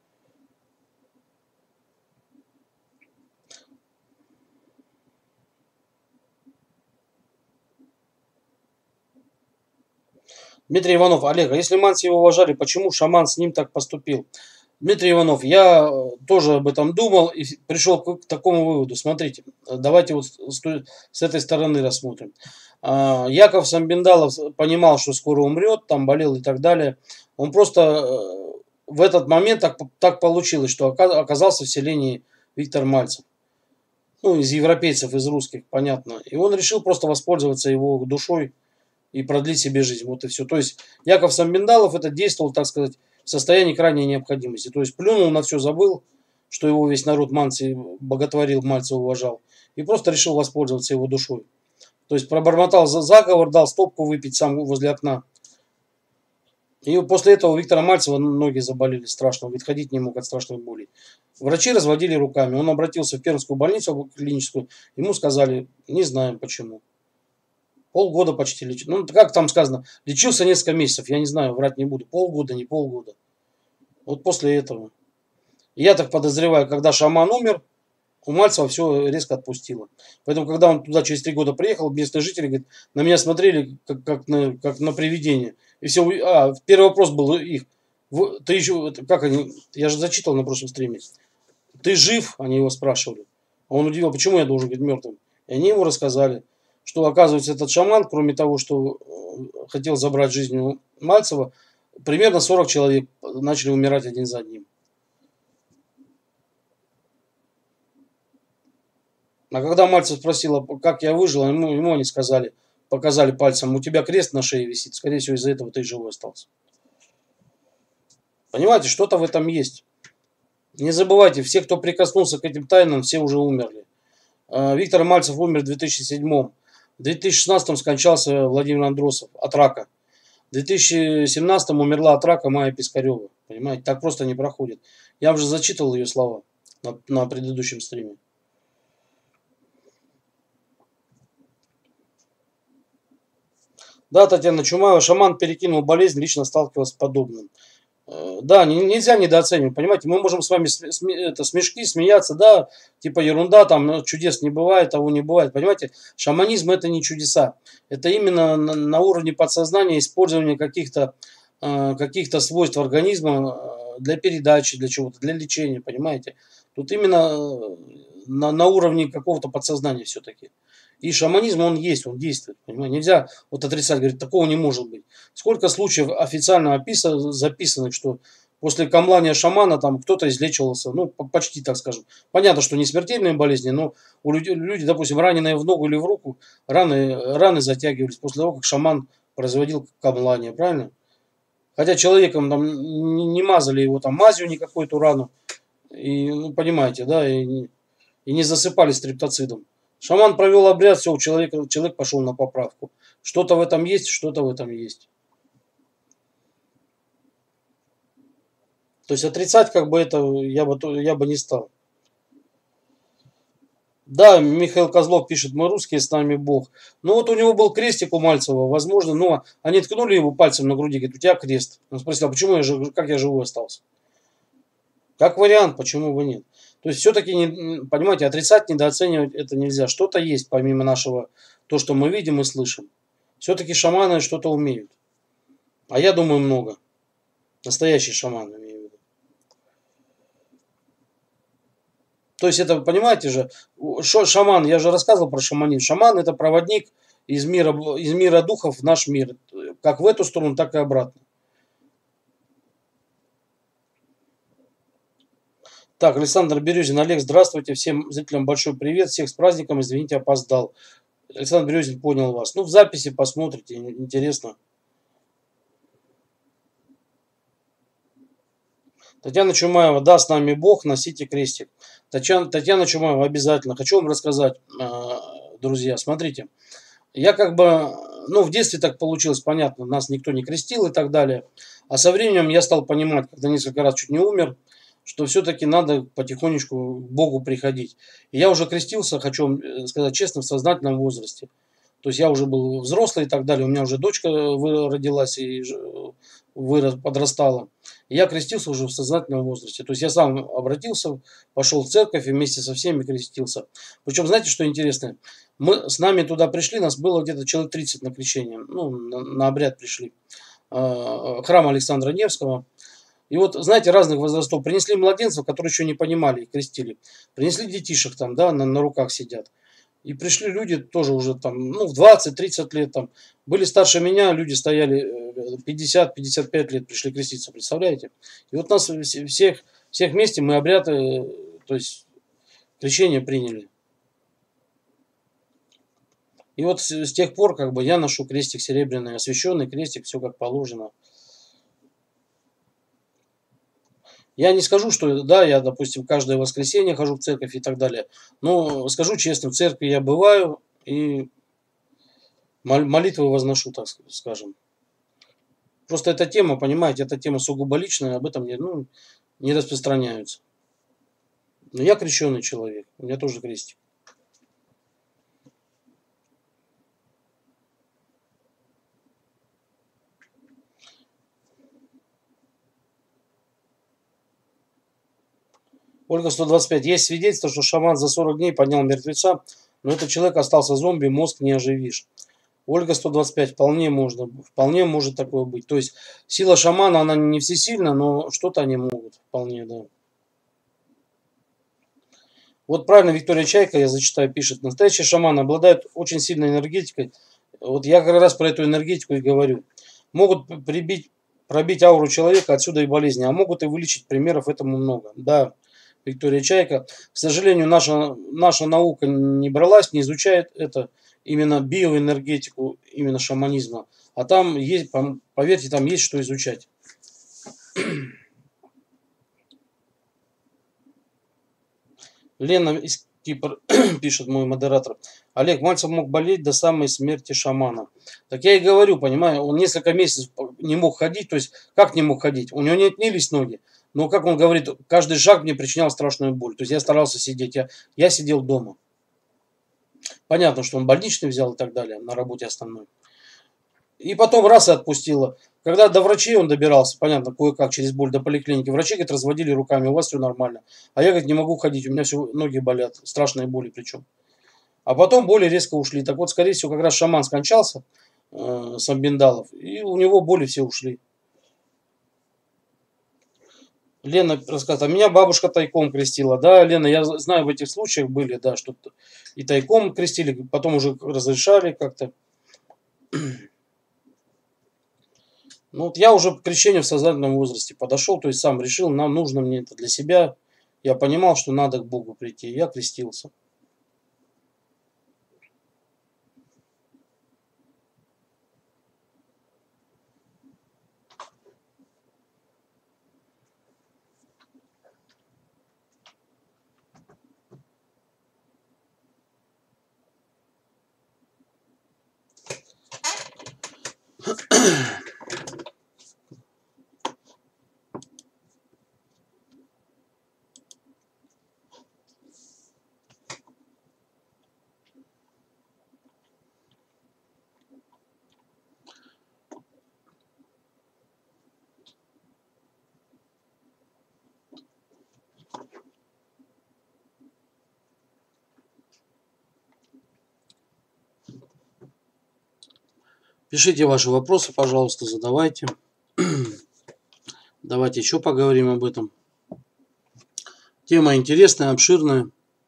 A: Дмитрий Иванов, Олег, а если Манси его уважали, почему шаман с ним так поступил? Дмитрий Иванов, я тоже об этом думал и пришел к такому выводу. Смотрите, давайте вот с этой стороны рассмотрим. Яков Самбиндалов понимал, что скоро умрет, там болел и так далее. Он просто в этот момент так, так получилось, что оказался в селении Виктор Мальцев. Ну, из европейцев, из русских, понятно. И он решил просто воспользоваться его душой и продлить себе жизнь. Вот и все. То есть Яков Самбиндалов это действовал, так сказать, в состоянии крайней необходимости. То есть плюнул на все, забыл, что его весь народ Манси боготворил, Мальцева уважал. И просто решил воспользоваться его душой. То есть пробормотал заговор, дал стопку выпить сам возле окна. И после этого у Виктора Мальцева ноги заболели страшно. Он ведь ходить не мог от страшной боли. Врачи разводили руками. Он обратился в Пермскую больницу клиническую. Ему сказали, не знаем почему. Полгода почти лечил. Ну, как там сказано, лечился несколько месяцев, я не знаю, врать не буду. Полгода, не полгода. Вот после этого. Я так подозреваю, когда шаман умер, у Мальцева все резко отпустило. Поэтому, когда он туда через три года приехал, местные жители говорит, на меня смотрели как, как, на, как на привидение. И все, а, первый вопрос был их. Ты еще, как они, я же зачитал на прошлом стриме. Ты жив? Они его спрашивали. А он удивил, почему я должен быть мертвым? И они ему рассказали, что, оказывается, этот шаман, кроме того, что хотел забрать жизнь у Мальцева, примерно сорок человек начали умирать один за одним. А когда Мальцев спросил, как я выжил, ему, ему они сказали, показали пальцем, у тебя крест на шее висит, скорее всего, из-за этого ты живой остался. Понимаете, что-то в этом есть. Не забывайте, все, кто прикоснулся к этим тайнам, все уже умерли. Виктор Мальцев умер в две тысячи седьмом. В две тысячи шестнадцатом скончался Владимир Андросов от рака. В две тысячи семнадцатом умерла от рака Майя Пискарева. Понимаете, так просто не проходит. Я уже зачитывал ее слова на, на предыдущем стриме. Да, Татьяна Чумаева, шаман перекинул болезнь, лично сталкивался с подобным. Да, нельзя недооценивать, понимаете, мы можем с вами это, смешки, смеяться, да, типа ерунда, там чудес не бывает, того не бывает, понимаете, шаманизм это не чудеса, это именно на, на уровне подсознания использование каких-то э, каких-то свойств организма для передачи, для чего-то, для лечения, понимаете, тут именно на, на уровне какого-то подсознания все-таки. И шаманизм, он есть, он действует. Понимаете? Нельзя вот отрицать, говорить, такого не может быть. Сколько случаев официально описано, записанных, что после камлания шамана там кто-то излечивался, ну, почти так скажем. Понятно, что не смертельные болезни, но у людей, люди, допустим, раненые в ногу или в руку, раны, раны затягивались после того, как шаман производил камлание, правильно? Хотя человеком там не мазали его там мазью никакой эту рану, и, ну, понимаете, да, и, и не засыпали стриптоцидом. Шаман провел обряд, все, у человека, человек пошел на поправку. Что-то в этом есть, что-то в этом есть. То есть отрицать как бы это я бы, я бы не стал. Да, Михаил Козлов пишет, мы русские, с нами Бог. Ну вот у него был крестик у Мальцева, возможно, но они ткнули его пальцем на груди, говорит, у тебя крест. Он спросил, а почему я, жив, как я живой остался? Как вариант, почему бы нет? То есть все-таки, понимаете, отрицать, недооценивать это нельзя. Что-то есть помимо нашего, то, что мы видим и слышим. Все-таки шаманы что-то умеют. А я думаю, много. Настоящий шаман, имею в виду. То есть это, понимаете же, шаман, я же рассказывал про шаманизм. Шаман это проводник из мира, из мира духов в наш мир. Как в эту сторону, так и обратно. Так, Александр Березин, Олег, здравствуйте. Всем зрителям большой привет. Всех с праздником. Извините, опоздал. Александр Березин, понял вас. Ну, в записи посмотрите, интересно. Татьяна Чумаева, да, с нами Бог, носите крестик. Татьяна, Татьяна Чумаева, обязательно. Хочу вам рассказать, друзья, смотрите. Я как бы, ну, в детстве так получилось, понятно, нас никто не крестил и так далее. А со временем я стал понимать, когда несколько раз чуть не умер, что все-таки надо потихонечку к Богу приходить. И я уже крестился, хочу вам сказать честно, в сознательном возрасте. То есть я уже был взрослый и так далее. У меня уже дочка родилась и вырос, подрастала. И я крестился уже в сознательном возрасте. То есть я сам обратился, пошел в церковь и вместе со всеми крестился. Причем, знаете, что интересно? Мы с нами туда пришли, нас было где-то человек тридцать на крещение. Ну, на, на обряд пришли. Храм Александра Невского. И вот, знаете, разных возрастов. Принесли младенцев, которые еще не понимали, их крестили. Принесли детишек там, да, на, на руках сидят. И пришли люди тоже уже там, ну, в двадцать-тридцать лет там. Были старше меня, люди стояли пятьдесят-пятьдесят пять лет, пришли креститься, представляете? И вот нас всех, всех вместе мы обряд, то есть крещение приняли. И вот с, с тех пор, как бы, я ношу крестик серебряный, освященный крестик, все как положено. Я не скажу, что да, я, допустим, каждое воскресенье хожу в церковь и так далее. Но скажу честно, в церкви я бываю и молитвы возношу, так скажем. Просто эта тема, понимаете, эта тема сугубо личная, об этом не, ну, не распространяются. Но я крещеный человек, у меня тоже крестик. Ольга сто двадцать пять. Есть свидетельство, что шаман за сорок дней поднял мертвеца, но этот человек остался зомби, мозг не оживишь. Ольга сто двадцать пять. Вполне можно, вполне может такое быть. То есть сила шамана, она не всесильна, но что-то они могут. Вполне, да. Вот правильно Виктория Чайка, я зачитаю, пишет. Настоящий шаман обладает очень сильной энергетикой. Вот я как раз про эту энергетику и говорю. Могут прибить, пробить ауру человека, отсюда и болезни, а могут и вылечить. Примеров этому много. Да, Виктория Чайка. К сожалению, наша, наша наука не бралась, не изучает это, именно биоэнергетику, именно шаманизма. А там есть, поверьте, там есть что изучать. Лена из Кипра пишет, мой модератор. Олег, Мальцев мог болеть до самой смерти шамана. Так я и говорю, понимаю, он несколько месяцев не мог ходить. То есть, как не мог ходить? У него не отнялись ноги. Но, как он говорит, каждый шаг мне причинял страшную боль. То есть, я старался сидеть. Я, я сидел дома. Понятно, что он больничный взял и так далее, на работе основной. И потом раз и отпустила. Когда до врачей он добирался, понятно, кое-как через боль до поликлиники, врачи, говорит, разводили руками, у вас все нормально. А я, говорит, не могу ходить, у меня все ноги болят, страшные боли причем. А потом боли резко ушли. Так вот, скорее всего, как раз шаман скончался, э, Самбиндалов, и у него боли все ушли. Лена рассказывает, а меня бабушка тайком крестила. Да, Лена, я знаю, в этих случаях были, да, что и тайком крестили, потом уже разрешали как-то. Ну вот я уже к крещению в сознательном возрасте подошел, то есть сам решил, нам нужно мне это для себя. Я понимал, что надо к Богу прийти, я крестился. Пишите ваши вопросы, пожалуйста, задавайте. Давайте еще поговорим об этом. Тема интересная, обширная.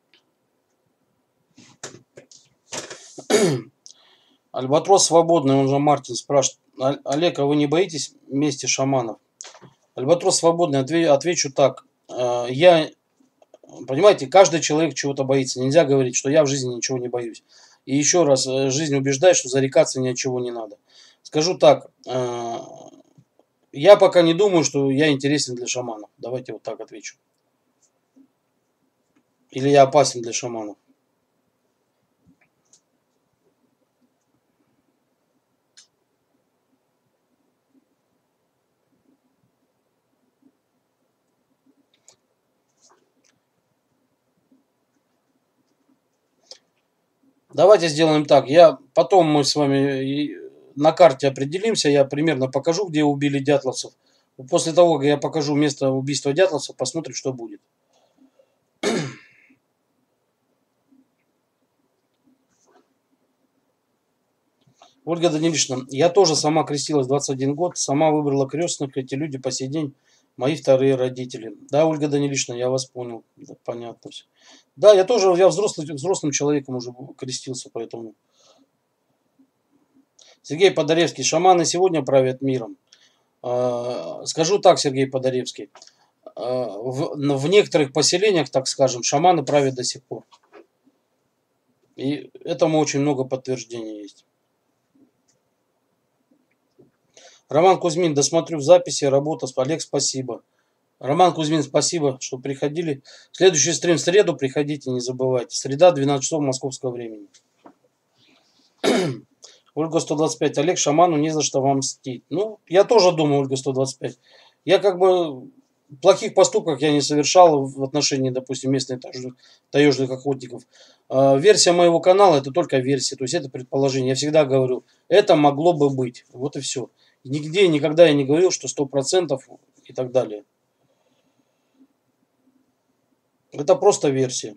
A: Альбатрос свободный, он же Мартин спрашивает. Олег, а вы не боитесь мести шаманов? Альбатрос свободный, отвечу так. Я, понимаете, каждый человек чего-то боится. Нельзя говорить, что я в жизни ничего не боюсь. И еще раз, жизнь убеждает, что зарекаться ни от чего не надо. Скажу так, я пока не думаю, что я интересен для шаманов. Давайте вот так отвечу. Или я опасен для шаманов. Давайте сделаем так. Я потом мы с вами на карте определимся. Я примерно покажу, где убили дятловцев. После того, как я покажу место убийства дятловцев, посмотрим, что будет. Ольга Данилишна, я тоже сама крестилась двадцать один год, сама выбрала крестных, эти люди по сей день мои вторые родители. Да, Ольга Данилишна, я вас понял, да, понятно все. Да, я тоже, я взрослый, взрослым человеком уже крестился, поэтому. Сергей Подоревский, шаманы сегодня правят миром. Скажу так, Сергей Подоревский, в, в некоторых поселениях, так скажем, шаманы правят до сих пор. И этому очень много подтверждений есть. Роман Кузьмин, досмотрю в записи, работа. Олег, спасибо. Роман Кузьмин, спасибо, что приходили. Следующий стрим в среду, приходите, не забывайте. Среда, двенадцать часов московского времени. Ольга сто двадцать пять. Олег, шаману не за что вам мстить. Ну, я тоже думаю, Ольга сто двадцать пять. Я как бы плохих поступков я не совершал в отношении, допустим, местных таежных охотников. Э, версия моего канала это только версия, то есть это предположение. Я всегда говорю, это могло бы быть. Вот и все. Нигде, никогда я не говорил, что сто процентов и так далее. Это просто версия.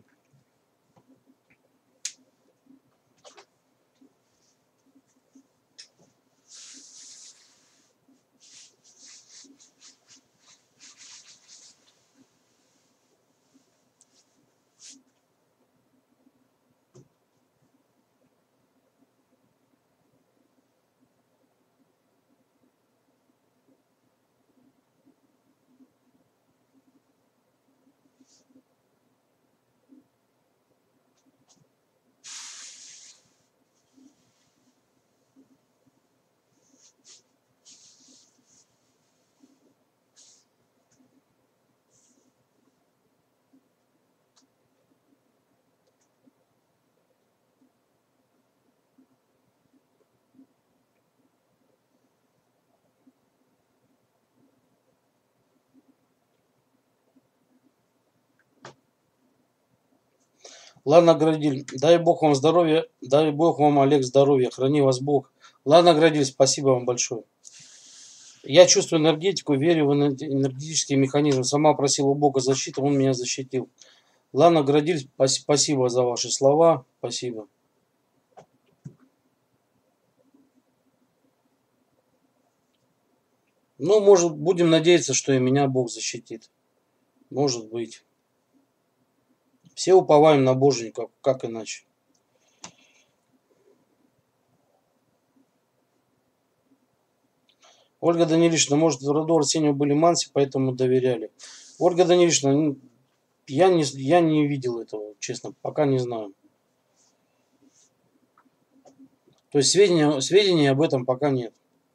A: Ладно, Градиль, дай Бог вам здоровья, дай Бог вам, Олег, здоровья, храни вас Бог. Ладно, Градиль, спасибо вам большое. Я чувствую энергетику, верю в энергетический механизм. Сама просила у Бога защиты, он меня защитил. Ладно, Градиль, спасибо за ваши слова, спасибо. Ну, может, будем надеяться, что и меня Бог защитит. Может быть. Все уповаем на Боженька, как иначе. Ольга Данилишна, может, в роду Арсению были манси, поэтому доверяли. Ольга Данилишна, я не, я не видел этого, честно, пока не знаю. То есть сведения, сведений об этом пока нет.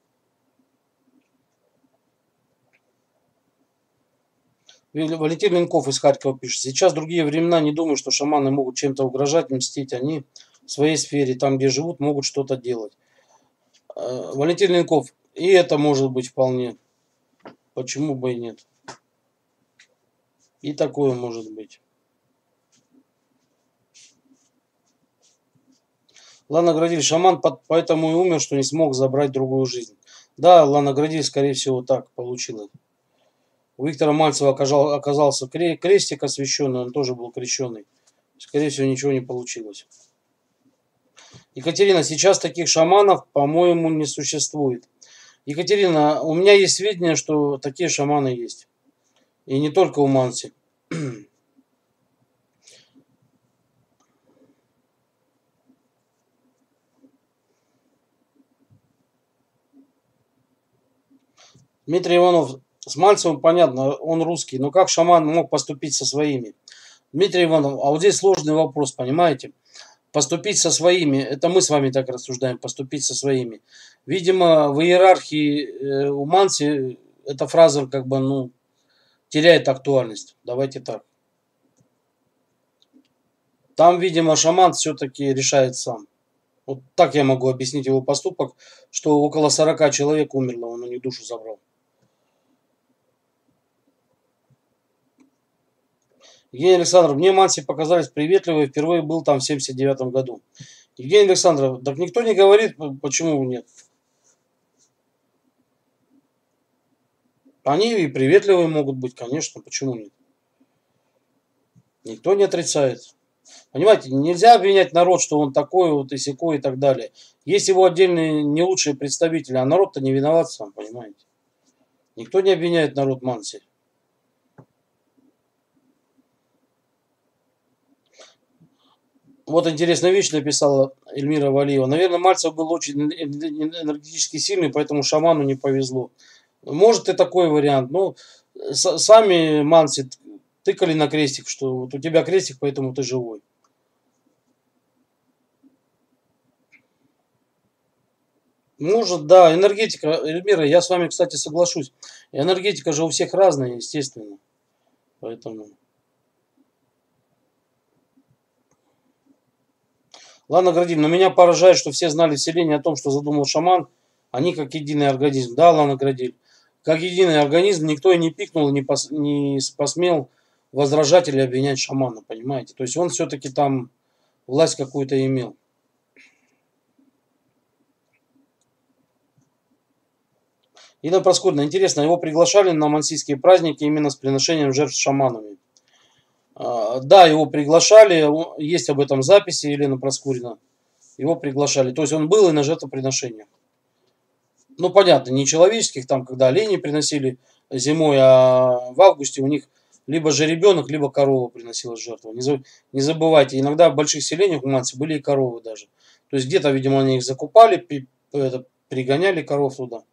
A: Валентин Ленков из Харькова пишет. Сейчас другие времена, не думаю, что шаманы могут чем-то угрожать, мстить. Они в своей сфере, там, где живут, могут что-то делать. Валентин Ленков, и это может быть вполне. Почему бы и нет? И такое может быть. Лана Градиль, шаман поэтому и умер, что не смог забрать другую жизнь. Да, Лана Градиль, скорее всего, так получилось. У Виктора Мальцева оказался крестик освященный, он тоже был крещенный. Скорее всего, ничего не получилось. Екатерина, сейчас таких шаманов, по-моему, не существует. Екатерина, у меня есть сведения, что такие шаманы есть. И не только у манси. Дмитрий Иванов, с Мальцевым понятно, он русский, но как шаман мог поступить со своими? Дмитрий Иванов, а вот здесь сложный вопрос, понимаете? Поступить со своими, это мы с вами так рассуждаем, поступить со своими. Видимо, в иерархии у манси эта фраза как бы, ну, теряет актуальность. Давайте так. Там, видимо, шаман все-таки решает сам. Вот так я могу объяснить его поступок, что около сорока человек умерло, он у них душу забрал. Евгений Александров, мне манси показались приветливые, впервые был там в семьдесят девятом году. Евгений Александров, так никто не говорит, почему нет. Они и приветливые могут быть, конечно, почему нет. Никто не отрицает. Понимаете, нельзя обвинять народ, что он такой, вот и сякой и так далее. Есть его отдельные не лучшие представители, а народ-то не виноват сам, понимаете. Никто не обвиняет народ манси. Вот интересная вещь написала Эльмира Валиева. Наверное, Мальцев был очень энергетически сильный, поэтому шаману не повезло. Может и такой вариант. Но сами манси тыкали на крестик, что вот у тебя крестик, поэтому ты живой. Может, да, энергетика, Эльмира, я с вами, кстати, соглашусь. Энергетика же у всех разная, естественно. Поэтому... Ладно, Градиль, но меня поражает, что все знали в селении о том, что задумал шаман. Они как единый организм. Да, Лана Градиль. Как единый организм никто и не пикнул, не, пос, не посмел возражать или обвинять шамана, понимаете? То есть он все-таки там власть какую-то имел. Инна Проскурина, интересно, его приглашали на мансийские праздники именно с приношением жертв шаманами. А, да, его приглашали, есть об этом записи, Елена Проскурина. Его приглашали. То есть он был и на жертвоприношениях. Ну, понятно, не человеческих, там, когда олени приносили зимой, а в августе у них либо жеребенок, либо корова приносила жертву. Не, не забывайте, иногда в больших селениях у Манси были и коровы даже. То есть где-то, видимо, они их закупали, при, это, пригоняли коров туда.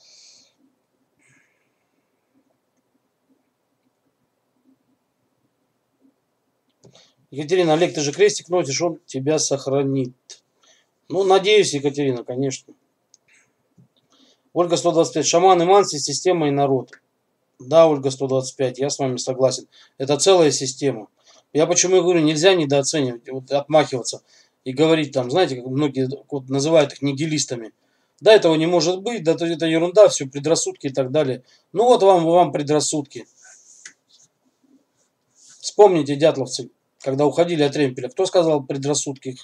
A: Екатерина, Олег, ты же крестик носишь, он тебя сохранит. Ну, надеюсь, Екатерина, конечно. Ольга сто двадцать пять. Шаман и Манси, система и народ. Да, Ольга сто двадцать пять, я с вами согласен. Это целая система. Я почему и говорю, нельзя недооценивать, вот, отмахиваться и говорить там, знаете, как многие вот, называют их нигилистами. Да, этого не может быть, да, это ерунда, все, предрассудки и так далее. Ну вот вам, вам предрассудки. Вспомните, дятловцы, когда уходили от Ремпеля, кто сказал предрассудки?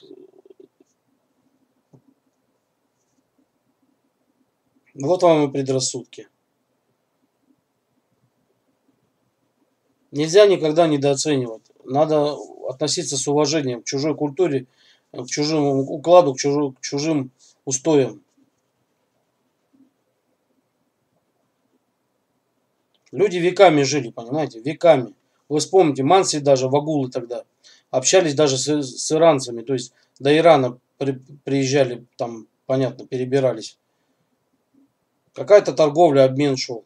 A: Вот вам и предрассудки. Нельзя никогда недооценивать. Надо относиться с уважением к чужой культуре, к чужому укладу, к, чужу, к чужим устоям. Люди веками жили, понимаете, веками. Вы вспомните, Манси даже, вагулы тогда, общались даже с, с иранцами, то есть до Ирана при, приезжали, там, понятно, перебирались. Какая-то торговля, обмен шел.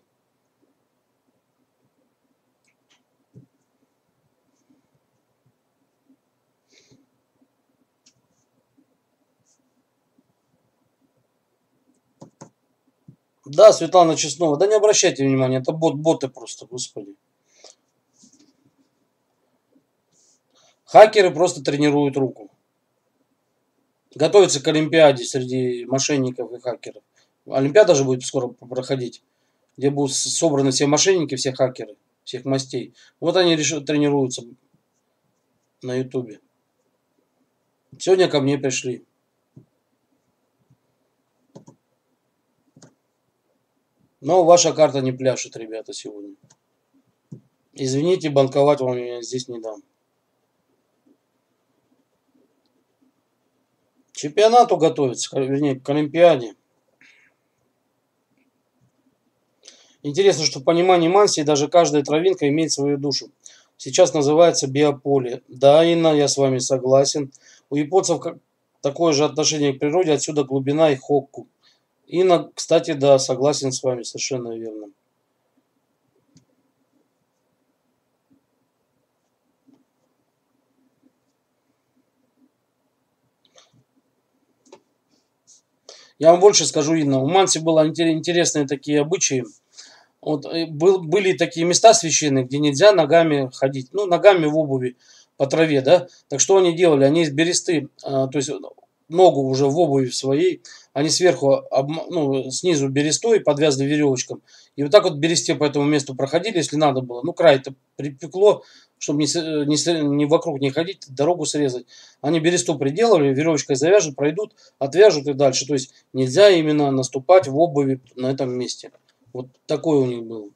A: Да, Светлана Честнова, да не обращайте внимания, это бот, боты просто, господи. Хакеры просто тренируют руку. Готовятся к Олимпиаде среди мошенников и хакеров. Олимпиада же будет скоро проходить, где будут собраны все мошенники, все хакеры, всех мастей. Вот они решили, тренируются на ютубе. Сегодня ко мне пришли. Но ваша карта не пляшет, ребята, сегодня. Извините, банковать вам я здесь не дам. К чемпионату готовится, вернее, к Олимпиаде. Интересно, что в понимании Манси даже каждая травинка имеет свою душу. Сейчас называется биополе. Да, Инна, я с вами согласен. У японцев такое же отношение к природе, отсюда глубина и хокку. Инна, кстати, да, согласен с вами, совершенно верно. Я вам больше скажу, Инна, у Манси было интересные такие обычаи. Вот, был, были такие места священные, где нельзя ногами ходить, ну, ногами в обуви по траве, да. Так что они делали? Они из бересты, а, то есть ногу уже в обуви своей, они сверху, об, ну, снизу берестой подвязаны веревочком. И вот так вот бересте по этому месту проходили, если надо было. Ну, край-то припекло, чтобы не, не, не вокруг не ходить, дорогу срезать. Они бересту приделали, веревочкой завяжут, пройдут, отвяжут и дальше. То есть нельзя именно наступать в обуви на этом месте. Вот такой у них был.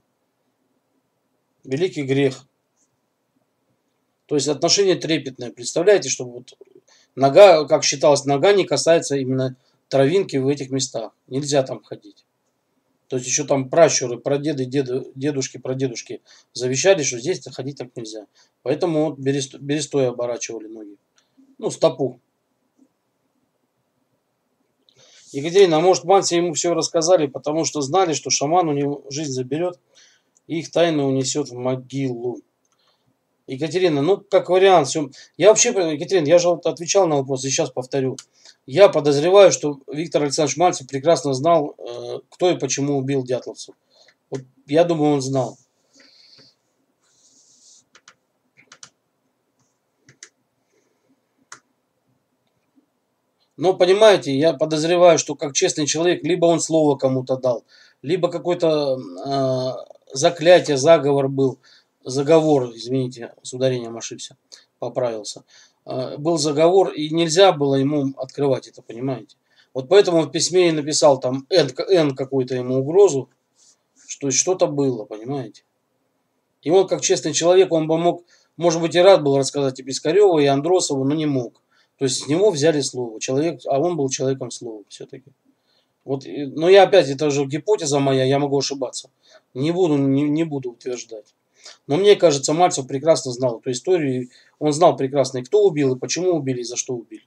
A: Великий грех. То есть отношение трепетное. Представляете, что вот нога, как считалось, нога не касается именно травинки в этих местах. Нельзя там ходить. То есть еще там пращуры, прадеды, деду, дедушки, прадедушки завещали, что здесь ходить так нельзя. Поэтому вот берестой, берестой оборачивали ноги. Ну, стопу. Екатерина, а может Манси ему все рассказали, потому что знали, что шаман у него жизнь заберет и их тайну унесет в могилу. Екатерина, ну как вариант, все. Я вообще, Екатерина, я же вот отвечал на вопрос, и сейчас повторю. Я подозреваю, что Виктор Александрович Мальцев прекрасно знал, кто и почему убил дятловцев. Вот я думаю, он знал. Но понимаете, я подозреваю, что как честный человек, либо он слово кому-то дал, либо какое-то э, заклятие, заговор был, заговор, извините, с ударением ошибся, поправился. Э, был заговор, и нельзя было ему открывать это, понимаете. Вот поэтому в письме и написал там N, N какую-то ему угрозу, что что-то было, понимаете. И он как честный человек, он бы мог Может быть, и рад был рассказать и Пискареву, и Андросову, но не мог. То есть с него взяли слово. Человек, а он был человеком слова все-таки. Вот, но я опять, это же гипотеза моя, я могу ошибаться. Не буду, не, не буду утверждать. Но мне кажется, Мальцев прекрасно знал эту историю. Он знал прекрасно, и кто убил, и почему убили, и за что убили.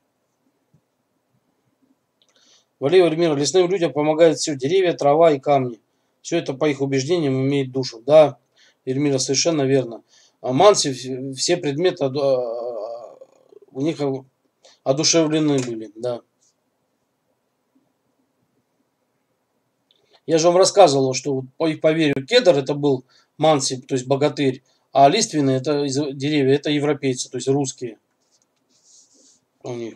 A: Валерий Владимирович, лесным людям помогает все. Деревья, трава и камни. Все это, по их убеждениям, имеет душу. Да, Эльмира, совершенно верно. А Манси, все предметы у них одушевлены были, да. Я же вам рассказывал, что по их поверью кедр это был Манси, то есть богатырь, а лиственные это деревья, это европейцы, то есть русские у них.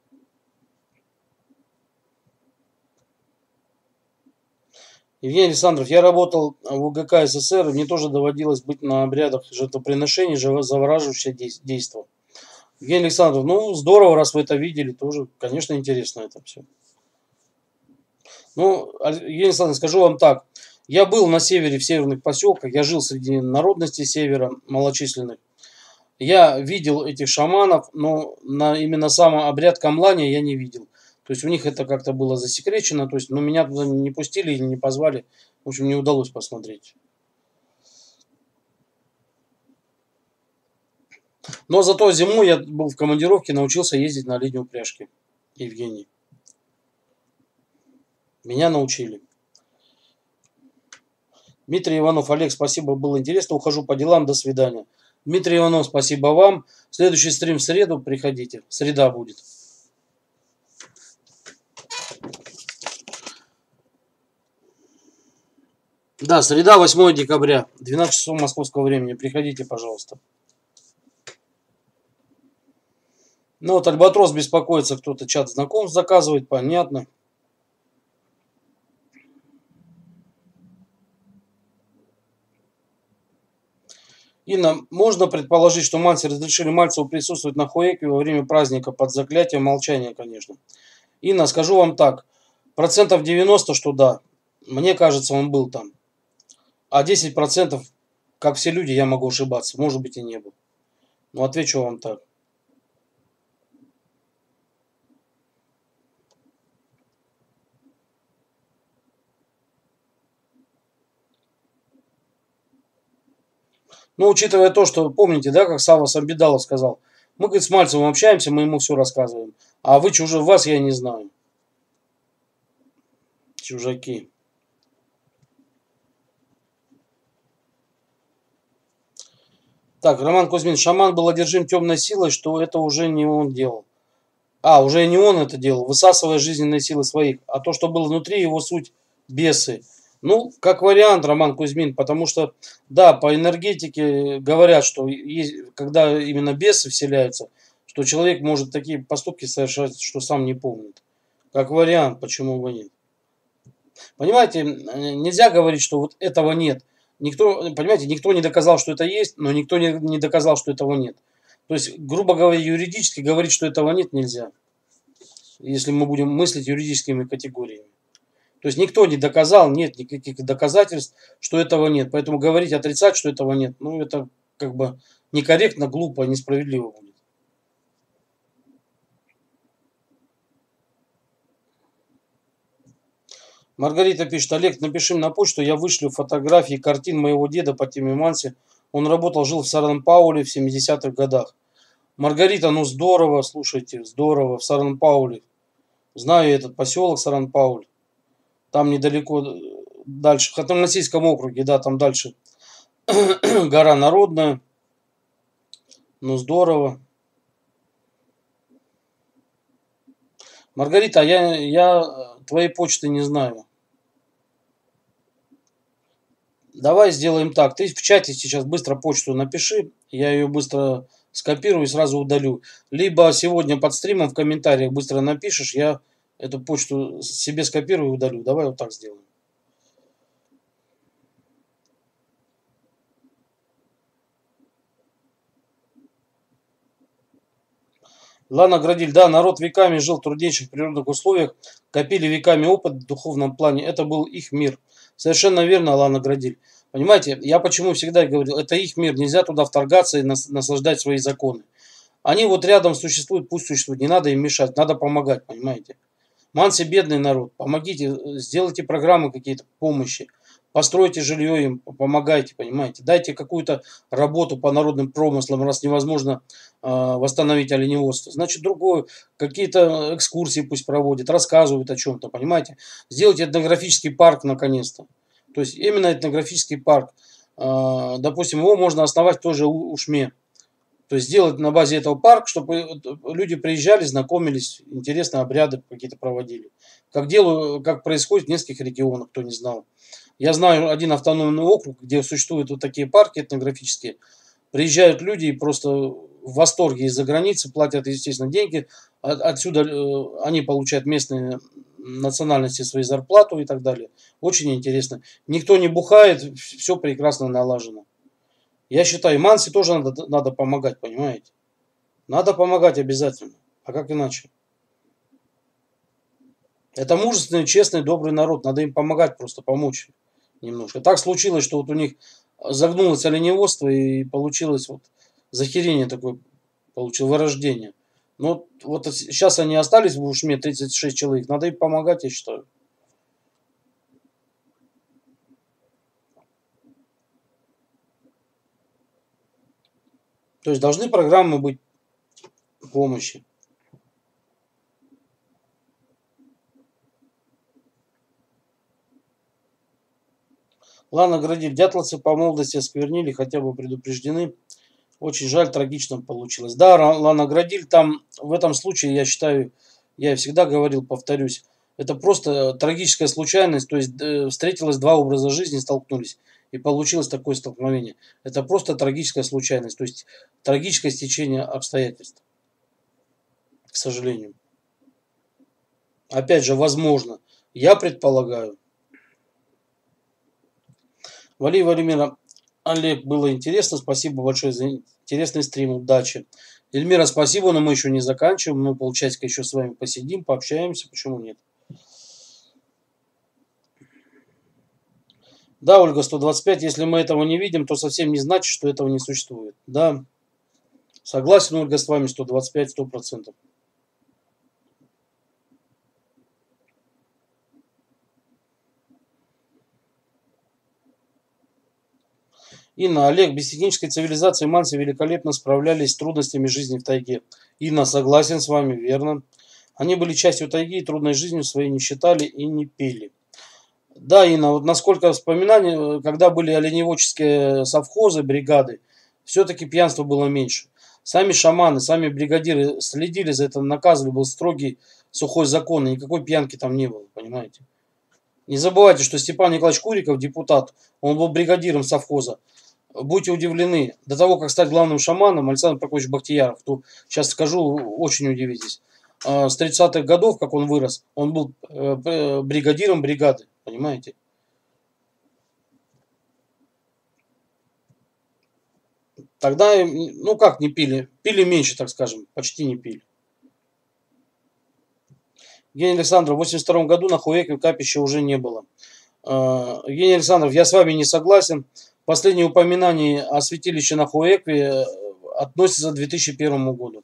A: Евгений Александров, я работал в УГК СССР, и мне тоже доводилось быть на обрядах жертвоприношений, завораживающее действо. Евгений Александров, ну здорово, раз вы это видели, тоже, конечно, интересно это все. Ну, Евгений Александрович, скажу вам так. Я был на севере, в северных поселках, я жил среди народностей севера, малочисленных. Я видел этих шаманов, но на именно сам обряд камлания я не видел. То есть у них это как-то было засекречено, то есть, но меня туда не пустили и не позвали. В общем, не удалось посмотреть. Но зато зимой я был в командировке, научился ездить на летней упряжке. Евгений. Меня научили. Дмитрий Иванов, Олег, спасибо, было интересно. Ухожу по делам, до свидания. Дмитрий Иванов, спасибо вам. Следующий стрим в среду, приходите. Среда будет. Да, среда, восьмое декабря, двенадцать часов московского времени. Приходите, пожалуйста. Ну вот Альбатрос беспокоится, кто-то чат знакомств заказывает, понятно. Инна, можно предположить, что Манси разрешили Мальцеву присутствовать на Хуэкве во время праздника под заклятием молчания, конечно. Инна, скажу вам так, процентов девяносто, что да, мне кажется, он был там. А десять процентов, как все люди, я могу ошибаться, может быть и не был. Но отвечу вам так. Но учитывая то, что, помните, да, как Сава Самбедалов сказал, мы, говорит, с Мальцевым общаемся, мы ему все рассказываем. А вы чужие, вас я не знаю. Чужаки. Так, Роман Кузьмин, шаман был одержим темной силой, что это уже не он делал. А, уже не он это делал, высасывая жизненные силы своих. А то, что было внутри, его суть бесы. Ну, как вариант, Роман Кузьмин, потому что, да, по энергетике говорят, что есть, когда именно бесы вселяются, что человек может такие поступки совершать, что сам не помнит. Как вариант, почему бы нет. Понимаете, нельзя говорить, что вот этого нет. Никто, понимаете, никто не доказал, что это есть, но никто не, не доказал, что этого нет. То есть, грубо говоря, юридически говорить, что этого нет, нельзя. Если мы будем мыслить юридическими категориями. То есть никто не доказал, нет никаких доказательств, что этого нет. Поэтому говорить, отрицать, что этого нет, ну это как бы некорректно, глупо, несправедливо будет. Маргарита пишет, Олег, напиши на почту, я вышлю фотографии картин моего деда по теме Манси. Он работал, жил в Саран-Пауле в семидесятых годах. Маргарита, ну здорово, слушайте, здорово, в Саран-Пауле. Знаю этот поселок Саран-Пауль. Там недалеко, дальше, в Ханты-Мансийском округе, да, там дальше гора Народная. Ну, здорово. Маргарита, я, я твоей почты не знаю. Давай сделаем так. Ты в чате сейчас быстро почту напиши. Я ее быстро скопирую и сразу удалю. Либо сегодня под стримом в комментариях быстро напишешь. Я эту почту себе скопирую и удалю. Давай вот так сделаем. Лана Градиль, да, народ веками жил в труднейших природных условиях, копили веками опыт в духовном плане. Это был их мир. Совершенно верно, Лана Градиль. Понимаете, я почему всегда говорил, это их мир, нельзя туда вторгаться и нас, наслаждать свои законы. Они вот рядом существуют, пусть существуют, не надо им мешать, надо помогать, понимаете. Манси бедный народ, помогите, сделайте программы какие-то помощи, постройте жилье им, помогайте, понимаете. Дайте какую-то работу по народным промыслам, раз невозможно э, восстановить оленеводство. Значит, другое, какие-то экскурсии пусть проводят, рассказывают о чем-то, понимаете. Сделайте этнографический парк наконец-то. То есть именно этнографический парк. Э, допустим, его можно основать тоже у Ушме. То есть сделать на базе этого парк, чтобы люди приезжали, знакомились, интересные обряды какие-то проводили. Как делаю, как происходит в нескольких регионах, кто не знал. Я знаю один автономный округ, где существуют вот такие парки этнографические. Приезжают люди и просто в восторге из-за границы, платят, естественно, деньги. Отсюда они получают местные национальности свои зарплату и так далее. Очень интересно. Никто не бухает, все прекрасно налажено. Я считаю, Манси тоже надо, надо помогать, понимаете? Надо помогать обязательно. А как иначе? Это мужественный, честный, добрый народ. Надо им помогать, просто помочь немножко. Так случилось, что вот у них загнулось оленеводство и получилось вот захерение такое, получил вырождение. Но вот сейчас они остались в Ушме, тридцать шесть человек. Надо им помогать, я считаю. То есть должны программы быть помощи. Ладно, Градиль, дятловцы по молодости осквернили, хотя бы предупреждены. Очень жаль, трагично получилось. Да, Лана Градиль, там в этом случае, я считаю, я всегда говорил, повторюсь, это просто трагическая случайность, то есть э, встретилось два образа жизни, столкнулись, и получилось такое столкновение. Это просто трагическая случайность, то есть трагическое стечение обстоятельств, к сожалению. Опять же, возможно, я предполагаю. Вали Владимира, Олег, было интересно, спасибо большое за интересный стрим, удачи. Эльмира, спасибо, но мы еще не заканчиваем, мы полчасика еще с вами посидим, пообщаемся, почему нет. Да, Ольга, сто двадцать пять, если мы этого не видим, то совсем не значит, что этого не существует. Да, согласен, Ольга, с вами, сто двадцать пять, сто процентов. Инна, Олег, без технической цивилизации манси великолепно справлялись с трудностями жизни в тайге. Инна, согласен с вами, верно. Они были частью тайги и трудной жизнью своей не считали и не пели. Да, Инна, вот насколько вспоминаний, когда были оленеводческие совхозы, бригады, все-таки пьянства было меньше. Сами шаманы, сами бригадиры следили за этим, наказывали, был строгий сухой закон, и никакой пьянки там не было, понимаете. Не забывайте, что Степан Николаевич Куриков, депутат, он был бригадиром совхоза. Будьте удивлены, до того, как стать главным шаманом, Александр Прокофьевич Бахтияров, то сейчас скажу, очень удивитесь. С тридцатых годов, как он вырос, он был бригадиром бригады, понимаете? Тогда, ну как не пили? Пили меньше, так скажем, почти не пили. Евгений Александров, в восемьдесят втором году на Хуэке капища уже не было. Евгений Александров, я с вами не согласен. Последние упоминания о святилище на Хуэкве относятся к две тысячи первому году.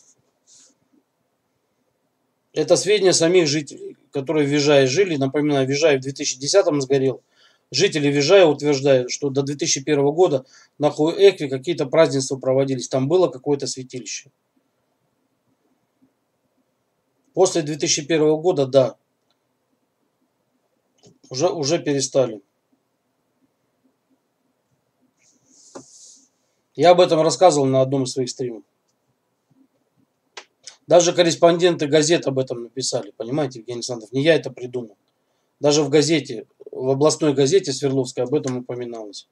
A: Это сведения самих жителей, которые в Вижае жили. Напоминаю, Вижай в две тысячи десятом сгорел. Жители Вижая утверждают, что до две тысячи первого года на Хуэкве какие-то празднества проводились. Там было какое-то святилище. После две тысячи первого года, да, уже, уже перестали. Я об этом рассказывал на одном из своих стримов. Даже корреспонденты газет об этом написали, понимаете, Евгений Александров, не я это придумал. Даже в газете, в областной газете Свердловской об этом упоминалось.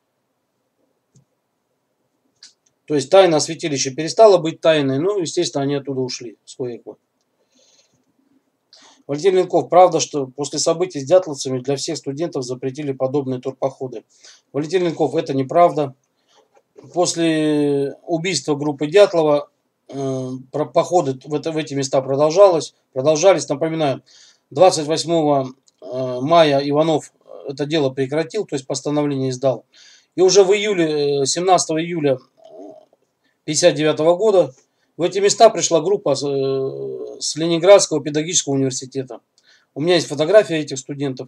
A: То есть тайна святилища перестала быть тайной, ну, естественно, они оттуда ушли, с Хуэквы. Валентин Ленков, правда, что после событий с дятловцами для всех студентов запретили подобные турпоходы? Валентин Ленков, это неправда. После убийства группы Дятлова э, походы в, это, в эти места продолжалось, продолжались. Напоминаю, двадцать восьмого мая Иванов это дело прекратил, то есть постановление издал. И уже в июле, семнадцатого июля пятьдесят девятого года в эти места пришла группа с, э, с Ленинградского педагогического университета. У меня есть фотография этих студентов.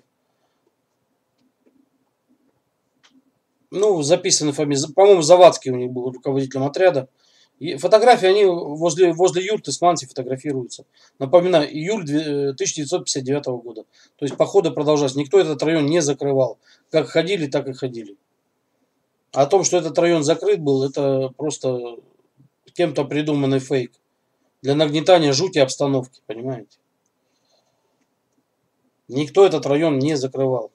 A: Ну, записаны фамилии. По-моему, Завадский у них был руководителем отряда. И фотографии, они возле, возле юрты с Манси фотографируются. Напоминаю, июль тысяча девятьсот пятьдесят девятого года. То есть походы продолжались. Никто этот район не закрывал. Как ходили, так и ходили. А о том, что этот район закрыт был, это просто кем-то придуманный фейк. Для нагнетания жути обстановки, понимаете? Никто этот район не закрывал.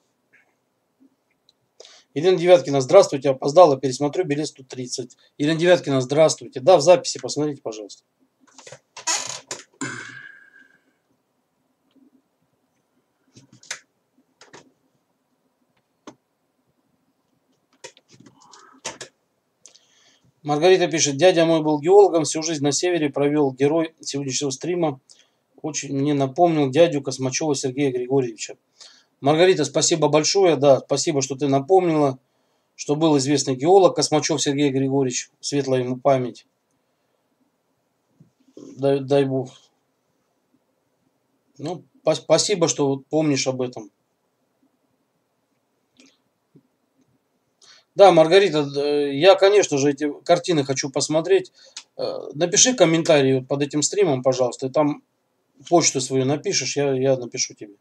A: Елена Девяткина, здравствуйте, опоздала, пересмотрю билет сто тридцать. Елена Девяткина, здравствуйте. Да, в записи посмотрите, пожалуйста. Маргарита пишет, дядя мой был геологом, всю жизнь на севере провел, герой сегодняшнего стрима. Очень мне напомнил дядю Космачева Сергея Григорьевича. Маргарита, спасибо большое, да, спасибо, что ты напомнила, что был известный геолог Космачев Сергей Григорьевич, светлая ему память. Дай, дай Бог. Ну, спасибо, что помнишь об этом. Да, Маргарита, я, конечно же, эти картины хочу посмотреть. Напиши комментарий под этим стримом, пожалуйста, и там почту свою напишешь, я, я напишу тебе.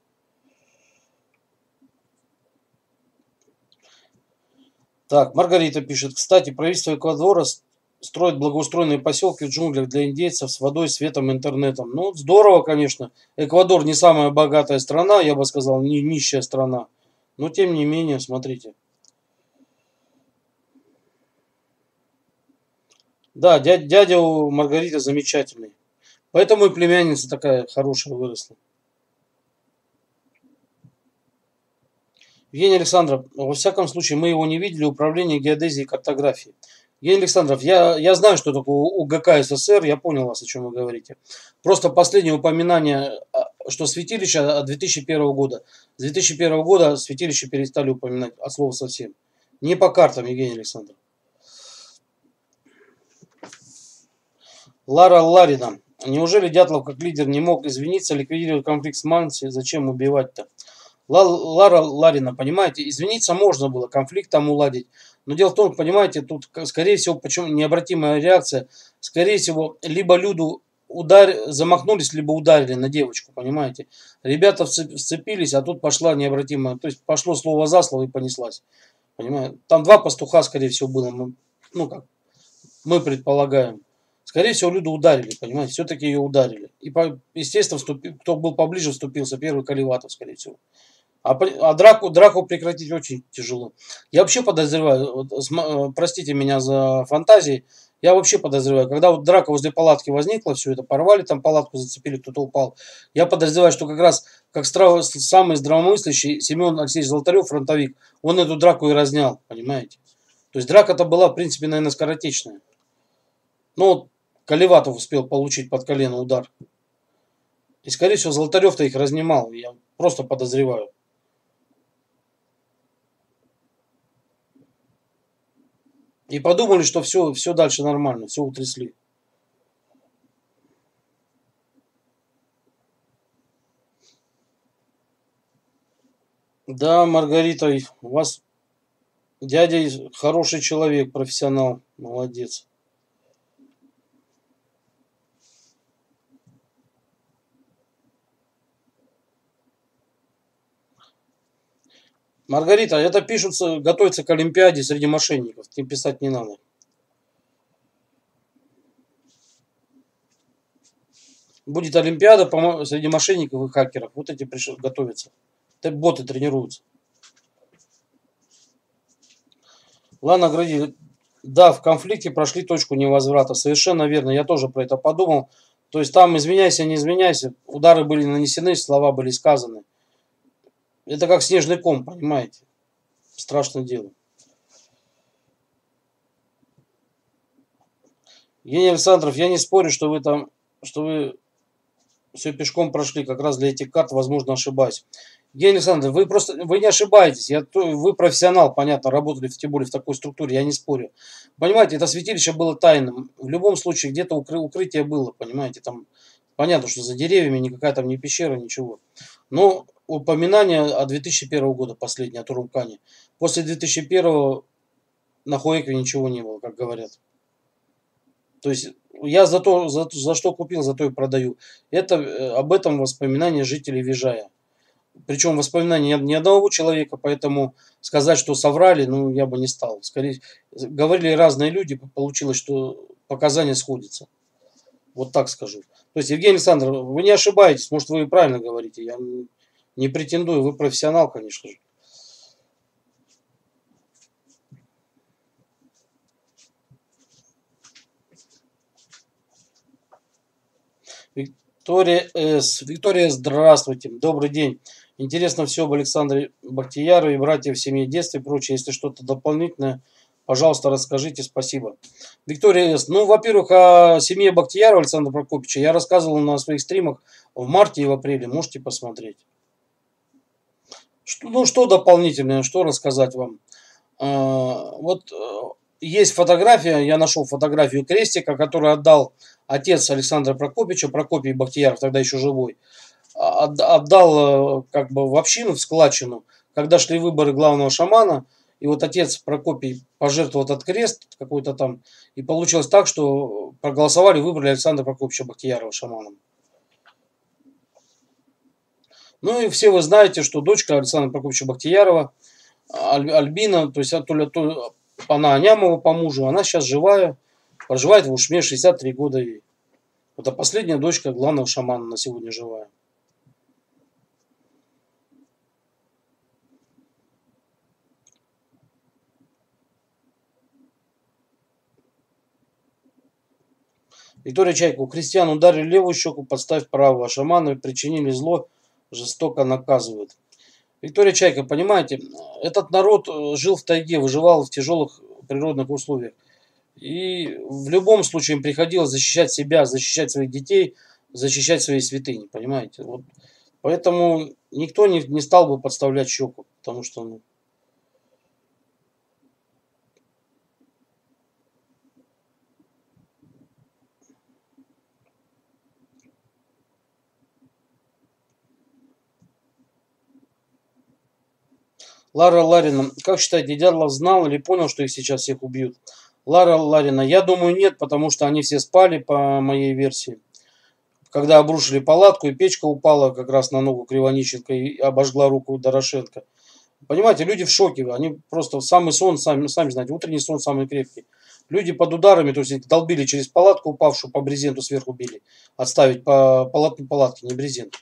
A: Так, Маргарита пишет, кстати, правительство Эквадора строит благоустроенные поселки в джунглях для индейцев с водой, светом, интернетом. Ну, здорово, конечно. Эквадор не самая богатая страна, я бы сказал, не нищая страна. Но, тем не менее, смотрите. Да, дядя, дядя у Маргариты замечательный. Поэтому и племянница такая хорошая выросла. Евгений Александров, во всяком случае, мы его не видели, управление геодезии и картографии. Евгений Александров, я, я знаю, что такое УГК СССР, я понял вас, о чем вы говорите. Просто последнее упоминание, что святилище от две тысячи первого года. С две тысячи первого года святилище перестали упоминать от слова совсем. Не по картам, Евгений Александров. Лара Ларина. Неужели Дятлов как лидер не мог извиниться, ликвидировать конфликт с Манси? Зачем убивать-то? Лара Ларина, понимаете, извиниться можно было, конфликт там уладить. Но дело в том, понимаете, тут, скорее всего, почему необратимая реакция, скорее всего, либо люди удар... замахнулись, либо ударили на девочку, понимаете. Ребята вцепились, а тут пошла необратимая, то есть пошло слово за слово и понеслась. Понимаете? Там два пастуха, скорее всего, было, мы, ну как, мы предполагаем. Скорее всего, люди ударили, понимаете, все-таки ее ударили. И, естественно, вступил, кто был поближе, вступился первый Каливатов, скорее всего. А, а драку, драку прекратить очень тяжело. Я вообще подозреваю, вот, простите меня за фантазии, я вообще подозреваю, когда вот драка возле палатки возникла, все это порвали, там палатку зацепили, кто-то упал. Я подозреваю, что как раз, как страв, самый здравомыслящий Семен Алексеевич Золотарев, фронтовик, он эту драку и разнял, понимаете. То есть драка-то была, в принципе, наверное, скоротечная. Но вот Каливатов успел получить под колено удар. И, скорее всего, Золотарев-то их разнимал, я просто подозреваю. И подумали, что все, все дальше нормально, все утрясли. Да, Маргарита, у вас дядя хороший человек, профессионал, молодец. Маргарита, это пишутся, готовится к Олимпиаде среди мошенников. Им писать не надо. Будет Олимпиада среди мошенников и хакеров. Вот эти пришли, готовятся. Боты тренируются. Лана Гради, да, в конфликте прошли точку невозврата. Совершенно верно. Я тоже про это подумал. То есть там извиняйся, не извиняйся. Удары были нанесены, слова были сказаны. Это как снежный ком, понимаете? Страшное дело. Евгений Александров, я не спорю, что вы там, что вы все пешком прошли, как раз для этих карт, возможно, ошибаюсь. Евгений Александрович, вы просто вы не ошибаетесь. Я, вы профессионал, понятно, работали в, тем более в такой структуре, я не спорю. Понимаете, это святилище было тайным. В любом случае, где-то укры, укрытие было, понимаете, там понятно, что за деревьями никакая там не пещера, ничего. Но упоминание о две тысячи первом года, последнее, о Турукане. После две тысячи первого на Хуэкве ничего не было, как говорят. То есть я за, то, за, за что купил, за то и продаю. Это об этом воспоминания жителей Вижая. Причем воспоминания ни одного человека, поэтому сказать, что соврали, ну, я бы не стал. Скорее, говорили разные люди, получилось, что показания сходятся. Вот так скажу. То есть, Евгений Александрович, вы не ошибаетесь, может, вы и правильно говорите. Я не претендую, вы профессионал, конечно же. Виктория С. Виктория, здравствуйте. Добрый день. Интересно все об Александре Бахтиярове, братьев в семье, детстве и прочее. Если что-то дополнительное, пожалуйста, расскажите. Спасибо. Виктория С. Ну, во-первых, о семье Бахтиярова Александра Прокопьевича я рассказывал на своих стримах в марте и в апреле. Можете посмотреть. Что, ну, что дополнительное, что рассказать вам? А, вот есть фотография, я нашел фотографию крестика, который отдал отец Александра Прокопьевича, Прокопий Бахтияров, тогда еще живой, отдал как бы в общину, в складчину, когда шли выборы главного шамана, и вот отец Прокопий пожертвовал этот крест какой-то там, и получилось так, что проголосовали, выбрали Александра Прокопьевича Бахтиярова шаманом. Ну и все вы знаете, что дочка Александра Прокопьевича Бахтиярова, Альбина, то есть то, она Анямова по мужу, она сейчас живая, проживает в Ушме, шестьдесят три года ей. Это последняя дочка главного шамана на сегодня живая. Виктория Чайка. У крестьян ударили левую щеку, подставь правую, а шаманы причинили зло, жестоко наказывают. Виктория Чайка, понимаете, этот народ жил в тайге, выживал в тяжелых природных условиях. И в любом случае им приходилось защищать себя, защищать своих детей, защищать свои святыни, понимаете. Вот. Поэтому никто не, не стал бы подставлять щеку, потому что... Ну, Лара Ларина, как считаете, Дятлов знал или понял, что их сейчас всех убьют? Лара Ларина, я думаю, нет, потому что они все спали, по моей версии. Когда обрушили палатку, и печка упала как раз на ногу Кривонищенко и обожгла руку Дорошенко. Понимаете, люди в шоке, они просто самый сон, сами, сами знаете, утренний сон самый крепкий. Люди под ударами, то есть долбили через палатку упавшую, по брезенту сверху били. Отставить по полотну палатки, не брезент.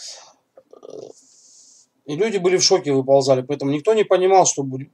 A: И люди были в шоке, выползали, поэтому никто не понимал, что будет.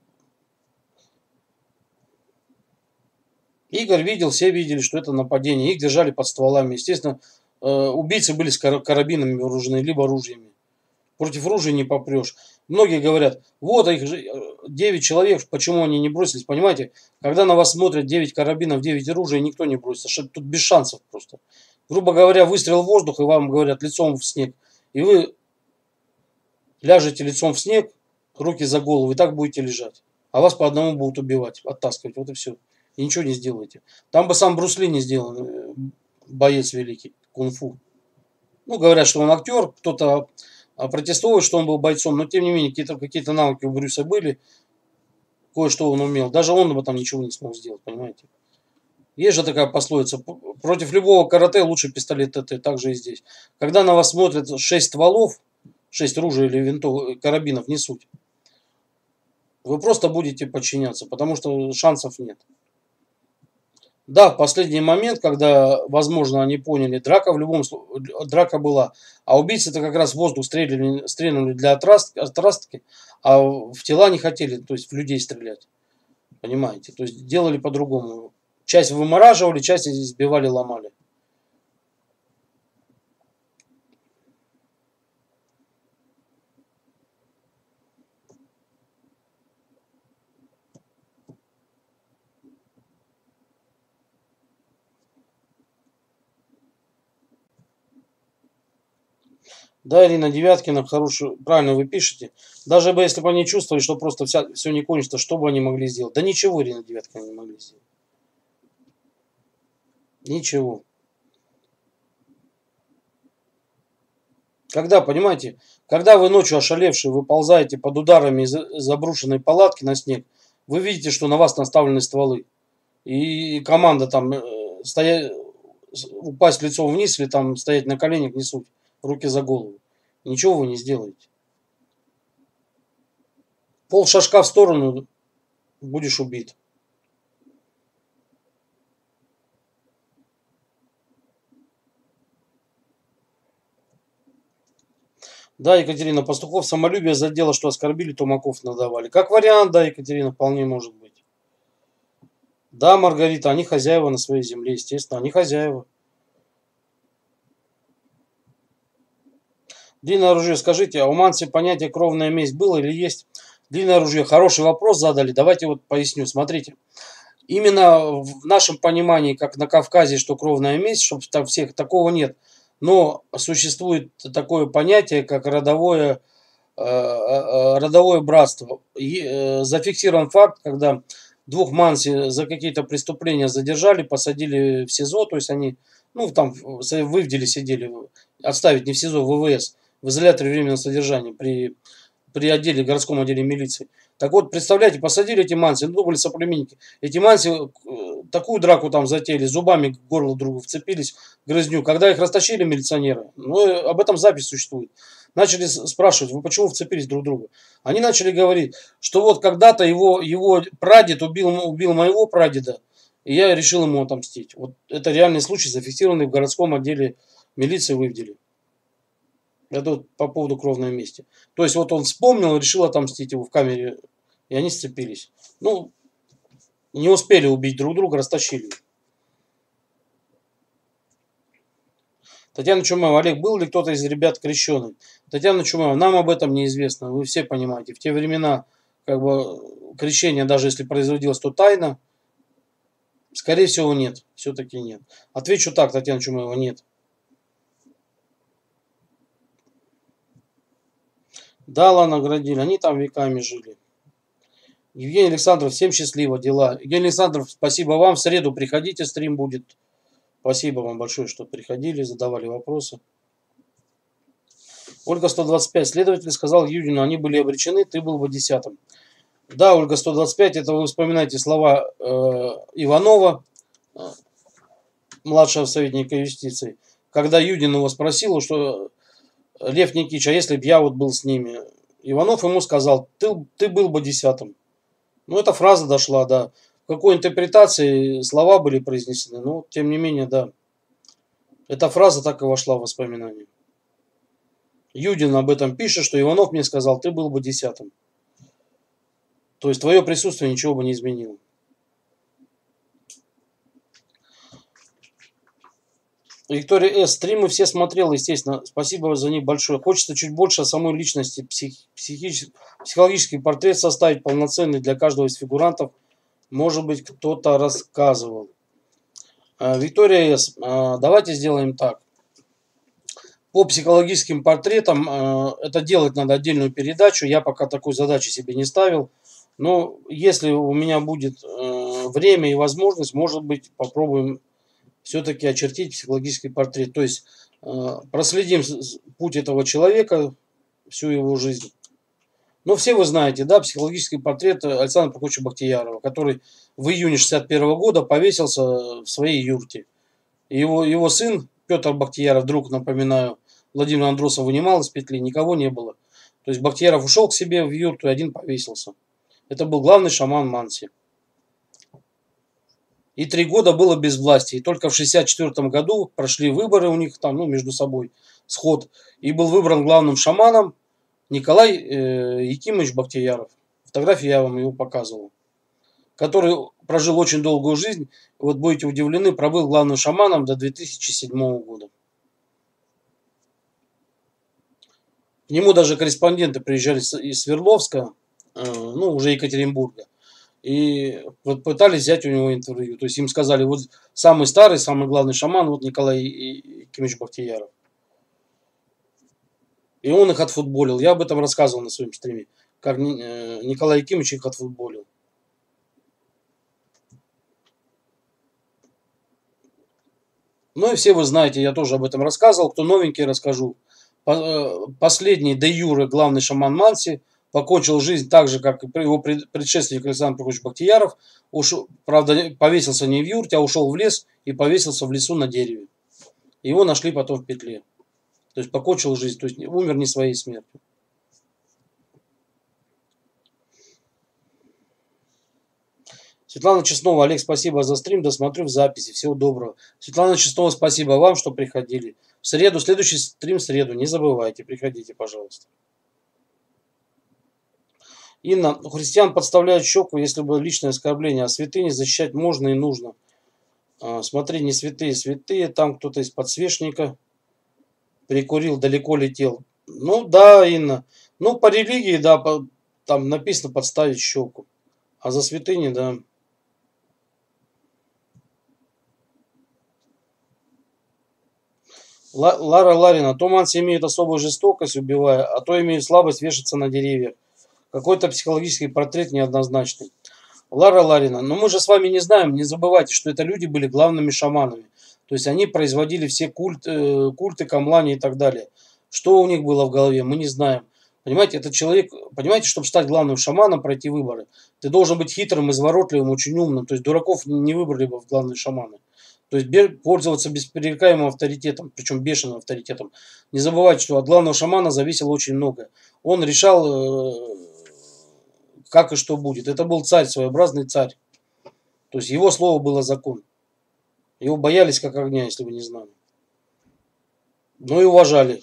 A: Игорь видел, все видели, что это нападение. Их держали под стволами. Естественно, убийцы были с карабинами вооружены, либо ружьями. Против ружья не попрешь. Многие говорят, вот их девять человек, почему они не бросились. Понимаете, когда на вас смотрят девять карабинов, девять оружия, никто не бросится. Тут без шансов просто. Грубо говоря, выстрел в воздух, и вам говорят лицом в снег. И вы ляжете лицом в снег, руки за голову, и так будете лежать. А вас по одному будут убивать, оттаскивать. Вот и все. И ничего не сделаете. Там бы сам Брус Ли не сделал, боец великий, кунг-фу. Ну, говорят, что он актер, кто-то протестует, что он был бойцом, но тем не менее какие-то какие навыки у Брюса были, кое-что он умел. Даже он бы там ничего не смог сделать, понимаете. Есть же такая пословица, против любого карате лучше пистолет ТТ, так же и здесь. Когда на вас смотрят шесть стволов, шесть ружей или винтов, карабинов, не суть. Вы просто будете подчиняться, потому что шансов нет. Да, в последний момент, когда, возможно, они поняли, драка в любом случае, драка была. А убийцы-то как раз в воздух стреляли, стреляли для отрастки, а в тела не хотели, то есть в людей стрелять. Понимаете? То есть делали по-другому. Часть вымораживали, часть избивали, ломали. Да, Ирина Девяткина, хорошую, правильно вы пишете. Даже бы если бы они чувствовали, что просто вся, все не кончится, что бы они могли сделать? Да ничего, Ирина Девяткина, не могли сделать. Ничего. Когда, понимаете, когда вы ночью ошалевшие выползаете под ударами из заброшенной палатки на снег, вы видите, что на вас наставлены стволы. И команда там э, стоять, упасть лицом вниз или там стоять на коленях не суть. Руки за голову. Ничего вы не сделаете. Пол шажка в сторону, будешь убит. Да, Екатерина, Пастухов самолюбие задело, что оскорбили, тумаков надавали. Как вариант, да, Екатерина, вполне может быть. Да, Маргарита, они хозяева на своей земле, естественно, они хозяева. Длинное оружие, скажите, а у Манси понятие кровная месть было или есть? Длинное оружие, хороший вопрос задали, давайте вот поясню. Смотрите, именно в нашем понимании, как на Кавказе, что кровная месть, чтобы там всех, такого нет. Но существует такое понятие, как родовое, э, э, родовое братство. И, э, зафиксирован факт, когда двух Манси за какие-то преступления задержали, посадили в СИЗО, то есть они, ну, там в Ивделе сидели, отставить не в СИЗО, в ВВС, в изоляторе временного содержания при, при отделе, городском отделе милиции. Так вот, представляете, посадили эти Манси, ну, были соплеменники. Эти Манси э, такую драку там затеяли, зубами к горлу другу вцепились, грызню. Когда их растащили милиционеры, ну, э, об этом запись существует. Начали спрашивать, вы почему вцепились друг к другу? Они начали говорить, что вот когда-то его, его прадед убил, убил моего прадеда, и я решил ему отомстить. Вот это реальный случай, зафиксированный в городском отделе милиции в Ивделе. Это вот по поводу кровной мести. То есть вот он вспомнил, решил отомстить его в камере, и они сцепились. Ну, не успели убить друг друга, растащили. Татьяна Чумаева, Олег, был ли кто-то из ребят крещеный? Татьяна Чумаева, нам об этом неизвестно. Вы все понимаете, в те времена как бы крещение, даже если производилось, то тайно. Скорее всего, нет. Все-таки нет. Отвечу так, Татьяна Чумаева, нет. Дала наградили, они там веками жили. Евгений Александров, всем счастливо, дела. Евгений Александров, спасибо вам. В среду приходите, стрим будет. Спасибо вам большое, что приходили, задавали вопросы. Ольга сто двадцать пять. Следователь сказал Юдину, они были обречены, ты был бы десятым. Да, Ольга сто двадцать пять, это вы вспоминаете слова э, Иванова, э, младшего советника юстиции, когда Юдин его спросил, что Лев Никитич, а если бы я вот был с ними? Иванов ему сказал, ты, ты был бы десятым. Ну, эта фраза дошла, да. В какой интерпретации слова были произнесены, но, тем не менее, да. Эта фраза так и вошла в воспоминания. Юдин об этом пишет, что Иванов мне сказал, ты был бы десятым. То есть, твое присутствие ничего бы не изменило. Виктория С. Стримы все смотрела, естественно. Спасибо за них большое. Хочется чуть больше о самой личности, псих, психический, психологический портрет составить полноценный для каждого из фигурантов. Может быть, кто-то рассказывал. Виктория С. Давайте сделаем так. По психологическим портретам это делать надо отдельную передачу. Я пока такой задачи себе не ставил. Но если у меня будет время и возможность, может быть, попробуем все-таки очертить психологический портрет. То есть проследим путь этого человека, всю его жизнь. Но все вы знаете, да, психологический портрет Александра Прокофьевича Бахтиярова, который в июне шестьдесят первого года повесился в своей юрте. Его, его сын Петр Бахтияров, друг, напоминаю, Владимир Андросов вынимал из петли, никого не было. То есть Бахтияров ушел к себе в юрту и один повесился. Это был главный шаман Манси. И три года было без власти. И только в шестьдесят четвёртом году прошли выборы у них там, ну, между собой, сход. И был выбран главным шаманом Николай э, Якимович Бахтияров. Фотографии я вам его показывал. Который прожил очень долгую жизнь. Вот будете удивлены, пробыл главным шаманом до две тысячи седьмого года. К нему даже корреспонденты приезжали из Свердловска, э, ну, уже Екатеринбурга. И вот пытались взять у него интервью. То есть им сказали, вот самый старый, самый главный шаман, вот Николай Якимович Бахтияров. И он их отфутболил. Я об этом рассказывал на своем стриме. Как Николай Якимович их отфутболил. Ну и все вы знаете, я тоже об этом рассказывал. Кто новенький, расскажу. Последний де юре главный шаман Манси покончил жизнь так же, как и его предшественник Александр Прокофьевич Бахтияров. Ушел, правда, повесился не в юрте, а ушел в лес и повесился в лесу на дереве. Его нашли потом в петле. То есть покончил жизнь, то есть умер не своей смертью. Светлана Честнова, Олег, спасибо за стрим, досмотрю в записи. Всего доброго. Светлана Честнова, спасибо вам, что приходили. В среду, следующий стрим в среду, не забывайте, приходите, пожалуйста. Инна, у христиан подставляют щеку, если бы личное оскорбление, а святыни защищать можно и нужно. А, смотри, не святые, святые, там кто-то из подсвечника прикурил, далеко летел. Ну да, Инна, ну по религии, да, по, там написано подставить щеку, а за святыни, да. Лара Ларина, то манси имеют особую жестокость, убивая, а то имеют слабость вешаться на деревьях. Какой-то психологический портрет неоднозначный. Лара Ларина, но мы же с вами не знаем, не забывайте, что это люди были главными шаманами. То есть они производили все культ, э, культы, камлани и так далее. Что у них было в голове, мы не знаем. Понимаете, этот человек, понимаете, чтобы стать главным шаманом, пройти выборы, ты должен быть хитрым, изворотливым, очень умным. То есть дураков не выбрали бы в главные шаманы. То есть пользоваться бесперерекаемым авторитетом, причем бешеным авторитетом. Не забывайте, что от главного шамана зависело очень многое. Он решал, как и что будет. Это был царь, своеобразный царь. То есть его слово было закон. Его боялись как огня, если вы не знали. Ну и уважали.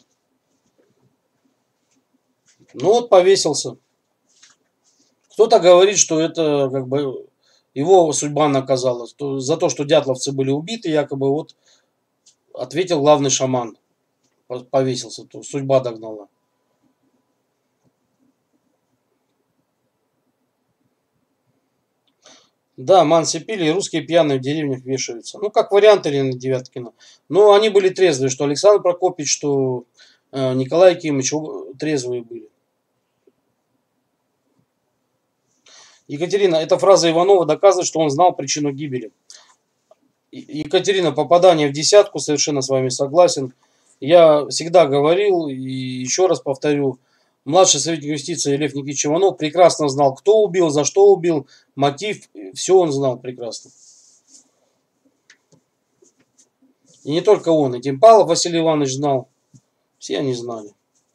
A: Ну вот повесился. Кто-то говорит, что это как бы его судьба наказала. За то, что дятловцы были убиты, якобы вот ответил главный шаман. Повесился, то судьба догнала. Да, манси пили, и русские пьяные в деревнях вешаются. Ну, как вариант Ирины Девяткина. Но они были трезвые, что Александр Прокопьевич, что э, Николай Якимович трезвые были. Екатерина, эта фраза Иванова доказывает, что он знал причину гибели. Екатерина, попадание в десятку, совершенно с вами согласен. Я всегда говорил, и еще раз повторю, младший советник юстиции Лев Никитич Иванов прекрасно знал, кто убил, за что убил, мотив, все он знал прекрасно. И не только он, и Тимпалов Василий Иванович знал, все они знали.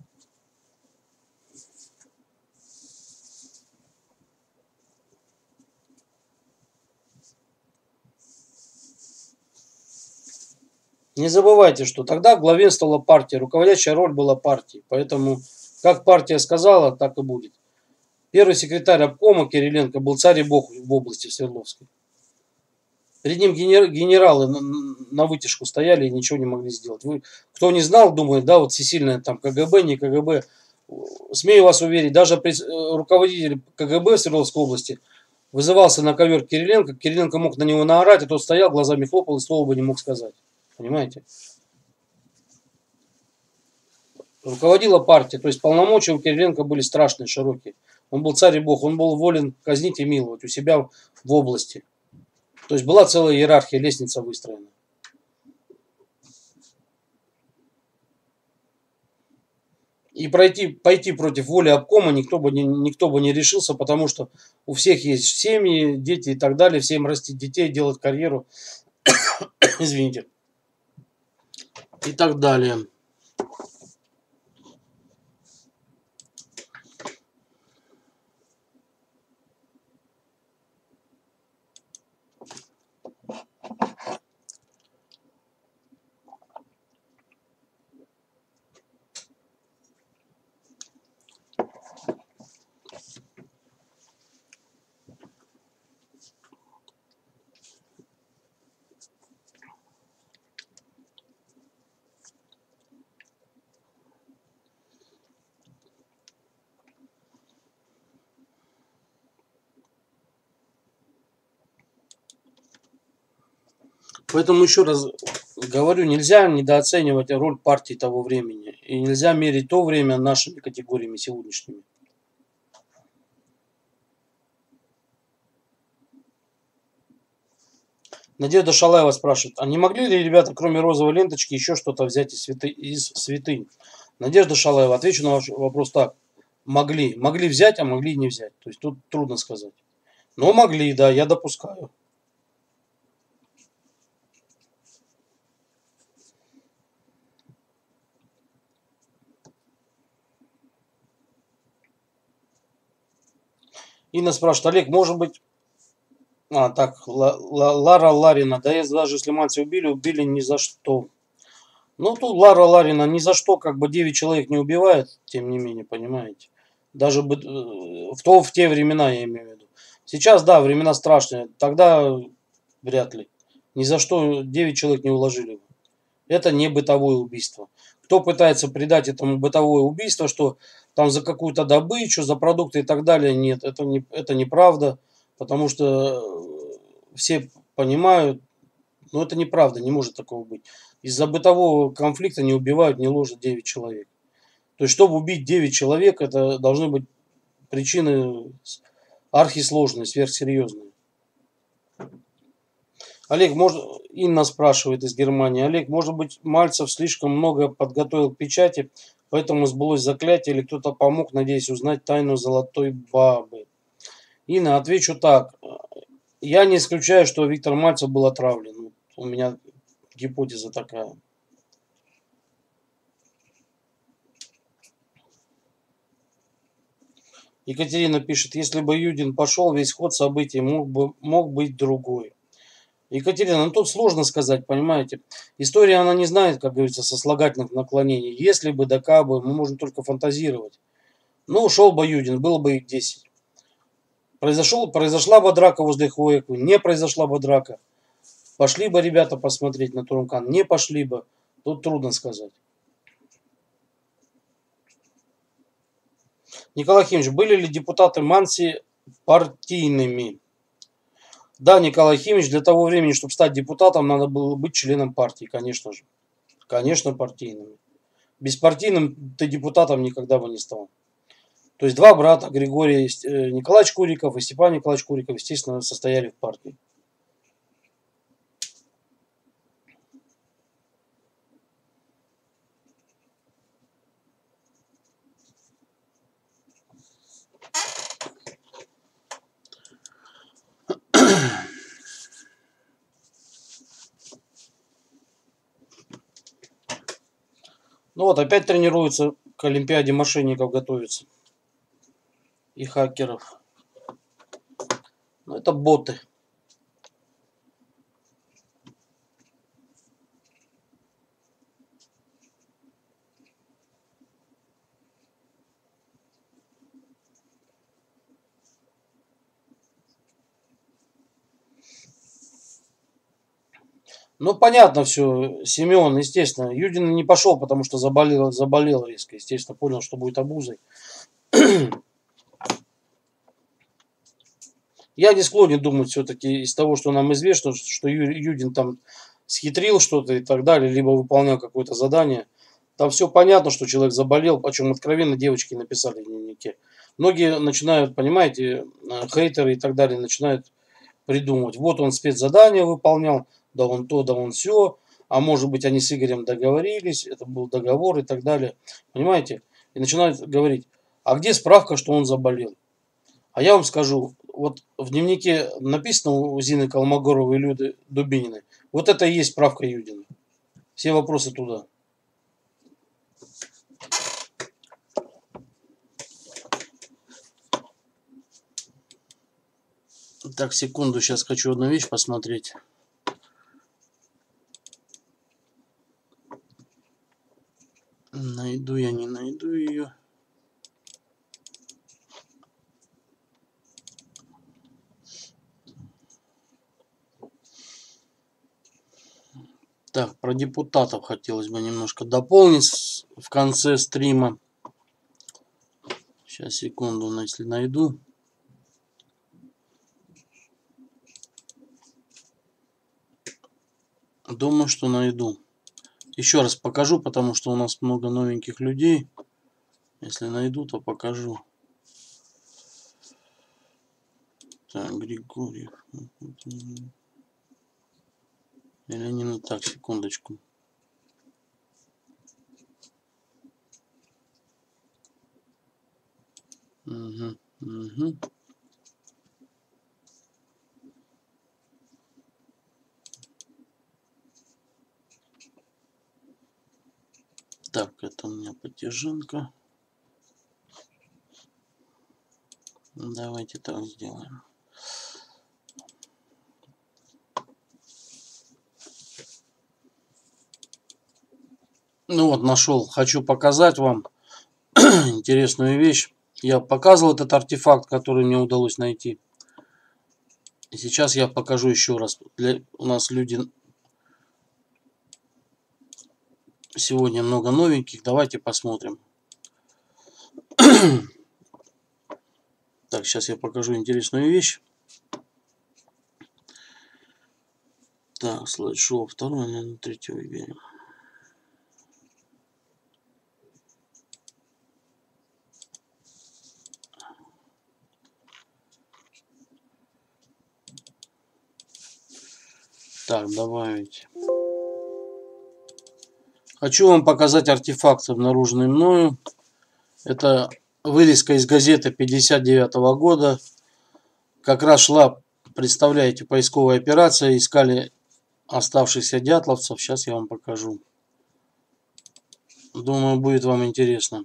A: Не забывайте, что тогда главенствовала партия, руководящая роль была партии. Поэтому, как партия сказала, так и будет. Первый секретарь обкома Кириленко был царь и бог в области в Свердловской. Перед ним генералы на вытяжку стояли и ничего не могли сделать. Вы, кто не знал, думает, да, вот всесильное там КГБ, не КГБ. Смею вас уверить, даже руководитель КГБ в Свердловской области вызывался на ковер Кириленко. Кириленко мог на него наорать, а тот стоял, глазами хлопал и слова бы не мог сказать. Понимаете? Руководила партия, то есть полномочия у Кириленко были страшные, широкие. Он был царь и бог, он был волен казнить и миловать у себя в области. То есть была целая иерархия, лестница выстроена. И пройти, пойти против воли обкома никто бы, не, никто бы не решился, потому что у всех есть семьи, дети и так далее. Всем растить детей, делать карьеру. Извините. И так далее. Поэтому еще раз говорю, нельзя недооценивать роль партии того времени. И нельзя мерить то время нашими категориями сегодняшними. Надежда Шалаева спрашивает, а не могли ли ребята, кроме розовой ленточки, еще что-то взять из, святы, из святынь? Надежда Шалаева, отвечу на ваш вопрос так. Могли. Могли взять, а могли и не взять. То есть тут трудно сказать. Но могли, да, я допускаю. Инна спрашивает, Олег, может быть... А, так, Лара Ларина, да если даже если Мальцева убили, убили ни за что. Ну, тут Лара Ларина ни за что, как бы девять человек не убивает, тем не менее, понимаете. Даже бы, в, то, в те времена, я имею в виду. Сейчас, да, времена страшные. Тогда вряд ли. Ни за что девять человек не уложили. Это не бытовое убийство. Кто пытается придать этому бытовое убийство, что там за какую-то добычу, за продукты и так далее, нет, это, не, это неправда. Потому что все понимают, но это неправда, не может такого быть. Из-за бытового конфликта не убивают, не ложат девять человек. То есть, чтобы убить девять человек, это должны быть причины архисложные, сверхсерьезные. Олег, может, Инна спрашивает из Германии. Олег, может быть, Мальцев слишком много подготовил к печати, поэтому сбылось заклятие, или кто-то помог, надеясь узнать тайну золотой бабы? Инна, отвечу так. Я не исключаю, что Виктор Мальцев был отравлен. У меня гипотеза такая. Екатерина пишет, если бы Юдин пошел, весь ход событий мог, бы, мог быть другой. Екатерина, ну тут сложно сказать, понимаете. История, она не знает, как говорится, сослагательных наклонений. Если бы, да кабы, мы можем только фантазировать. Ну, ушел бы Юдин, было бы их десять. Произошел, произошла бы драка возле Хуэку, не произошла бы драка. Пошли бы ребята посмотреть на Турмкан, не пошли бы. Тут трудно сказать. Николай Химович, были ли депутаты Манси партийными? Да, Николай Химович, для того времени, чтобы стать депутатом, надо было быть членом партии, конечно же. Конечно, партийными. Беспартийным ты депутатом никогда бы не стал. То есть два брата, Григорий Николаевич Куриков и Степан Николаевич Куриков, естественно, состояли в партии. Ну вот, опять тренируются к Олимпиаде мошенников, готовятся. И хакеров. Ну, это боты. Ну, понятно все, Семен, естественно. Юдин не пошел, потому что заболел, заболел резко. Естественно, понял, что будет обузой. Я не склонен думать все-таки из того, что нам известно, что Юдин там схитрил что-то и так далее, либо выполнял какое-то задание. Там все понятно, что человек заболел, о чем откровенно девочки написали в дневнике. Многие начинают, понимаете, хейтеры и так далее, начинают придумывать. Вот он спецзадание выполнял, да он то, да он все, а может быть они с Игорем договорились, это был договор и так далее. Понимаете? И начинают говорить, а где справка, что он заболел? А я вам скажу, вот в дневнике написано у Зины Колмогоровой и Люды Дубининой, вот это и есть справка Юдина. Все вопросы туда. Так, секунду, сейчас хочу одну вещь посмотреть. Найду я, не найду ее. Так, про депутатов хотелось бы немножко дополнить в конце стрима. Сейчас, секунду, если найду. Думаю, что найду. Еще раз покажу, потому что у нас много новеньких людей. Если найду, то покажу. Так, Григорьев. Или не ну так, секундочку. Угу, угу. Так, это у меня Потяженко. Давайте так сделаем. Ну вот, нашел. Хочу показать вам интересную вещь. Я показывал этот артефакт, который мне удалось найти. И сейчас я покажу еще раз. Для... У нас люди сегодня много новеньких. Давайте посмотрим. Так, сейчас я покажу интересную вещь. Так, слайд-шоу второй, наверное, третий выберем. Так, добавить. Хочу вам показать артефакт, обнаруженный мною. Это вырезка из газеты пятьдесят девятого года. Как раз шла, представляете, поисковая операция. Искали оставшихся дятловцев. Сейчас я вам покажу. Думаю, будет вам интересно.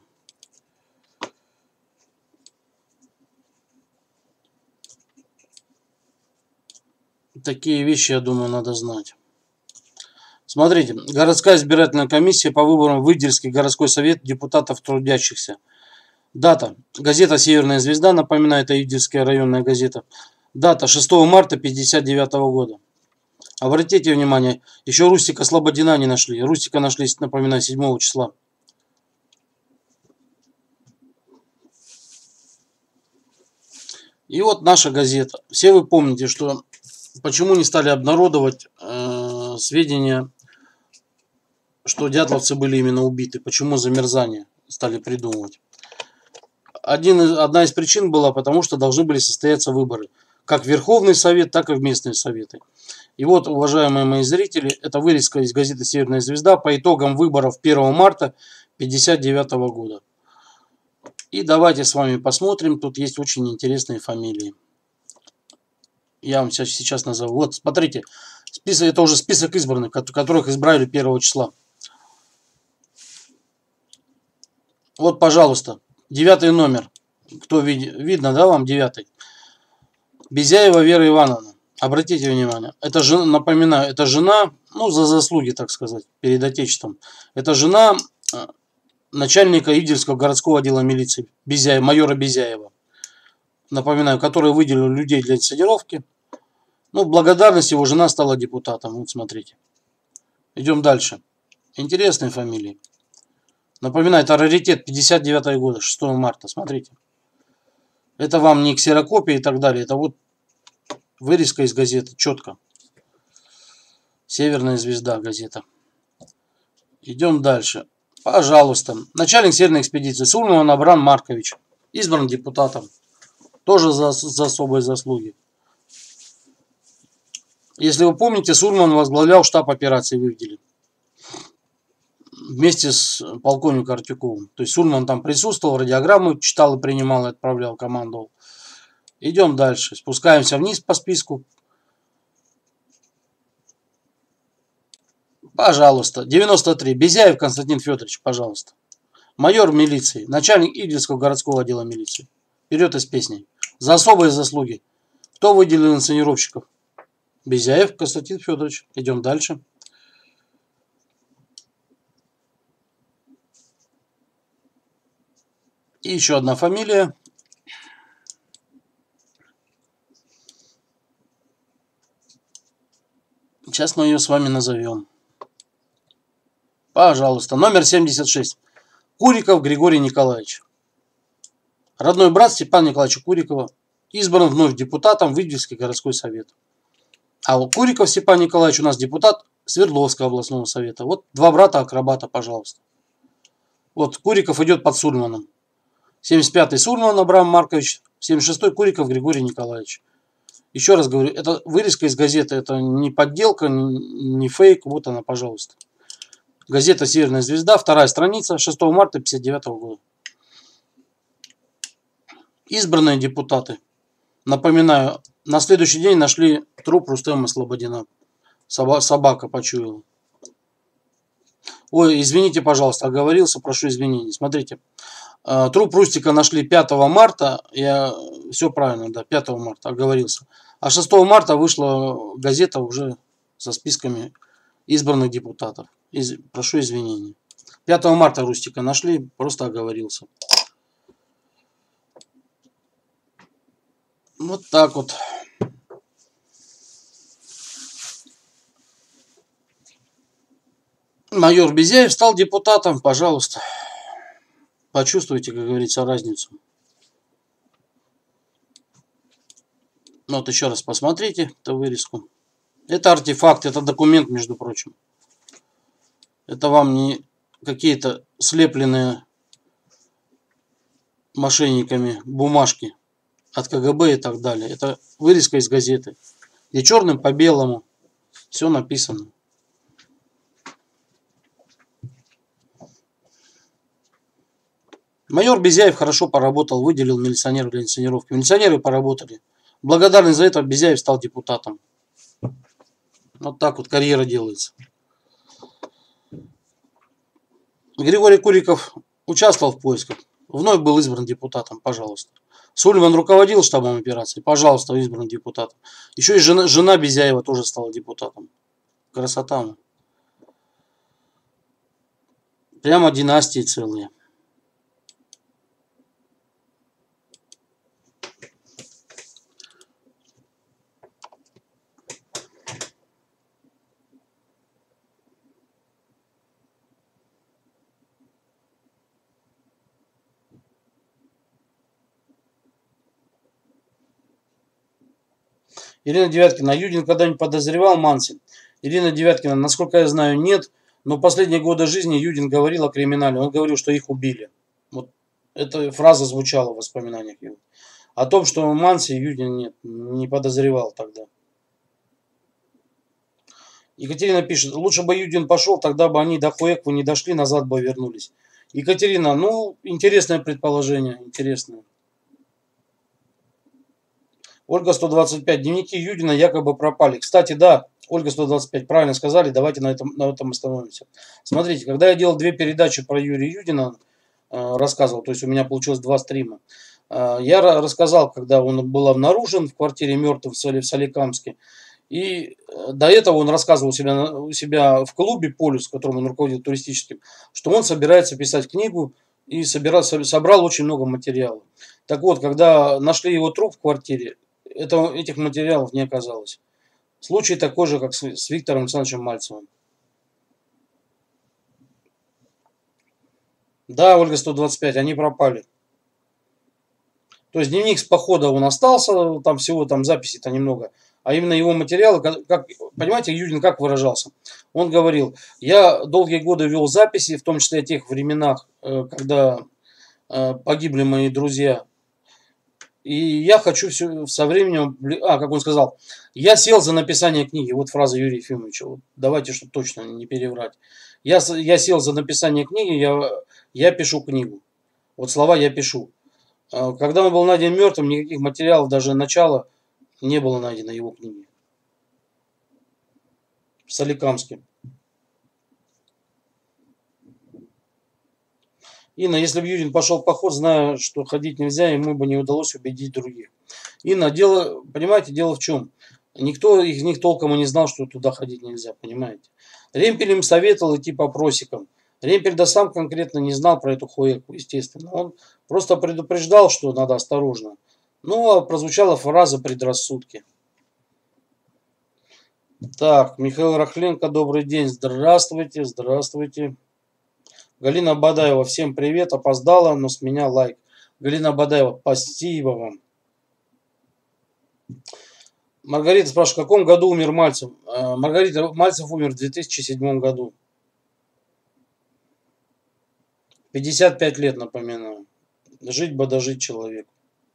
A: Такие вещи, я думаю, надо знать. Смотрите, городская избирательная комиссия по выборам в Идельский городской совет депутатов трудящихся. Дата. Газета «Северная звезда», напоминаю, это Идельская районная газета. Дата шестого марта пятьдесят девятого года. Обратите внимание, еще Рустика Слободина не нашли. Рустика нашли, напоминаю, седьмого числа. И вот наша газета. Все вы помните, что почему не стали обнародовать э, сведения, что дятловцы были именно убиты. Почему замерзание стали придумывать. Один, одна из причин была, потому что должны были состояться выборы. Как в Верховный Совет, так и в местные советы. И вот, уважаемые мои зрители, это вырезка из газеты «Северная звезда» по итогам выборов первого марта пятьдесят девятого года. И давайте с вами посмотрим. Тут есть очень интересные фамилии. Я вам сейчас, сейчас назову. Вот, смотрите. Список, это уже список избранных, которых избрали первого числа. Вот, пожалуйста. Девятый номер. Кто видит? Видно, да, вам девятый? Безяева Вера Ивановна. Обратите внимание. Это жена, напоминаю, это жена, ну, за заслуги, так сказать, перед Отечеством. Это жена начальника Идельского городского отдела милиции, Безяева, майора Безяева. Напоминаю, который выделил людей для инсценировки. Ну, в благодарность его жена стала депутатом. Вот смотрите. Идем дальше. Интересные фамилии. Напоминаю, это раритет пятьдесят девятого года, шестого марта. Смотрите. Это вам не ксерокопия и так далее. Это вот вырезка из газеты. Четко. Северная звезда газета. Идем дальше. Пожалуйста. Начальник северной экспедиции Сурман Абрам Маркович. Избран депутатом. Тоже за, за особые заслуги. Если вы помните, Сурман возглавлял штаб операции в Ивделе. Вместе с полковником Артюковым. То есть Сурман там присутствовал, радиограмму читал и принимал, и отправлял, командовал. Идем дальше. Спускаемся вниз по списку. Пожалуйста. девяносто три. Безяев Константин Федорович, пожалуйста. Майор милиции. Начальник Идельского городского отдела милиции. Вперед из песни. За особые заслуги. Кто выделил инсценировщиков? Безяев Константин Федорович. Идем дальше. И еще одна фамилия. Сейчас мы ее с вами назовем. Пожалуйста. Номер семьдесят шесть. Куриков Григорий Николаевич. Родной брат Степана Николаевича Курикова. Избран вновь депутатом в Идельский городской совет. А вот Куриков Степан Николаевич у нас депутат Свердловского областного совета. Вот два брата-акробата, пожалуйста. Вот Куриков идет под Сульманом. семьдесят пятый Сульман Абрам Маркович, семьдесят шестой Куриков Григорий Николаевич. Еще раз говорю, это вырезка из газеты, это не подделка, не фейк. Вот она, пожалуйста. Газета «Северная звезда», вторая страница, шестого марта тысяча девятьсот пятьдесят девятого года. Избранные депутаты. Напоминаю, на следующий день нашли труп Рустема Слободина. Соба- собака почуяла. Ой, извините, пожалуйста, оговорился, прошу извинения. Смотрите, э, труп Рустика нашли пятого марта, я все правильно, да, пятого марта, оговорился. А шестого марта вышла газета уже со списками избранных депутатов. Из, прошу извинения. пятого марта Рустика нашли, просто оговорился. Вот так вот. Майор Безяев стал депутатом, пожалуйста. Почувствуйте, как говорится, разницу. Вот еще раз посмотрите эту вырезку. Это артефакт, это документ, между прочим. Это вам не какие-то слепленные мошенниками бумажки от ка гэ бэ и так далее. Это вырезка из газеты, где черным по белому все написано. Майор Безяев хорошо поработал, выделил милиционеров для инсценировки. Милиционеры поработали. Благодарный за это Безяев стал депутатом. Вот так вот карьера делается. Григорий Куриков участвовал в поисках. Вновь был избран депутатом, пожалуйста. Сульман руководил штабом операции, пожалуйста, избран депутатом. Еще и жена, жена Безяева тоже стала депутатом. Красота. Прямо династии целые. Ирина Девяткина. Юдин когда-нибудь подозревал Манси? Ирина Девяткина. Насколько я знаю, нет. Но последние годы жизни Юдин говорил о криминале. Он говорил, что их убили. Вот эта фраза звучала в воспоминаниях его. О том, что Манси Юдин нет, не подозревал тогда. Екатерина пишет. Лучше бы Юдин пошел, тогда бы они до Хуэквы не дошли, назад бы вернулись. Екатерина, ну, интересное предположение. Интересное. Ольга сто двадцать пять. Дневники Юдина якобы пропали. Кстати, да, Ольга сто двадцать пять, правильно сказали, давайте на этом, на этом остановимся. Смотрите, когда я делал две передачи про Юрия Юдина, э, рассказывал, то есть у меня получилось два стрима, э, я рассказал, когда он был обнаружен в квартире мертвых в Соликамске, и э, до этого он рассказывал у себя, у себя в клубе «Полюс», которым он руководил туристическим, что он собирается писать книгу и собирал, собрал очень много материала. Так вот, когда нашли его труп в квартире, Это, этих материалов не оказалось. Случай такой же, как с, с Виктором Александровичем Мальцевым. Да, Ольга сто двадцать пять, они пропали. То есть дневник с похода он остался, там всего там записей-то немного. А именно его материалы, как, как, понимаете, Юдин как выражался? Он говорил, я долгие годы вел записи, в том числе о тех временах, когда погибли мои друзья. И я хочу все со временем... А, как он сказал, я сел за написание книги. Вот фраза Юрия Ефимовича. Вот давайте, чтобы точно не переврать. Я, я сел за написание книги, я, я пишу книгу. Вот слова я пишу. Когда он был найден мертвым, никаких материалов, даже начала, не было найдено его книги. В Соликамске. Инна, если бы Юдин пошел в поход, зная, что ходить нельзя, ему бы не удалось убедить других. Инна, дело, понимаете, дело в чем? Никто из них толком и не знал, что туда ходить нельзя, понимаете? Ремпель им советовал идти по просекам. Ремпель да сам конкретно не знал про эту хуеку, естественно. Он просто предупреждал, что надо осторожно. Ну, а прозвучала фраза предрассудки. Так, Михаил Рахленко, добрый день. Здравствуйте, здравствуйте. Галина Бадаева, всем привет, опоздала, но с меня лайк. Галина Бадаева, спасибо вам. Маргарита спрашивает, в каком году умер Мальцев? Маргарита, Мальцев умер в две тысячи седьмом году. пятьдесят пять лет, напоминаю. Жить бы дожить человек.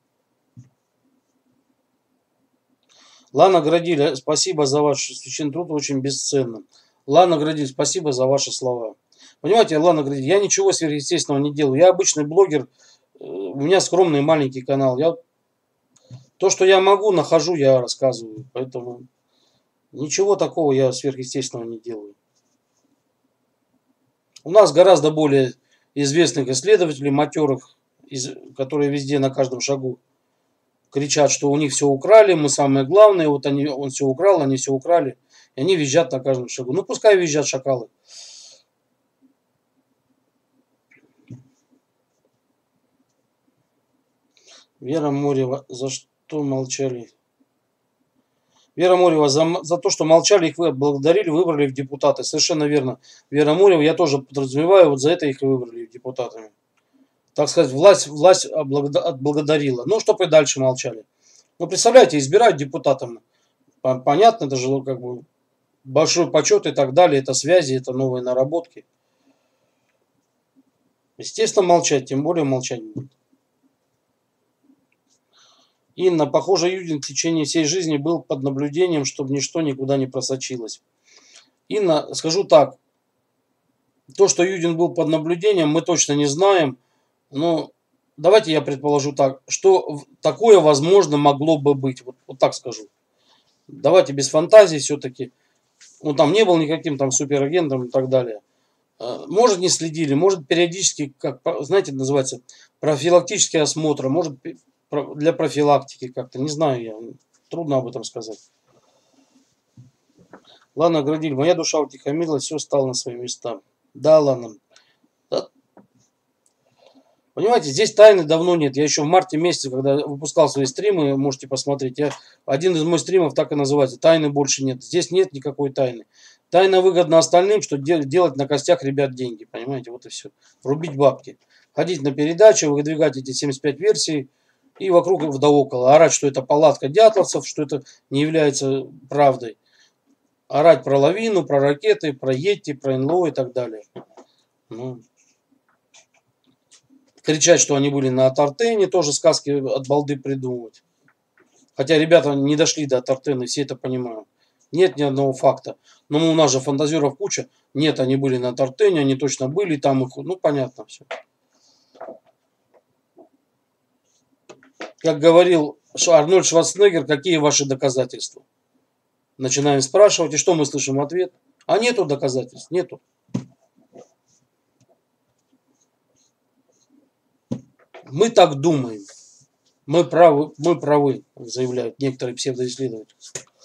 A: Лана Градиль, спасибо за ваш священный труд, очень бесценно. Лана Градиль, спасибо за ваши слова. Понимаете, Лана Градиль, я ничего сверхъестественного не делаю. Я обычный блогер, у меня скромный маленький канал. Я, то, что я могу, нахожу, я рассказываю. Поэтому ничего такого я сверхъестественного не делаю. У нас гораздо более известных исследователей, матерых, которые везде на каждом шагу кричат, что у них все украли, мы самые главные, вот они, он все украл, они все украли. И они визжат на каждом шагу. Ну, пускай визжат шакалы. Вера Морева, за что молчали? Вера Морева, за, за то, что молчали, их вы благодарили, выбрали в депутаты. Совершенно верно. Вера Морева, я тоже подразумеваю, вот за это их и выбрали депутатами. Так сказать, власть, власть отблагодарила. Ну, чтобы и дальше молчали. Ну, представляете, избирают депутатами. Понятно, это же как бы большой почет и так далее. Это связи, это новые наработки. Естественно, молчать, тем более молчать будет. Инна, похоже, Юдин в течение всей жизни был под наблюдением, чтобы ничто никуда не просочилось. Инна, скажу так. То, что Юдин был под наблюдением, мы точно не знаем. Но давайте я предположу так, что такое возможно могло бы быть. Вот, вот так скажу. Давайте без фантазии все-таки. Ну, там не был никаким там суперагентом и так далее. Может, не следили, может, периодически, как, знаете, называется, профилактические осмотры, может, для профилактики как-то, не знаю я, трудно об этом сказать. Лана Градиль, моя душа утихомирилась, все стало на свои места. Да, Лана. Да. Понимаете, здесь тайны давно нет. Я еще в марте месяце, когда выпускал свои стримы, можете посмотреть, я, один из моих стримов так и называется, тайны больше нет. Здесь нет никакой тайны. Тайна выгодна остальным, что делать на костях ребят деньги, понимаете, вот и все. Рубить бабки. Ходить на передачи, выдвигать эти семьдесят пять версий и вокруг да около. Орать, что это палатка дятловцев, что это не является правдой. Орать про лавину, про ракеты, про Йети, про эн эл о и так далее. Ну. Кричать, что они были на Тартене, тоже сказки от балды придумывать. Хотя ребята не дошли до Тартена, все это понимают. Нет ни одного факта. Но у нас же фантазеров куча. Нет, они были на Тартене, они точно были, там их, ну понятно все. Как говорил Арнольд Шварценеггер, какие ваши доказательства? Начинаем спрашивать, и что мы слышим в ответ? А нету доказательств, нету. Мы так думаем. Мы правы, мы правы, заявляют некоторые псевдоисследователи.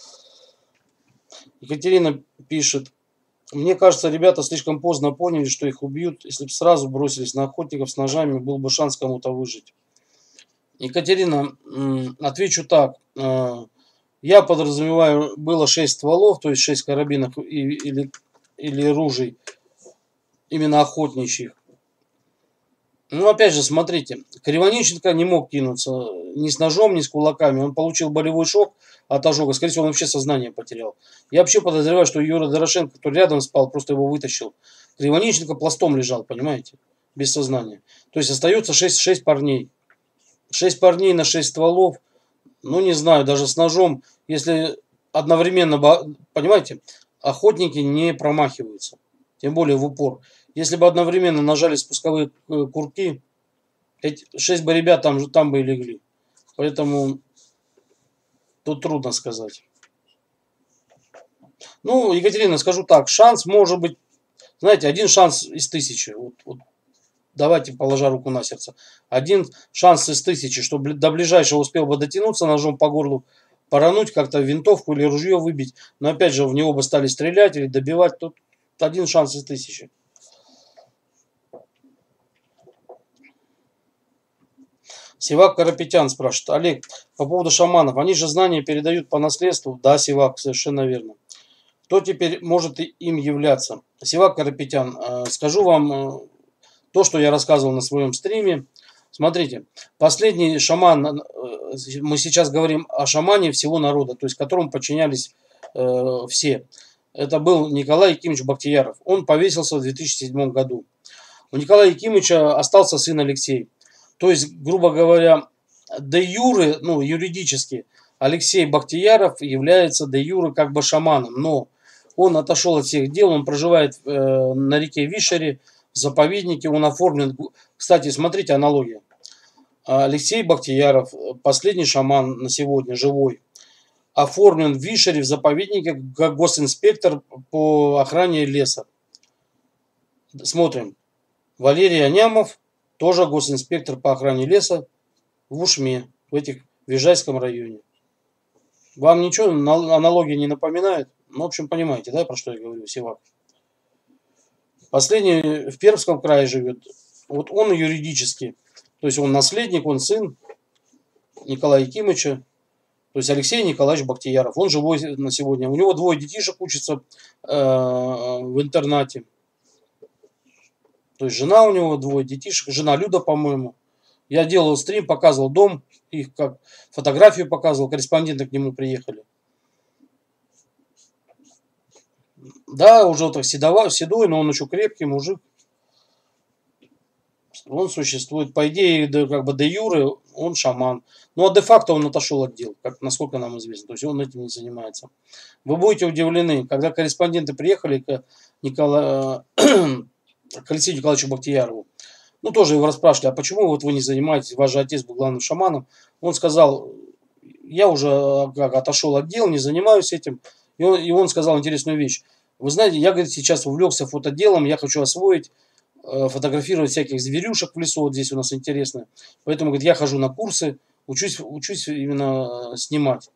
A: Екатерина пишет. Мне кажется, ребята слишком поздно поняли, что их убьют. Если бы сразу бросились на охотников с ножами, был бы шанс кому-то выжить. Екатерина, отвечу так. Я подразумеваю, было шесть стволов, то есть шесть карабинов или, или ружей, именно охотничьих. Ну, опять же, смотрите, Кривонищенко не мог кинуться ни с ножом, ни с кулаками. Он получил болевой шок от ожога. Скорее всего, он вообще сознание потерял. Я вообще подозреваю, что Юра Дорошенко, который рядом спал, просто его вытащил. Кривонищенко пластом лежал, понимаете, без сознания. То есть остается шесть, шесть парней. шесть парней на шесть стволов. Ну, не знаю, даже с ножом, если одновременно, понимаете, охотники не промахиваются. Тем более в упор. Если бы одновременно нажали спусковые курки, эти шесть бы ребят там, там бы и легли. Поэтому тут трудно сказать. Ну, Екатерина, скажу так, шанс может быть, знаете, один шанс из тысячи. Вот, вот, давайте, положа руку на сердце. Один шанс из тысячи, чтобы до ближайшего успел бы дотянуться ножом по горлу, порануть как-то винтовку или ружье выбить. Но опять же, в него бы стали стрелять или добивать. Тут один шанс из тысячи. Севак Карапетян спрашивает. Олег, по поводу шаманов. Они же знания передают по наследству. Да, Севак, совершенно верно. Кто теперь может им являться? Севак Карапетян, скажу вам то, что я рассказывал на своем стриме. Смотрите, последний шаман мы сейчас говорим о шамане всего народа, то есть которому подчинялись э, все. Это был Николай Якимович Бахтияров. Он повесился в две тысячи седьмом году. У Николая Якимовича остался сын Алексей. То есть, грубо говоря, де юре, ну, юридически, Алексей Бахтияров является де юре как бы шаманом. Но он отошел от всех дел, он проживает э, на реке Вишере, в заповеднике, он оформлен. Кстати, смотрите, аналогия. Алексей Бахтияров, последний шаман на сегодня, живой, оформлен в Вишере, в заповеднике, как госинспектор по охране леса. Смотрим. Валерий Анямов, тоже госинспектор по охране леса в Ушме, в этих в Ижайском районе. Вам ничего, аналогия не напоминает? Ну, в общем, понимаете, да, про что я говорю, Севак? Последний в Пермском крае живет. Вот он юридически, то есть он наследник, он сын Николая Якимовича, то есть Алексей Николаевич Бахтияров. Он живой на сегодня. У него двое детишек учатся э, в интернате. То есть жена у него, двое детишек. Жена Люда, по-моему. Я делал стрим, показывал дом, их как фотографию показывал, корреспонденты к нему приехали. Да, уже так седова, седой, но он еще крепкий мужик. Он существует. По идее, как бы де юре, он шаман. Ну, а де-факто он отошел от дел, как, насколько нам известно. То есть он этим не занимается. Вы будете удивлены, когда корреспонденты приехали к, Никола... к Алексею Николаевичу Бахтиярову. Ну, тоже его расспрашивали, а почему вот вы не занимаетесь, ваш же отец был главным шаманом. Он сказал, я уже как, отошел от дел, не занимаюсь этим. И он, и он сказал интересную вещь. Вы знаете, я, говорит, сейчас увлекся фотоделом, я хочу освоить, э, фотографировать всяких зверюшек в лесу, вот здесь у нас интересно. Поэтому, говорит, я хожу на курсы, учусь, учусь именно э, снимать.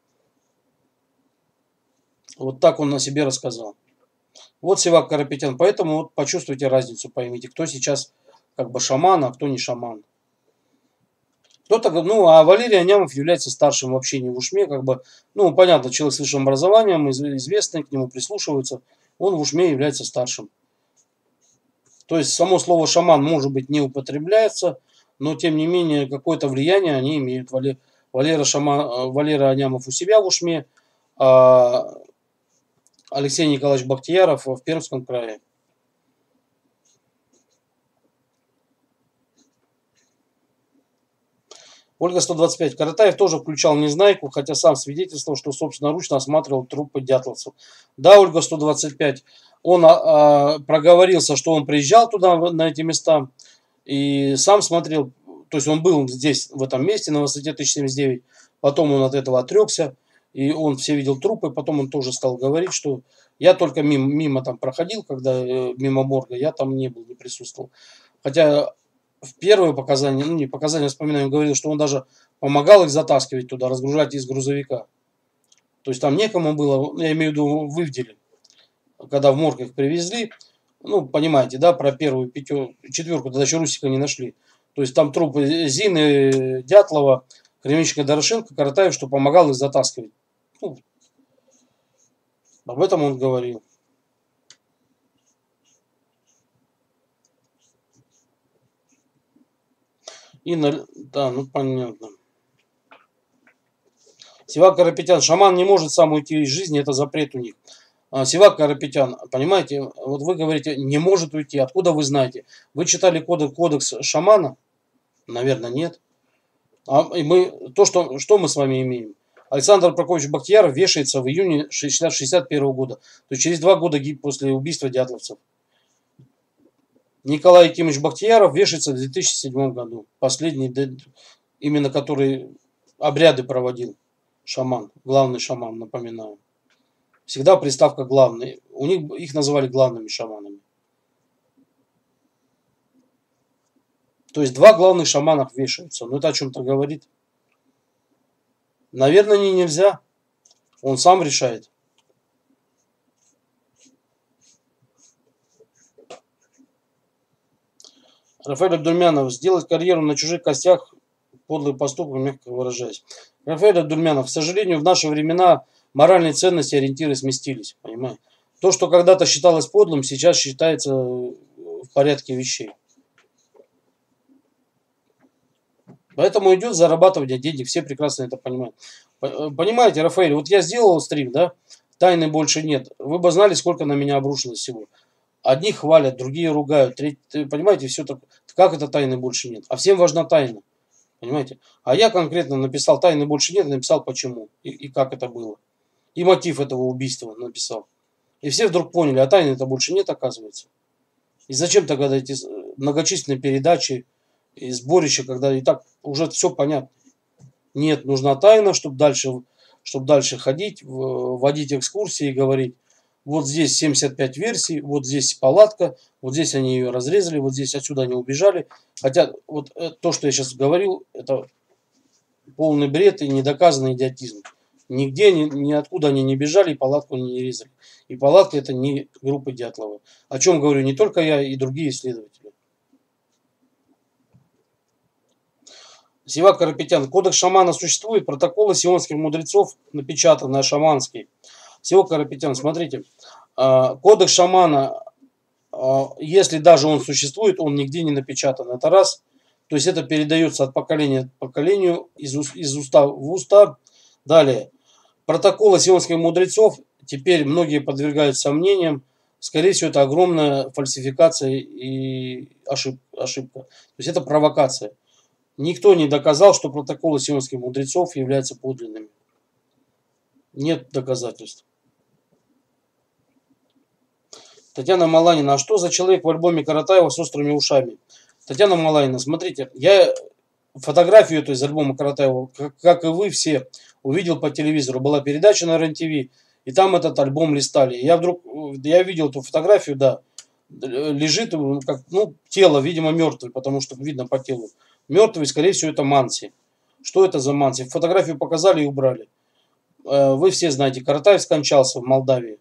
A: Вот так он о себе рассказал. Вот Севак Карапетян, поэтому вот почувствуйте разницу, поймите, кто сейчас как бы шаман, а кто не шаман. Кто-то, ну, а Валерий Анямов является старшим в общении в Ушме, как бы, ну, понятно, человек с высшим образованием, известный, к нему прислушиваются, он в Ушме является старшим. То есть, само слово шаман, может быть, не употребляется, но, тем не менее, какое-то влияние они имеют. Валера, шаман, Валера Анямов у себя в Ушме, а Алексей Николаевич Бахтияров в Пермском крае. Ольга сто двадцать пять. Каратаев тоже включал Незнайку, хотя сам свидетельствовал, что собственноручно осматривал трупы дятловцев. Да, Ольга сто двадцать пять. Он а, проговорился, что он приезжал туда, на эти места, и сам смотрел, то есть он был здесь, в этом месте, на высоте тысяча семьдесят девять. Потом он от этого отрекся, и он все видел трупы. Потом он тоже стал говорить, что я только мимо, мимо там проходил, когда э, мимо морга, я там не был, не присутствовал. Хотя в первые показания, ну не показания, вспоминаю, он говорил, что он даже помогал их затаскивать туда, разгружать из грузовика. То есть там некому было, я имею в виду в Ивделе, когда в морг их привезли, ну понимаете, да, про первую пятерку, четверку, тогда еще Русика не нашли. То есть там трупы Зины, Дятлова, Кремичка, Дорошенко, Каратаев, что помогал их затаскивать. Ну, об этом он говорил. И на... Да, ну понятно. Севак Карапетян. Шаман не может сам уйти из жизни, это запрет у них. А, Севак Карапетян, понимаете, вот вы говорите, не может уйти. Откуда вы знаете? Вы читали кодекс, кодекс шамана? Наверное, нет. А и мы, то, что, что мы с вами имеем? Александр Прокофьевич Бахтияров вешается в июне шестьдесят первого года. То есть через два года после убийства дятловцев. Николай Якимович Бахтияров вешается в две тысячи седьмом году. Последний, именно который обряды проводил шаман. Главный шаман, напоминаю. Всегда приставка главный. У них их называли главными шаманами. То есть два главных шамана вешаются. Но это о чем-то говорит. Наверное, не нельзя. Он сам решает. Рафаэль Абдульмянов. Сделать карьеру на чужих костях, подлый поступок, мягко выражаясь. Рафаэль Абдульмянов. К сожалению, в наши времена моральные ценности и ориентиры сместились. Понимаете? То, что когда-то считалось подлым, сейчас считается в порядке вещей. Поэтому идет зарабатывание денег, все прекрасно это понимают. Понимаете, Рафаэль, вот я сделал стрим, да, тайны больше нет. Вы бы знали, сколько на меня обрушилось всего. Одни хвалят, другие ругают, третьи, понимаете, все так. Как это тайны больше нет? А всем важна тайна, понимаете? А я конкретно написал, тайны больше нет, написал почему и, и как это было. И мотив этого убийства написал. И все вдруг поняли, а тайны-то больше нет, оказывается. И зачем тогда эти многочисленные передачи и сборища, когда и так уже все понятно. Нет, нужна тайна, чтобы дальше, чтобы дальше ходить, вводить экскурсии и говорить, вот здесь семьдесят пять версий, вот здесь палатка, вот здесь они ее разрезали, вот здесь отсюда они убежали. Хотя вот то, что я сейчас говорил, это полный бред и недоказанный идиотизм. Нигде, ни, ни откуда они не бежали, и палатку не резали. И палатка это не группа Дятлова. О чем говорю не только я, и другие исследователи. Севак Карапетян. Кодекс шамана существует, протоколы сионских мудрецов напечатаны на шаманский. Севак Карапетян, смотрите. Кодекс шамана, если даже он существует, он нигде не напечатан. Это раз. То есть это передается от поколения к поколению, из, из уста в уста. Далее. Протоколы сионских мудрецов теперь многие подвергают сомнениям. Скорее всего, это огромная фальсификация и ошибка. ошибка. То есть это провокация. Никто не доказал, что протоколы сионских мудрецов являются подлинными. Нет доказательств. Татьяна Маланина. А что за человек в альбоме Каратаева с острыми ушами? Татьяна Маланина, смотрите, я фотографию эту из альбома Каратаева, как, как и вы все, увидел по телевизору. Была передача на РЕН-ТВ, и там этот альбом листали. И я вдруг, я видел эту фотографию, да, лежит, как, ну, тело, видимо, мертвый, потому что видно по телу. Мертвый, скорее всего, это Манси. Что это за Манси? Фотографию показали и убрали. Вы все знаете, Каратаев скончался в Молдавии.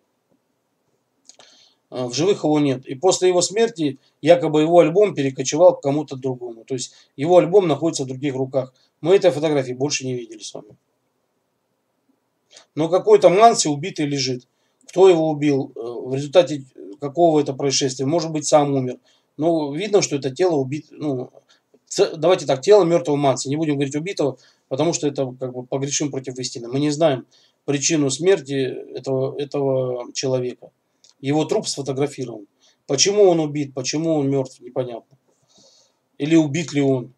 A: В живых его нет. И после его смерти якобы его альбом перекочевал к кому-то другому. То есть его альбом находится в других руках. Мы этой фотографии больше не видели с вами. Но какой-то Манси убитый лежит. Кто его убил? В результате какого это происшествия? Может быть, сам умер. Но видно, что это тело убито. Ну, давайте так, тело мертвого Манси. Не будем говорить убитого, потому что это как бы погрешим против истины. Мы не знаем причину смерти этого, этого человека. Его труп сфотографирован. Почему он убит, почему он мертв, непонятно. Или убит ли он.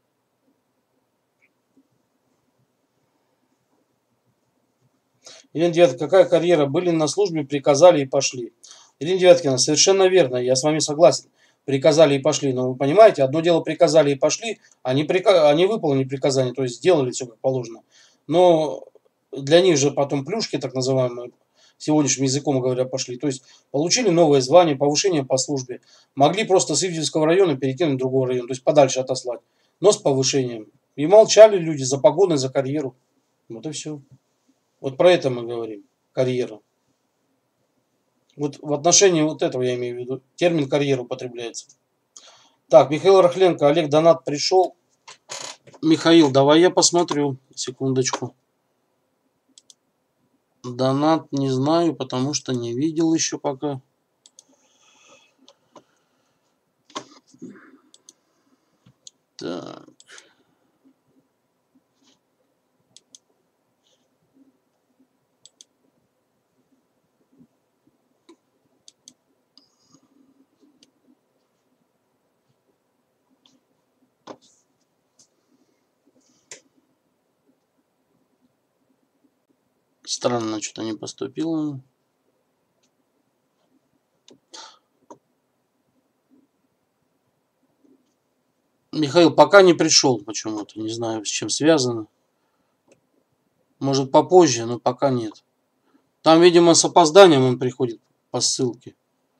A: Ирина Девяткина, какая карьера? Были на службе, приказали и пошли. Ирина Девяткина, совершенно верно, я с вами согласен. Приказали и пошли. Но вы понимаете, одно дело приказали и пошли, они, прика... они выполнили приказание, то есть сделали все как положено. Но для них же потом плюшки, так называемые, сегодняшним языком говоря, пошли. То есть получили новое звание, повышение по службе. Могли просто с Ивделевского района перейти на другой район, то есть подальше отослать. Но с повышением. И молчали люди за погоны, за карьеру. Вот и все. Вот про это мы говорим. Карьера. Вот в отношении вот этого я имею в виду. Термин карьера употребляется. Так, Михаил Рахленко. Олег, донат пришел. Михаил, давай я посмотрю. Секундочку. Донат не знаю, потому что не видел еще пока. Так. Странно, что-то не поступило. Михаил пока не пришел почему-то. Не знаю, с чем связано. Может, попозже, но пока нет. Там, видимо, с опозданием он приходит по ссылке.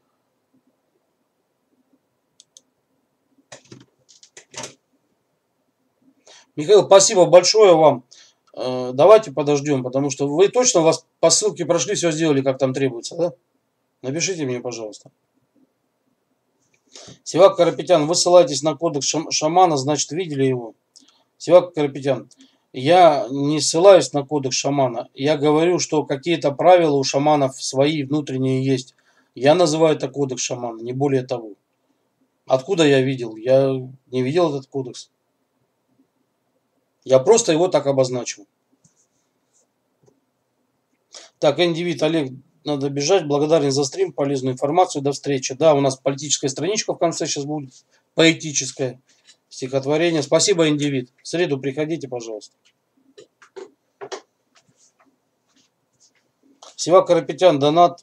A: Михаил, спасибо большое вам. Давайте подождем, потому что вы точно, у вас по ссылке прошли, все сделали, как там требуется, да? Напишите мне, пожалуйста. Севак Карапетян, вы ссылаетесь на кодекс шамана, значит, видели его. Севак Карапетян, я не ссылаюсь на кодекс шамана. Я говорю, что какие-то правила у шаманов свои внутренние есть. Я называю это кодекс шамана, не более того. Откуда я видел? Я не видел этот кодекс. Я просто его так обозначил. Так, индивид Олег, надо бежать. Благодарен за стрим, полезную информацию. До встречи. Да, у нас политическая страничка в конце сейчас будет. Поэтическое стихотворение. Спасибо, индивид. В среду приходите, пожалуйста. Севак Карапетян, донат.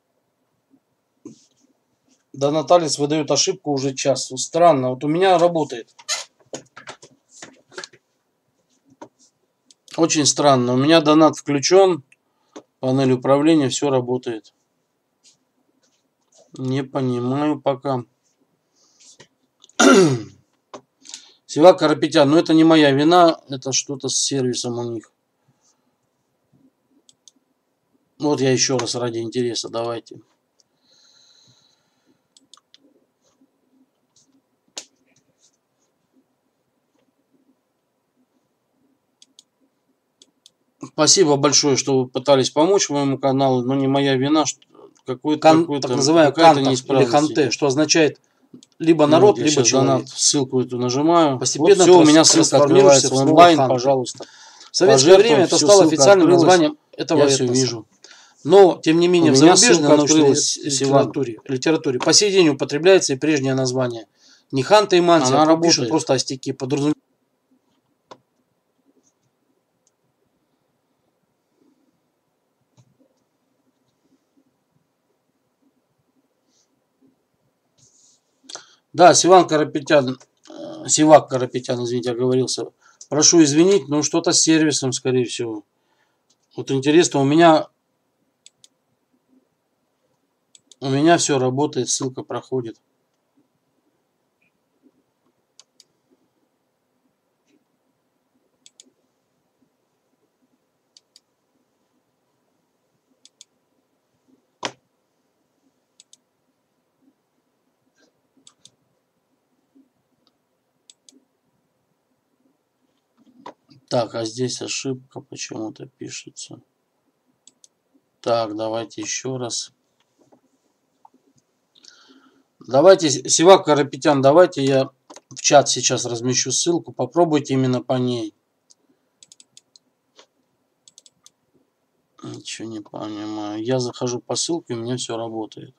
A: Донаталец выдает ошибку уже час. Странно. Вот у меня работает. Очень странно. У меня донат включен. Панель управления, все работает. Не понимаю пока. Севак Карапетян, ну это не моя вина, это что-то с сервисом у них. Вот я еще раз ради интереса, давайте. Спасибо большое, что вы пытались помочь моему каналу, но не моя вина, что какой-то
B: Кан,
A: какой-то
B: так называемый кантов или ханте,
A: идет.
B: Что означает либо народ,
A: вот
B: либо человек.
A: Донат, ссылку эту нажимаю.
B: Постепенно
A: вот все, у меня ссылка открывается в онлайн,
B: ханты.
A: пожалуйста.
B: В советское время это стало официальным
A: открылась,
B: названием этого
A: я
B: этноса.
A: все вижу.
B: Но, тем не менее,
A: у
B: в зарубежной научной литературе, литературе по сей день употребляется и прежнее название. Не ханта и манти, а пишут просто остяки, подразумевают. Да, Севак Карапетян, Севак Карапетян, извините, оговорился. Прошу извинить, но что-то с сервисом, скорее всего. Вот интересно, у меня у меня все работает, ссылка проходит. Так, а здесь ошибка почему-то пишется. Так, давайте еще раз. Давайте, Севак Карапетян, давайте я в чат сейчас размещу ссылку. Попробуйте именно по ней. Ничего не понимаю. Я захожу по ссылке, у меня все работает.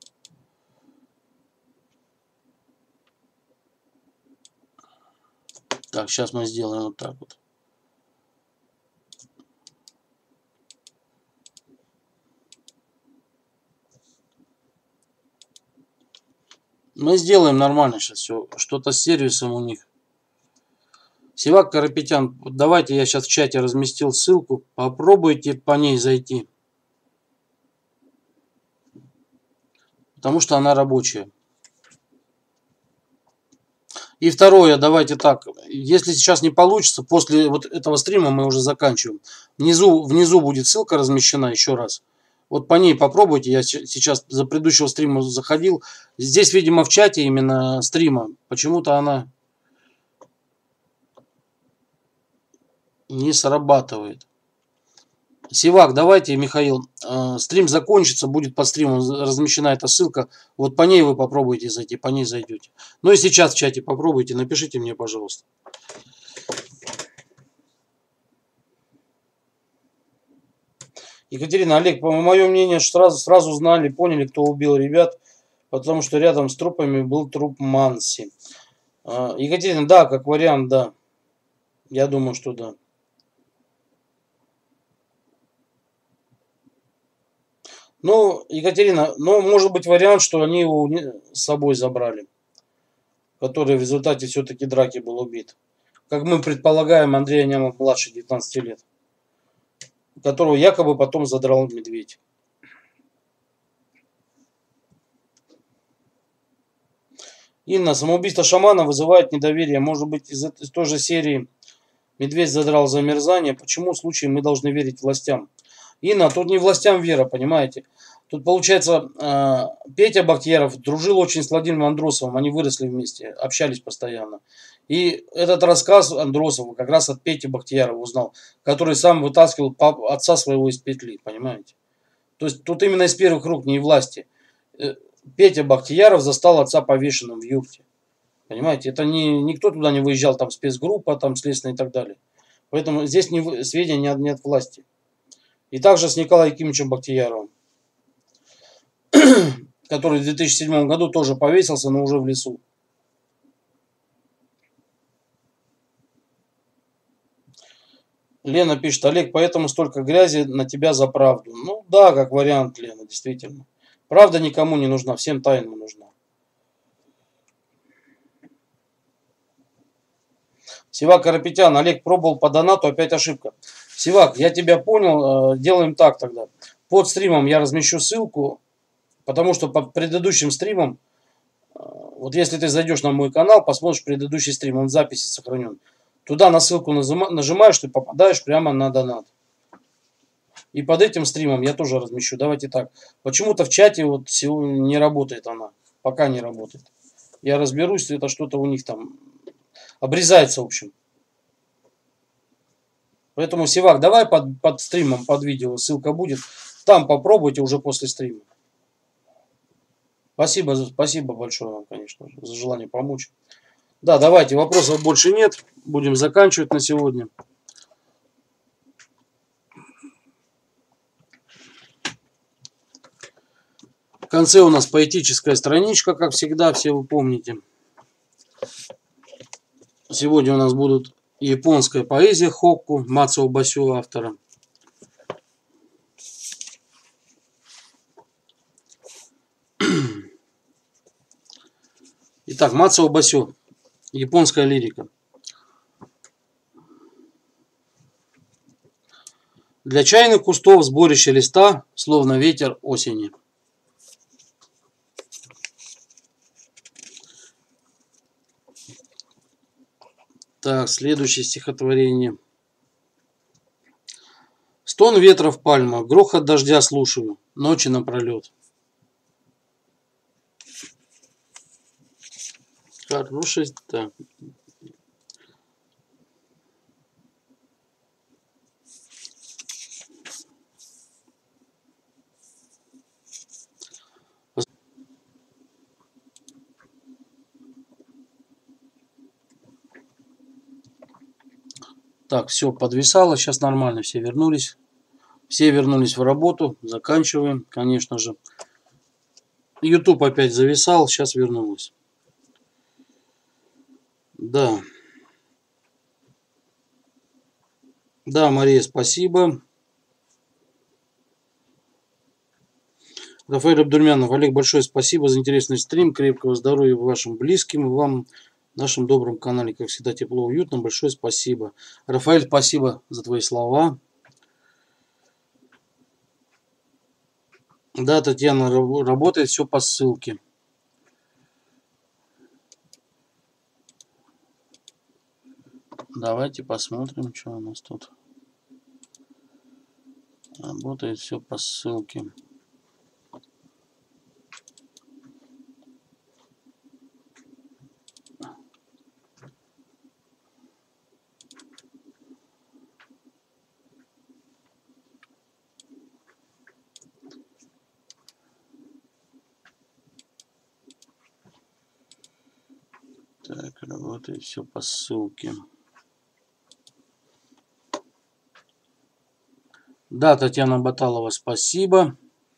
B: Так, сейчас мы сделаем вот так вот. Мы сделаем нормально сейчас все. Что-то с сервисом у них. Севак Карапетян, давайте я сейчас в чате разместил ссылку. Попробуйте по ней зайти. Потому что она рабочая. И второе, давайте так. Если сейчас не получится, после вот этого стрима мы уже заканчиваем. Внизу, внизу будет ссылка размещена еще раз. Вот по ней попробуйте. Я сейчас за предыдущего стрима заходил. Здесь, видимо, в чате именно стрима. Почему-то она не срабатывает. Севак, давайте, Михаил, э, стрим закончится, будет под стримом размещена эта ссылка. Вот по ней вы попробуйте зайти, по ней зайдете. Ну и сейчас в чате попробуйте, напишите мне, пожалуйста. Екатерина, Олег, по моему мнению, сразу, сразу знали, поняли, кто убил ребят, потому что рядом с трупами был труп Манси. Э, Екатерина, да, как вариант, да. Я думаю, что да. Ну, Екатерина, ну, может быть вариант, что они его с собой забрали, который в результате все-таки драки был убит. Как мы предполагаем, Андрей Анямов младше девятнадцати лет, которого якобы потом задрал медведь. Инна, самоубийство шамана вызывает недоверие. Может быть, из, из той же серии «Медведь задрал замерзание». Почему в случае мы должны верить властям? Инна, тут не властям вера, понимаете. Тут, получается, Петя Бахтияров дружил очень с Владимиром Андросовым. Они выросли вместе, общались постоянно. И этот рассказ Андросова как раз от Пети Бахтиярова узнал, который сам вытаскивал отца своего из петли, понимаете. То есть тут именно из первых рук, не власти. Петя Бахтияров застал отца повешенным в юрте. Понимаете, это не, никто туда не выезжал, там спецгруппа, там следственная и так далее. Поэтому здесь не, сведения не от, не от власти. И также с Николаем Якимовичем Бахтияровым, который в две тысячи седьмом году тоже повесился, но уже в лесу. Лена пишет: Олег, поэтому столько грязи на тебя за правду. Ну да, как вариант, Лена, действительно. Правда никому не нужна, всем тайна нужна. Севак Карапетян: Олег, пробовал по донату, опять ошибка. Севак, я тебя понял, делаем так тогда. Под стримом я размещу ссылку, потому что по предыдущим стримам, вот если ты зайдешь на мой канал, посмотришь предыдущий стрим, он в записи сохранен. Туда на ссылку нажимаешь, ты попадаешь прямо на донат. И под этим стримом я тоже размещу. Давайте так. Почему-то в чате вот не работает она. Пока не работает. Я разберусь, это что-то у них там обрезается, в общем. Поэтому, Севак, давай под, под стримом, под видео, ссылка будет. Там попробуйте уже после стрима. Спасибо, спасибо большое вам, конечно, за желание помочь. Да, давайте, вопросов больше нет. Будем заканчивать на сегодня. В конце у нас поэтическая страничка, как всегда, все вы помните. Сегодня у нас будут японская поэзия хокку Мацуо Басю автора. Итак, Мацуо Басю. Японская лирика. Для чайных кустов сборище листа, словно ветер осени. Так, следующее стихотворение. Стон ветра в пальмах, грохот дождя слушаю, ночи напролет. Хороший, так. Так, все подвисало, сейчас нормально, все вернулись. Все вернулись в работу, заканчиваем, конечно же. YouTube опять зависал, сейчас вернулось. Да. Да, Мария, спасибо. Рафаэль Абдурмянов: Олег, большое спасибо за интересный стрим. Крепкого здоровья вашим близким и вам, нашем добром канале. Как всегда, тепло, уютно. Большое спасибо. Рафаэль, спасибо за твои слова. Да, Татьяна, работает все по ссылке. Давайте посмотрим, что у нас тут. Работает все по ссылке. Так, работает все по ссылке. Да, Татьяна Баталова, спасибо.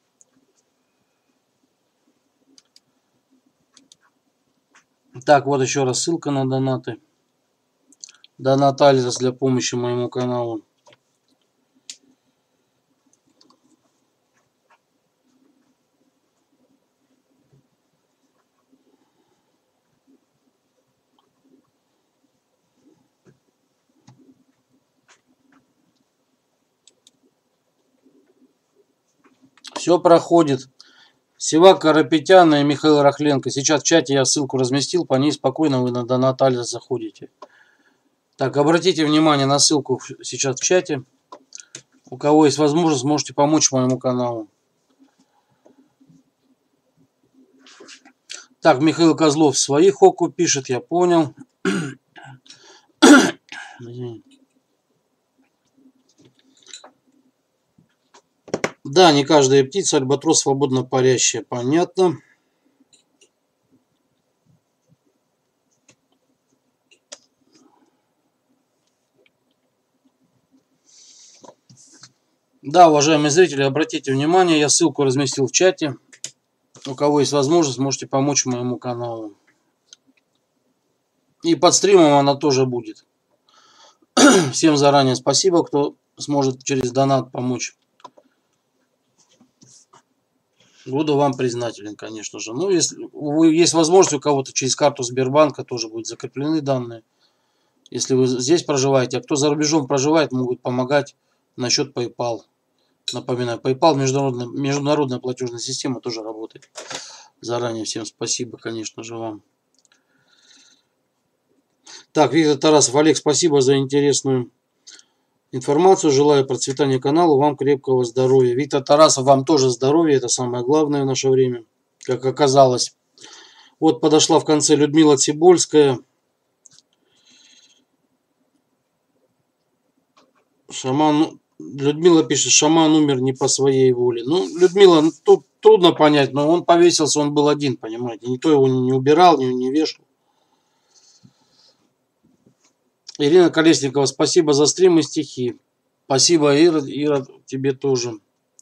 B: Так, вот еще раз ссылка на донаты. Донат Альзас для помощи моему каналу. Все проходит. Севак Карапетян и Михаил Рахленко. Сейчас в чате я ссылку разместил, по ней спокойно вы на донат Альзас заходите. Так, обратите внимание на ссылку сейчас в чате. У кого есть возможность, можете помочь моему каналу. Так, Михаил Козлов свои хокку пишет, я понял. Да, не каждая птица альбатрос свободно парящая, понятно.
A: Да, уважаемые зрители, обратите внимание, я ссылку разместил в чате. У кого есть возможность, можете помочь моему каналу. И под стримом она тоже будет. Всем заранее спасибо, кто сможет через донат помочь. Буду вам признателен, конечно же. Ну, если есть возможность у кого-то через карту Сбербанка, тоже будут закреплены данные. Если вы здесь проживаете, а кто за рубежом проживает, могут помогать на счет PayPal. Напоминаю, PayPal, международная, международная платежная система, тоже работает. Заранее всем спасибо, конечно же, вам. Так, Виктор Тарасов, Олег, спасибо за интересную информацию. Желаю процветания канала, вам крепкого здоровья. Виктор Тарасов, вам тоже здоровья, это самое главное в наше время, как оказалось. Вот подошла в конце Людмила Цибольская. Шаман, Людмила пишет, шаман умер не по своей воле. Ну, Людмила, ну, тут трудно понять, но он повесился, он был один, понимаете. Никто его не убирал, не, не вешал. Ирина Колесникова, спасибо за стрим и стихи. Спасибо, Ира, Ира, тебе тоже.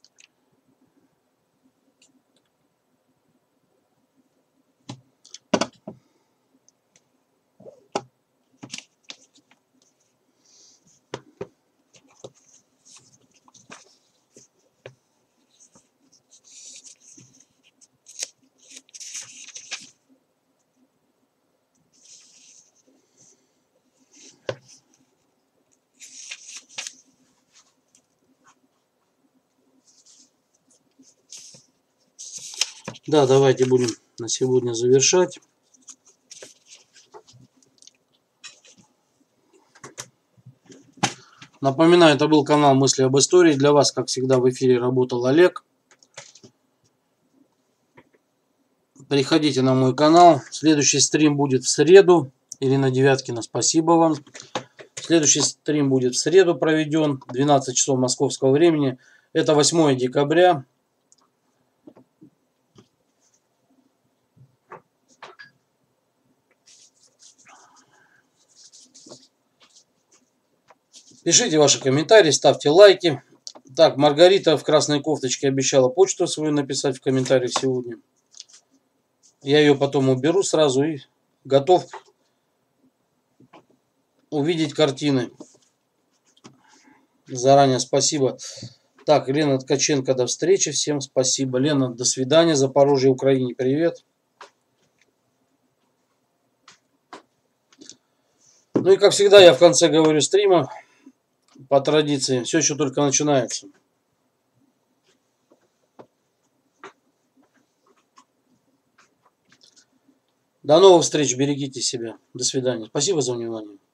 A: Да, давайте будем на сегодня завершать. Напоминаю, это был канал Мысли об истории. Для вас, как всегда, в эфире работал Олег. Приходите на мой канал. Следующий стрим будет в среду. Ирина Девяткина, спасибо вам. Следующий стрим будет в среду проведен. двенадцать часов московского времени. Это восьмое декабря. Пишите ваши комментарии, ставьте лайки. Так, Маргарита в красной кофточке обещала почту свою написать в комментариях сегодня. Я ее потом уберу сразу и готов увидеть картины. Заранее спасибо. Так, Лена Ткаченко, до встречи. Всем спасибо. Лена, до свидания. Запорожье, Украине, привет. Ну и как всегда, я в конце говорю стрима. По традиции, все еще только начинается. До новых встреч, берегите себя. До свидания. Спасибо за внимание.